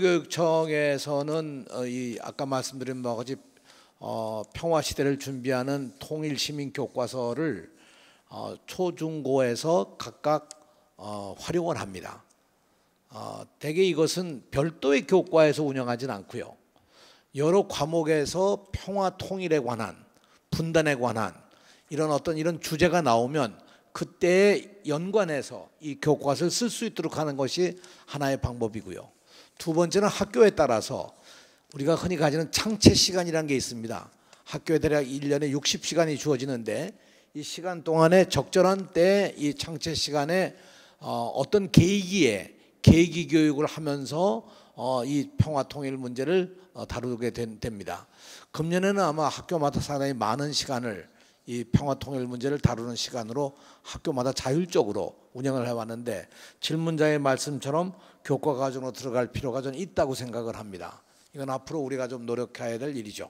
경기도교육청에서는 어, 이 아까 말씀드린 바와 같이 어, 평화 시대를 준비하는 통일 시민 교과서를 어, 초중고에서 각각 어, 활용을 합니다. 어, 대개 이것은 별도의 교과에서 운영하진 않고요. 여러 과목에서 평화 통일에 관한, 분단에 관한 이런 어떤 이런 주제가 나오면 그때에 연관해서 이 교과서를 쓸 수 있도록 하는 것이 하나의 방법이고요. 두 번째는 학교에 따라서 우리가 흔히 가지는 창체 시간이라는 게 있습니다. 학교에 대략 일 년에 육십 시간이 주어지는데 이 시간 동안에 적절한 때 이 창체 시간에 어, 어떤 계기에 계기 교육을 하면서 어, 이 평화 통일 문제를 어, 다루게 된, 됩니다. 금년에는 아마 학교마다 상당히 많은 시간을 이 평화 통일 문제를 다루는 시간으로 학교마다 자율적으로 운영을 해왔는데 질문자의 말씀처럼 교과 과정으로 들어갈 필요가 좀 있다고 생각을 합니다. 이건 앞으로 우리가 좀 노력해야 될 일이죠.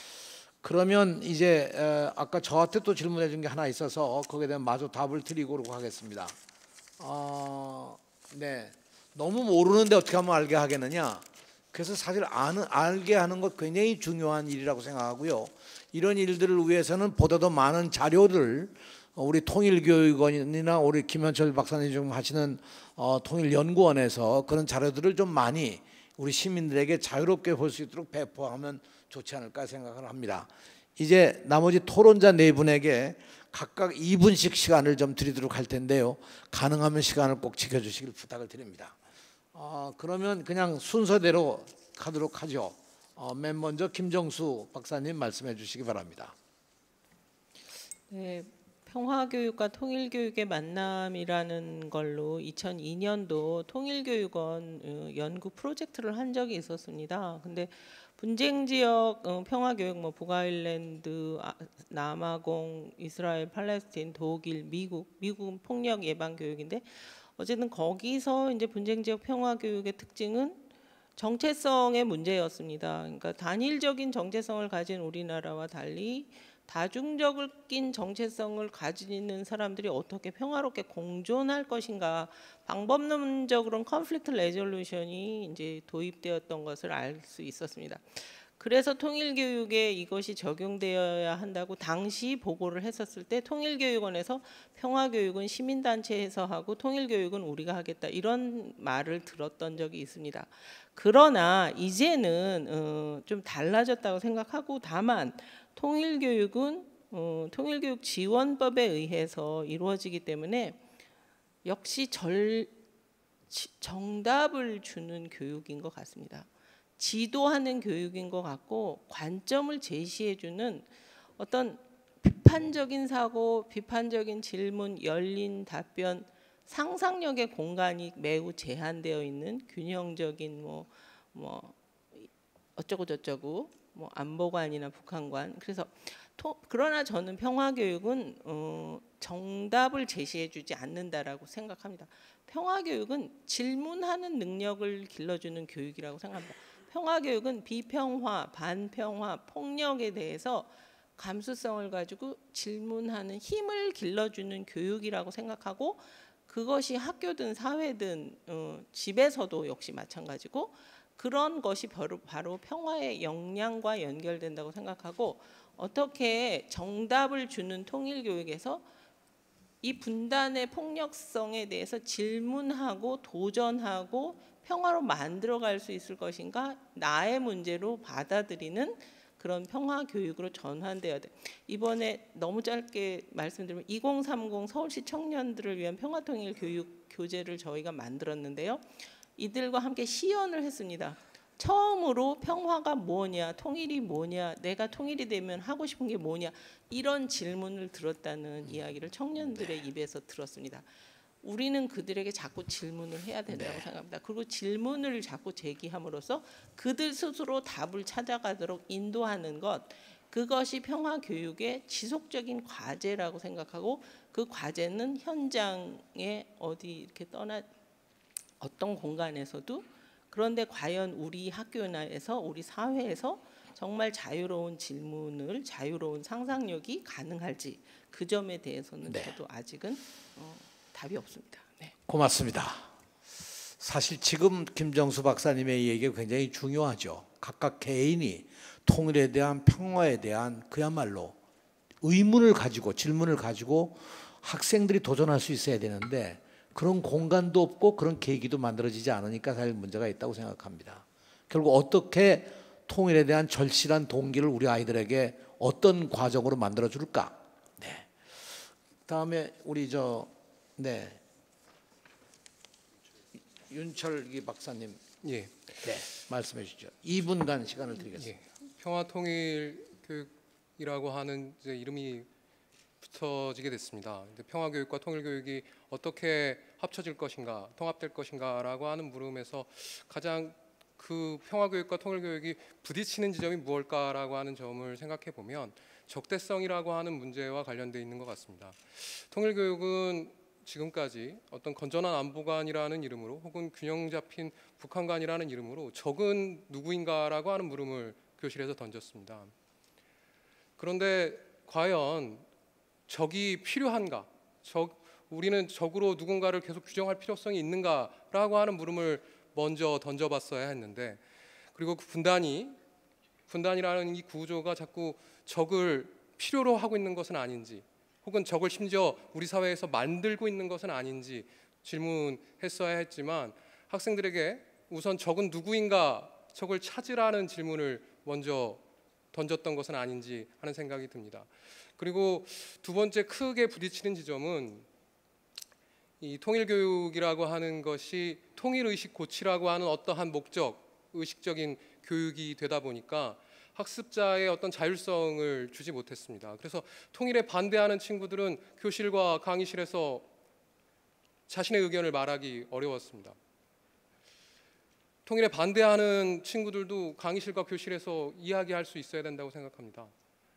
그러면 이제 아까 저한테 또 질문해 준 게 하나 있어서 거기에 대한 마저 답을 드리고 하겠습니다. 어, 네, 너무 모르는데 어떻게 하면 알게 하겠느냐? 그래서 사실 아는, 알게 하는 것 굉장히 중요한 일이라고 생각하고요. 이런 일들을 위해서는 보다 더 많은 자료를 우리 통일교육원이나 우리 김현철 박사님 좀 하시는 어, 통일연구원에서 그런 자료들을 좀 많이 우리 시민들에게 자유롭게 볼 수 있도록 배포하면 좋지 않을까 생각을 합니다. 이제 나머지 토론자 네 분에게 각각 이 분씩 시간을 좀 드리도록 할 텐데요. 가능하면 시간을 꼭 지켜주시길 부탁을 드립니다. 어, 그러면 그냥 순서대로 가도록 하죠. 어, 맨 먼저 김정수 박사님 말씀해 주시기 바랍니다. 네, 평화교육과 통일교육의 만남이라는 걸로 이천이 년도 통일교육원 연구 프로젝트를 한 적이 있었습니다. 근데 분쟁 지역 평화교육, 뭐 북아일랜드, 남아공, 이스라엘, 팔레스타인, 독일, 미국, 미국은 폭력 예방 교육인데 어쨌든 거기서 이제 분쟁 지역 평화교육의 특징은 정체성의 문제였습니다. 그러니까 단일적인 정체성을 가진 우리나라와 달리 다중적인 정체성을 가지는 사람들이 어떻게 평화롭게 공존할 것인가, 방법론적으로는 컨플릭트 레졸루션이 이제 도입되었던 것을 알 수 있었습니다. 그래서 통일교육에 이것이 적용되어야 한다고 당시 보고를 했었을 때 통일교육원에서 평화교육은 시민단체에서 하고 통일교육은 우리가 하겠다, 이런 말을 들었던 적이 있습니다. 그러나 이제는 어, 좀 달라졌다고 생각하고, 다만 통일교육은 어, 통일교육 지원법에 의해서 이루어지기 때문에 역시 절, 정답을 주는 교육인 것 같습니다. 지도하는 교육인 것 같고, 관점을 제시해주는 어떤 비판적인 사고, 비판적인 질문, 열린 답변, 상상력의 공간이 매우 제한되어 있는 균형적인 뭐, 뭐 어쩌고 저쩌고 뭐 안보관이나 북한관. 그래서 토, 그러나 저는 평화교육은 어, 정답을 제시해주지 않는다라고 생각합니다. 평화교육은 질문하는 능력을 길러주는 교육이라고 생각합니다. 평화교육은 비평화, 반평화, 폭력에 대해서 감수성을 가지고 질문하는 힘을 길러주는 교육이라고 생각하고, 그것이 학교든 사회든 어, 집에서도 역시 마찬가지고, 그런 것이 바로, 바로 평화의 역량과 연결된다고 생각하고, 어떻게 정답을 주는 통일교육에서 이 분단의 폭력성에 대해서 질문하고 도전하고 평화로 만들어갈 수 있을 것인가, 나의 문제로 받아들이는 그런 평화 교육으로 전환되어야 돼. 이번에 너무 짧게 말씀드리면 이공삼공 서울시 청년들을 위한 평화통일 교육 교재를 저희가 만들었는데요. 이들과 함께 시연을 했습니다. 처음으로 평화가 뭐냐, 통일이 뭐냐, 내가 통일이 되면 하고 싶은 게 뭐냐, 이런 질문을 들었다는 이야기를 청년들의 입에서 들었습니다. 우리는 그들에게 자꾸 질문을 해야 된다고 네. 생각합니다. 그리고 질문을 자꾸 제기함으로써 그들 스스로 답을 찾아가도록 인도하는 것, 그것이 평화 교육의 지속적인 과제라고 생각하고, 그 과제는 현장에 어디 이렇게 떠나 어떤 공간에서도, 그런데 과연 우리 학교에서 우리 사회에서 정말 자유로운 질문을, 자유로운 상상력이 가능할지, 그 점에 대해서는 네. 저도 아직은 어, 답이 없습니다. 네. 고맙습니다. 사실 지금 김정수 박사님의 얘기가 굉장히 중요하죠. 각각 개인이 통일에 대한, 평화에 대한 그야말로 의문을 가지고, 질문을 가지고 학생들이 도전할 수 있어야 되는데 그런 공간도 없고 그런 계기도 만들어지지 않으니까 사실 문제가 있다고 생각합니다. 결국 어떻게 통일에 대한 절실한 동기를 우리 아이들에게 어떤 과정으로 만들어 줄까? 네. 다음에 우리 저 네. 윤철기 박사님. 예. 네. 말씀해 주시죠. 이 분간 시간을 드리겠습니다. 예. 평화통일 교육이라고 하는 이제 이름이 붙어지게 됐습니다. 평화교육과 통일교육이 어떻게 합쳐질 것인가, 통합될 것인가라고 하는 물음에서 가장 그 평화교육과 통일교육이 부딪히는 지점이 무엇일까라고 하는 점을 생각해 보면 적대성이라고 하는 문제와 관련되어 있는 것 같습니다. 통일교육은 지금까지 어떤 건전한 안보관이라는 이름으로 혹은 균형 잡힌 북한관이라는 이름으로 적은 누구인가라고 하는 물음을 교실에서 던졌습니다. 그런데 과연 적이 필요한가? 적, 우리는 적으로 누군가를 계속 규정할 필요성이 있는가라고 하는 물음을 먼저 던져봤어야 했는데, 그리고 그 분단이 분단이라는 이 구조가 자꾸 적을 필요로 하고 있는 것은 아닌지, 혹은 적을 심지어 우리 사회에서 만들고 있는 것은 아닌지 질문했어야 했지만, 학생들에게 우선 적은 누구인가, 적을 찾으라는 질문을 먼저 던졌던 것은 아닌지 하는 생각이 듭니다. 그리고 두 번째 크게 부딪히는 지점은 이 통일교육이라고 하는 것이 통일의식 고치라고 하는 어떠한 목적, 의식적인 교육이 되다 보니까 학습자의 어떤 자율성을 주지 못했습니다. 그래서 통일에 반대하는 친구들은 교실과 강의실에서 자신의 의견을 말하기 어려웠습니다. 통일에 반대하는 친구들도 강의실과 교실에서 이야기할 수 있어야 된다고 생각합니다.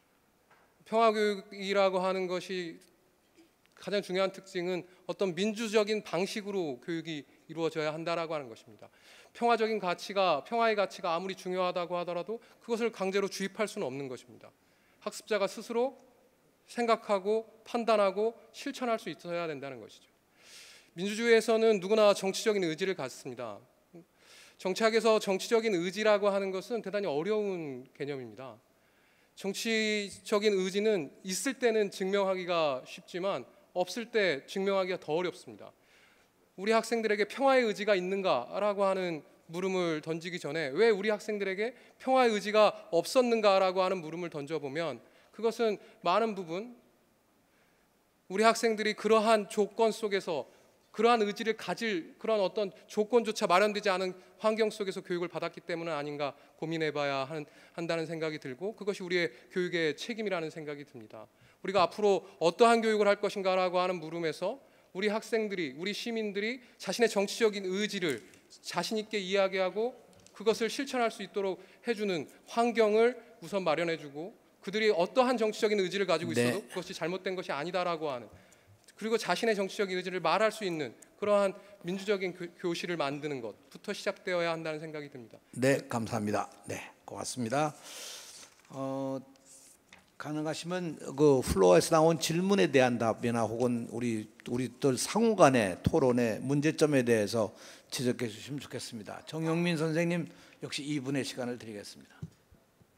평화교육이라고 하는 것이 가장 중요한 특징은 어떤 민주적인 방식으로 교육이 이루어져야 한다라고 하는 것입니다. 평화적인 가치가, 평화의 가치가 아무리 중요하다고 하더라도 그것을 강제로 주입할 수는 없는 것입니다. 학습자가 스스로 생각하고 판단하고 실천할 수 있어야 된다는 것이죠. 민주주의에서는 누구나 정치적인 의지를 갖습니다. 정치학에서 정치적인 의지라고 하는 것은 대단히 어려운 개념입니다. 정치적인 의지는 있을 때는 증명하기가 쉽지만 없을 때 증명하기가 더 어렵습니다. 우리 학생들에게 평화의 의지가 있는가라고 하는 물음을 던지기 전에 왜 우리 학생들에게 평화의 의지가 없었는가라고 하는 물음을 던져보면 그것은 많은 부분 우리 학생들이 그러한 조건 속에서 그러한 의지를 가질 그런 어떤 조건조차 마련되지 않은 환경 속에서 교육을 받았기 때문은 아닌가 고민해봐야 한, 한다는 생각이 들고, 그것이 우리의 교육의 책임이라는 생각이 듭니다. 우리가 앞으로 어떠한 교육을 할 것인가라고 하는 물음에서 우리 학생들이, 우리 시민들이 자신의 정치적인 의지를 자신 있게 이야기하고 그것을 실천할 수 있도록 해주는 환경을 우선 마련해주고, 그들이 어떠한 정치적인 의지를 가지고 있어도 네. 그것이 잘못된 것이 아니다라고 하는, 그리고 자신의 정치적인 의지를 말할 수 있는 그러한 민주적인 교, 교실을 만드는 것부터 시작되어야 한다는 생각이 듭니다. 네, 감사합니다. 네, 고맙습니다. 어, 가능하시면 그 플로어에서 나온 질문에 대한 답이나 혹은 우리 우리들 상호간의 토론의 문제점에 대해서 지적해 주시면 좋겠습니다. 정영민 선생님 역시 이 분의 시간을 드리겠습니다.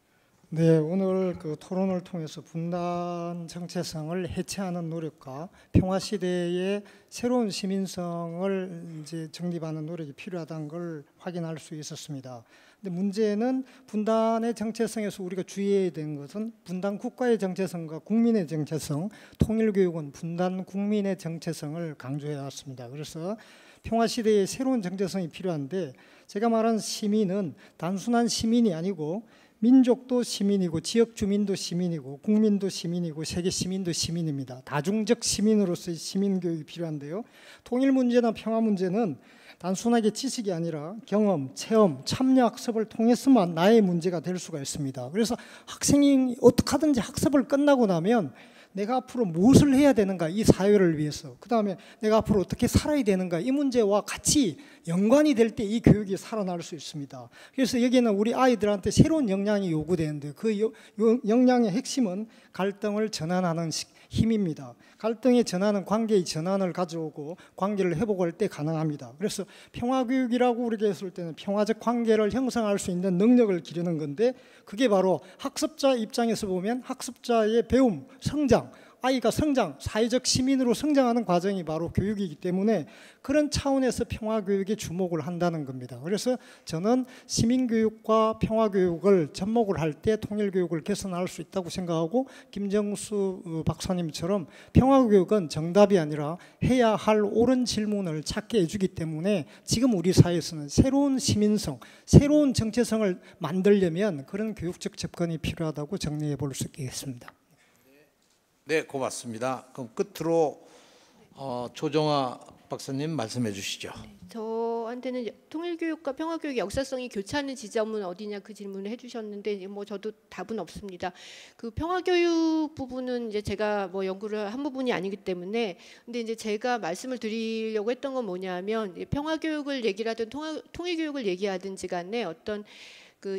네, 오늘 그 토론을 통해서 분단 정체성을 해체하는 노력과 평화 시대의 새로운 시민성을 이제 정립하는 노력이 필요하다는 걸 확인할 수 있었습니다. 근데 문제는 분단의 정체성에서 우리가 주의해야 되는 것은 분단 국가의 정체성과 국민의 정체성, 통일교육은 분단 국민의 정체성을 강조해 왔습니다. 그래서 평화 시대의 새로운 정체성이 필요한데, 제가 말한 시민은 단순한 시민이 아니고 민족도 시민이고 지역 주민도 시민이고 국민도 시민이고 세계 시민도 시민입니다. 다중적 시민으로서의 시민 교육이 필요한데요. 통일 문제나 평화 문제는 단순하게 지식이 아니라 경험, 체험, 참여 학습을 통해서만 나의 문제가 될 수가 있습니다. 그래서 학생이 어떻게 하든지 학습을 끝나고 나면 내가 앞으로 무엇을 해야 되는가, 이 사회를 위해서, 그 다음에 내가 앞으로 어떻게 살아야 되는가, 이 문제와 같이 연관이 될 때 이 교육이 살아날 수 있습니다. 그래서 여기는 우리 아이들한테 새로운 역량이 요구되는데, 그 역량의 핵심은 갈등을 전환하는 힘입니다. 갈등의 전환은 관계의 전환을 가져오고 관계를 회복할 때 가능합니다. 그래서 평화교육이라고 우리가 했을 때는 평화적 관계를 형성할 수 있는 능력을 기르는 건데, 그게 바로 학습자 입장에서 보면 학습자의 배움, 성장, 아이가 성장, 사회적 시민으로 성장하는 과정이 바로 교육이기 때문에 그런 차원에서 평화교육에 주목을 한다는 겁니다. 그래서 저는 시민교육과 평화교육을 접목을 할 때 통일교육을 개선할 수 있다고 생각하고, 김정수 박사님처럼 평화교육은 정답이 아니라 해야 할 옳은 질문을 찾게 해주기 때문에 지금 우리 사회에서는 새로운 시민성, 새로운 정체성을 만들려면 그런 교육적 접근이 필요하다고 정리해 볼 수 있겠습니다. 네, 고맙습니다. 그럼 끝으로 어, 조정아 박사님 말씀해 주시죠. 저한테는 통일교육과 평화교육의 역사성이 교차하는 지점은 어디냐, 그 질문을 해주셨는데 뭐 저도 답은 없습니다. 그 평화교육 부분은 이제 제가 뭐 연구를 한 부분이 아니기 때문에, 근데 이제 제가 말씀을 드리려고 했던 건 뭐냐면, 평화교육을 얘기를 하든 통화, 통일교육을 얘기하든지 간에 어떤 그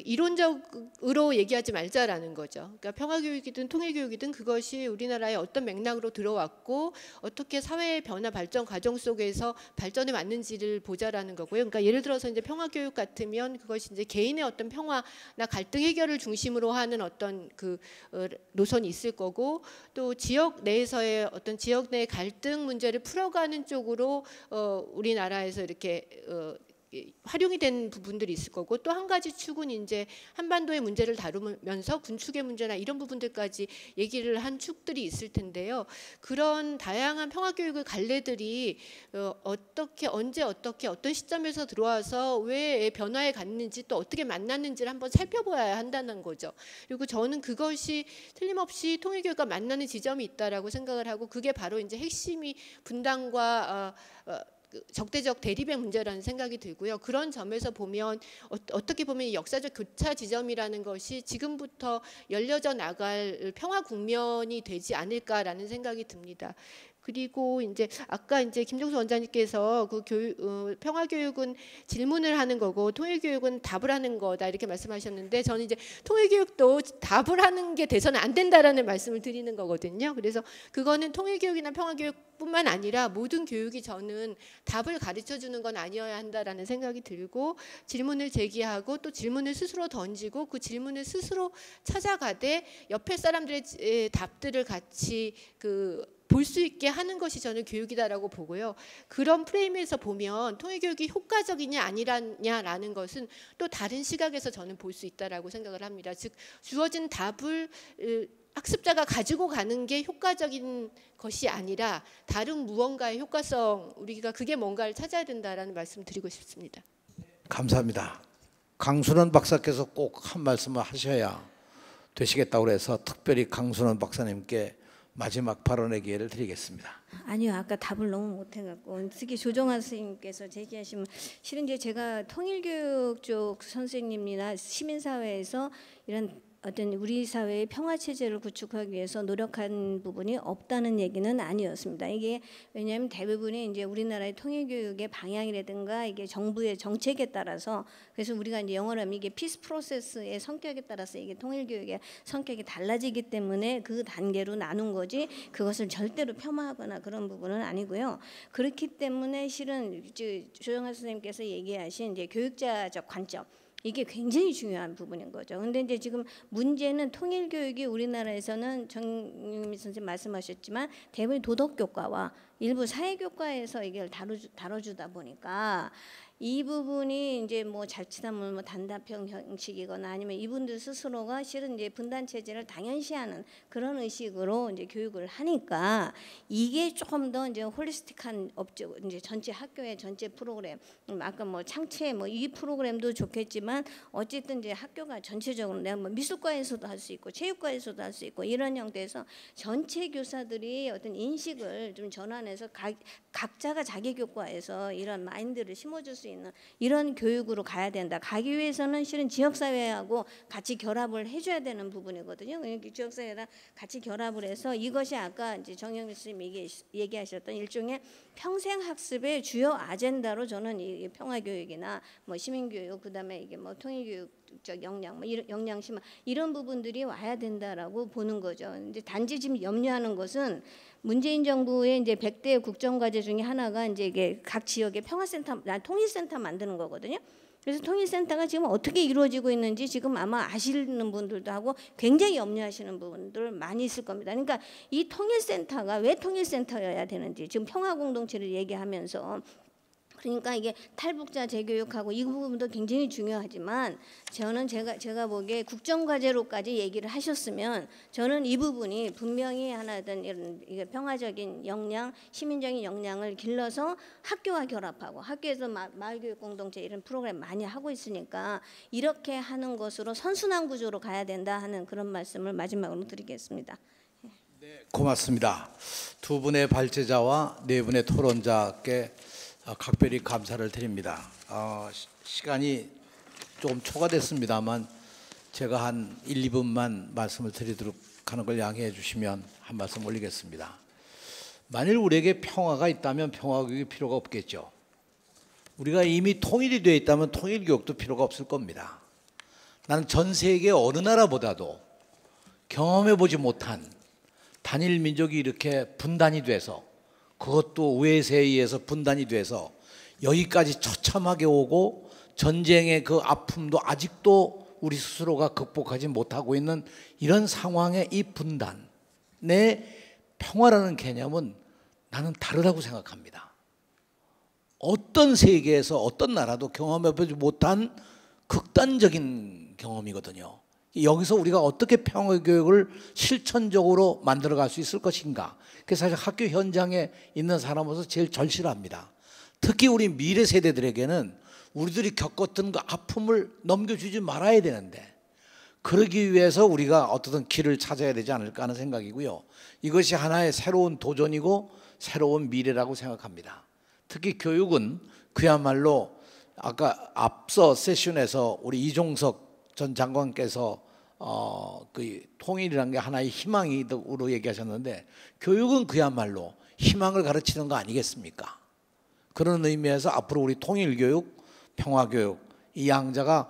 이론적으로 얘기하지 말자라는 거죠. 그러니까 평화교육이든 통일교육이든 그것이 우리나라의 어떤 맥락으로 들어왔고 어떻게 사회의 변화 발전 과정 속에서 발전해 왔는지를 보자라는 거고요. 그러니까 예를 들어서 이제 평화교육 같으면 그것이 이제 개인의 어떤 평화나 갈등 해결을 중심으로 하는 어떤 그 노선이 있을 거고, 또 지역 내에서의 어떤 지역 내 갈등 문제를 풀어가는 쪽으로 어 우리나라에서 이렇게 어 활용이 된 부분들이 있을 거고, 또 한 가지 축은 이제 한반도의 문제를 다루면서 군축의 문제나 이런 부분들까지 얘기를 한 축들이 있을 텐데요. 그런 다양한 평화교육의 갈래들이 어, 어떻게 언제 어떻게 어떤 시점에서 들어와서 왜 변화에 갔는지, 또 어떻게 만났는지를 한번 살펴봐야 한다는 거죠. 그리고 저는 그것이 틀림없이 통일교육과 만나는 지점이 있다라고 생각을 하고, 그게 바로 이제 핵심이 분단과 어, 어, 적대적 대립의 문제라는 생각이 들고요. 그런 점에서 보면 어, 어떻게 보면 이 역사적 교차 지점이라는 것이 지금부터 열려져 나갈 평화 국면이 되지 않을까라는 생각이 듭니다. 그리고 이제 아까 이제 김종수 원장님께서 그 교육, 어, 평화 교육은 질문을 하는 거고 통일 교육은 답을 하는 거다 이렇게 말씀하셨는데, 저는 이제 통일 교육도 답을 하는 게 돼서는 안 된다라는 말씀을 드리는 거거든요. 그래서 그거는 통일 교육이나 평화 교육뿐만 아니라 모든 교육이 저는 답을 가르쳐 주는 건 아니어야 한다라는 생각이 들고, 질문을 제기하고 또 질문을 스스로 던지고 그 질문을 스스로 찾아가되 옆에 사람들의 답들을 같이 그 볼 수 있게 하는 것이 저는 교육이다라고 보고요. 그런 프레임에서 보면 통일교육이 효과적이냐 아니냐라는 것은 또 다른 시각에서 저는 볼 수 있다라고 생각을 합니다. 즉 주어진 답을 학습자가 가지고 가는 게 효과적인 것이 아니라 다른 무언가의 효과성, 우리가 그게 뭔가를 찾아야 된다라는 말씀 드리고 싶습니다. 감사합니다. 강순원 박사께서 꼭 한 말씀을 하셔야 되시겠다고 그래서 특별히 강순원 박사님께 마지막 발언의 기회를 드리겠습니다. 아니요, 아까 답을 너무 못해갖고 특히 조정아 선생님께서 제기하시면, 실은 이제 제가 통일교육 쪽 선생님이나 시민사회에서 이런 어떤 우리 사회의 평화 체제를 구축하기 위해서 노력한 부분이 없다는 얘기는 아니었습니다. 이게 왜냐하면 대부분이 이제 우리나라의 통일 교육의 방향이라든가 이게 정부의 정책에 따라서, 그래서 우리가 이제 영어로 하면 이게 피스 프로세스의 성격에 따라서 이게 통일 교육의 성격이 달라지기 때문에 그 단계로 나눈 거지, 그것을 절대로 폄하하거나 그런 부분은 아니고요. 그렇기 때문에 실은 조정하 선생님께서 얘기하신 이제 교육자적 관점, 이게 굉장히 중요한 부분인 거죠. 근데 이제 지금 문제는 통일 교육이 우리나라에서는 정유미 선생님 말씀하셨지만 대부분 도덕 교과와 일부 사회 교과에서 이걸 다루주, 다뤄주다 보니까 이 부분이 이제 뭐 자칫하면 뭐 단답형 형식이거나 아니면 이분들 스스로가 실은 이제 분단 체제를 당연시하는 그런 의식으로 이제 교육을 하니까 이게 조금 더 이제 홀리스틱한 업적 이제 전체 학교의 전체 프로그램 아까 뭐 창체 뭐 이 프로그램도 좋겠지만 어쨌든 이제 학교가 전체적으로 내가 뭐 미술과에서도 할 수 있고 체육과에서도 할 수 있고 이런 형태에서 전체 교사들이 어떤 인식을 좀 전환해서 각, 각자가 자기 교과에서 이런 마인드를 심어줄 수 있는 이런 교육으로 가야 된다. 가기 위해서는 실은 지역사회하고 같이 결합을 해줘야 되는 부분이거든요. 지역사회랑 같이 결합을 해서 이것이 아까 이제 정영미 선생님이 얘기, 얘기하셨던 일종의 평생학습의 주요 아젠다로 저는 이 평화교육이나 뭐 시민교육 그다음에 이게 뭐 통일교육적 역량 뭐 이런 역량 심화 이런 부분들이 와야 된다라고 보는 거죠. 이제 단지 지금 염려하는 것은 문재인 정부의 이제 백 대 국정과제 중에 하나가 이제 이게 각 지역의 평화센터, 통일센터 만드는 거거든요. 그래서 통일센터가 지금 어떻게 이루어지고 있는지 지금 아마 아시는 분들도 하고 굉장히 염려하시는 분들 많이 있을 겁니다. 그러니까 이 통일센터가 왜 통일센터여야 되는지 지금 평화공동체를 얘기하면서 그러니까 이게 탈북자 재교육하고 이 부분도 굉장히 중요하지만 저는 제가 제가 보기에 국정과제로까지 얘기를 하셨으면 저는 이 부분이 분명히 하나든 이런 이게 평화적인 역량, 시민적인 역량을 길러서 학교와 결합하고 학교에서 마, 마을교육 공동체 이런 프로그램 많이 하고 있으니까 이렇게 하는 것으로 선순환 구조로 가야 된다 하는 그런 말씀을 마지막으로 드리겠습니다. 네, 고맙습니다. 두 분의 발제자와 네 분의 토론자께 각별히 감사를 드립니다. 어, 시간이 조금 초과됐습니다만 제가 한 일, 이 분만 말씀을 드리도록 하는 걸 양해해 주시면 한 말씀 올리겠습니다. 만일 우리에게 평화가 있다면 평화교육이 필요가 없겠죠. 우리가 이미 통일이 되어 있다면 통일교육도 필요가 없을 겁니다. 나는 전 세계 어느 나라보다도 경험해 보지 못한 단일 민족이 이렇게 분단이 돼서 그것도 외세에 의해서 분단이 돼서 여기까지 처참하게 오고 전쟁의 그 아픔도 아직도 우리 스스로가 극복하지 못하고 있는 이런 상황의 이 분단, 내 평화라는 개념은 나는 다르다고 생각합니다. 어떤 세계에서 어떤 나라도 경험해보지 못한 극단적인 경험이거든요. 여기서 우리가 어떻게 평화교육을 실천적으로 만들어갈 수 있을 것인가. 그래서 사실 학교 현장에 있는 사람으로서 제일 절실합니다. 특히 우리 미래 세대들에게는 우리들이 겪었던 그 아픔을 넘겨주지 말아야 되는데 그러기 위해서 우리가 어떤 길을 찾아야 되지 않을까 하는 생각이고요. 이것이 하나의 새로운 도전이고 새로운 미래라고 생각합니다. 특히 교육은 그야말로 아까 앞서 세션에서 우리 이종석 전 장관께서 어, 그 통일이라는 게 하나의 희망으로 얘기하셨는데 교육은 그야말로 희망을 가르치는 거 아니겠습니까? 그런 의미에서 앞으로 우리 통일교육, 평화교육 이 양자가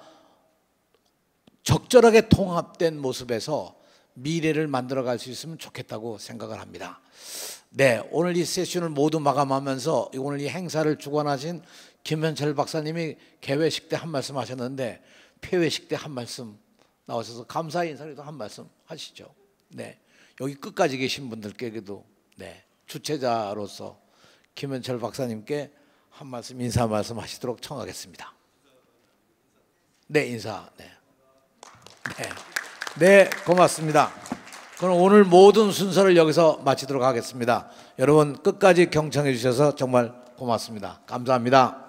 적절하게 통합된 모습에서 미래를 만들어갈 수 있으면 좋겠다고 생각을 합니다. 네, 오늘 이 세션을 모두 마감하면서 오늘 이 행사를 주관하신 김현철 박사님이 개회식 때 한 말씀 하셨는데 폐회식 때 한 말씀 나오셔서 감사 인사를 한 말씀 하시죠. 네, 여기 끝까지 계신 분들께도 네, 주최자로서 김현철 박사님께 한 말씀 인사 말씀 하시도록 청하겠습니다. 네, 인사. 네, 네, 네 고맙습니다. 그럼 오늘 모든 순서를 여기서 마치도록 하겠습니다. 여러분 끝까지 경청해 주셔서 정말 고맙습니다. 감사합니다.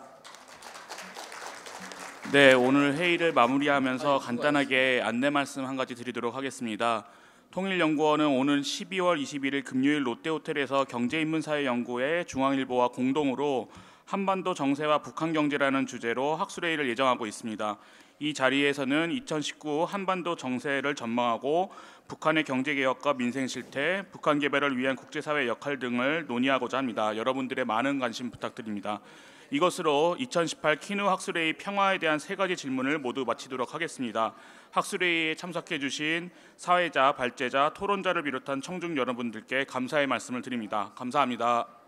네, 오늘 회의를 마무리하면서 간단하게 안내 말씀 한 가지 드리도록 하겠습니다. 통일연구원은 오는 십이월 이십일일 금요일 롯데호텔에서 경제인문사회연구회 중앙일보와 공동으로 한반도 정세와 북한 경제라는 주제로 학술회의를 예정하고 있습니다. 이 자리에서는 이천십구 한반도 정세를 전망하고 북한의 경제개혁과 민생 실태, 북한 개발을 위한 국제사회 역할 등을 논의하고자 합니다. 여러분들의 많은 관심 부탁드립니다. 이것으로 이천십팔 키누 학술회의 평화에 대한 세 가지 질문을 모두 마치도록 하겠습니다. 학술회의에 참석해 주신 사회자, 발제자, 토론자를 비롯한 청중 여러분들께 감사의 말씀을 드립니다. 감사합니다.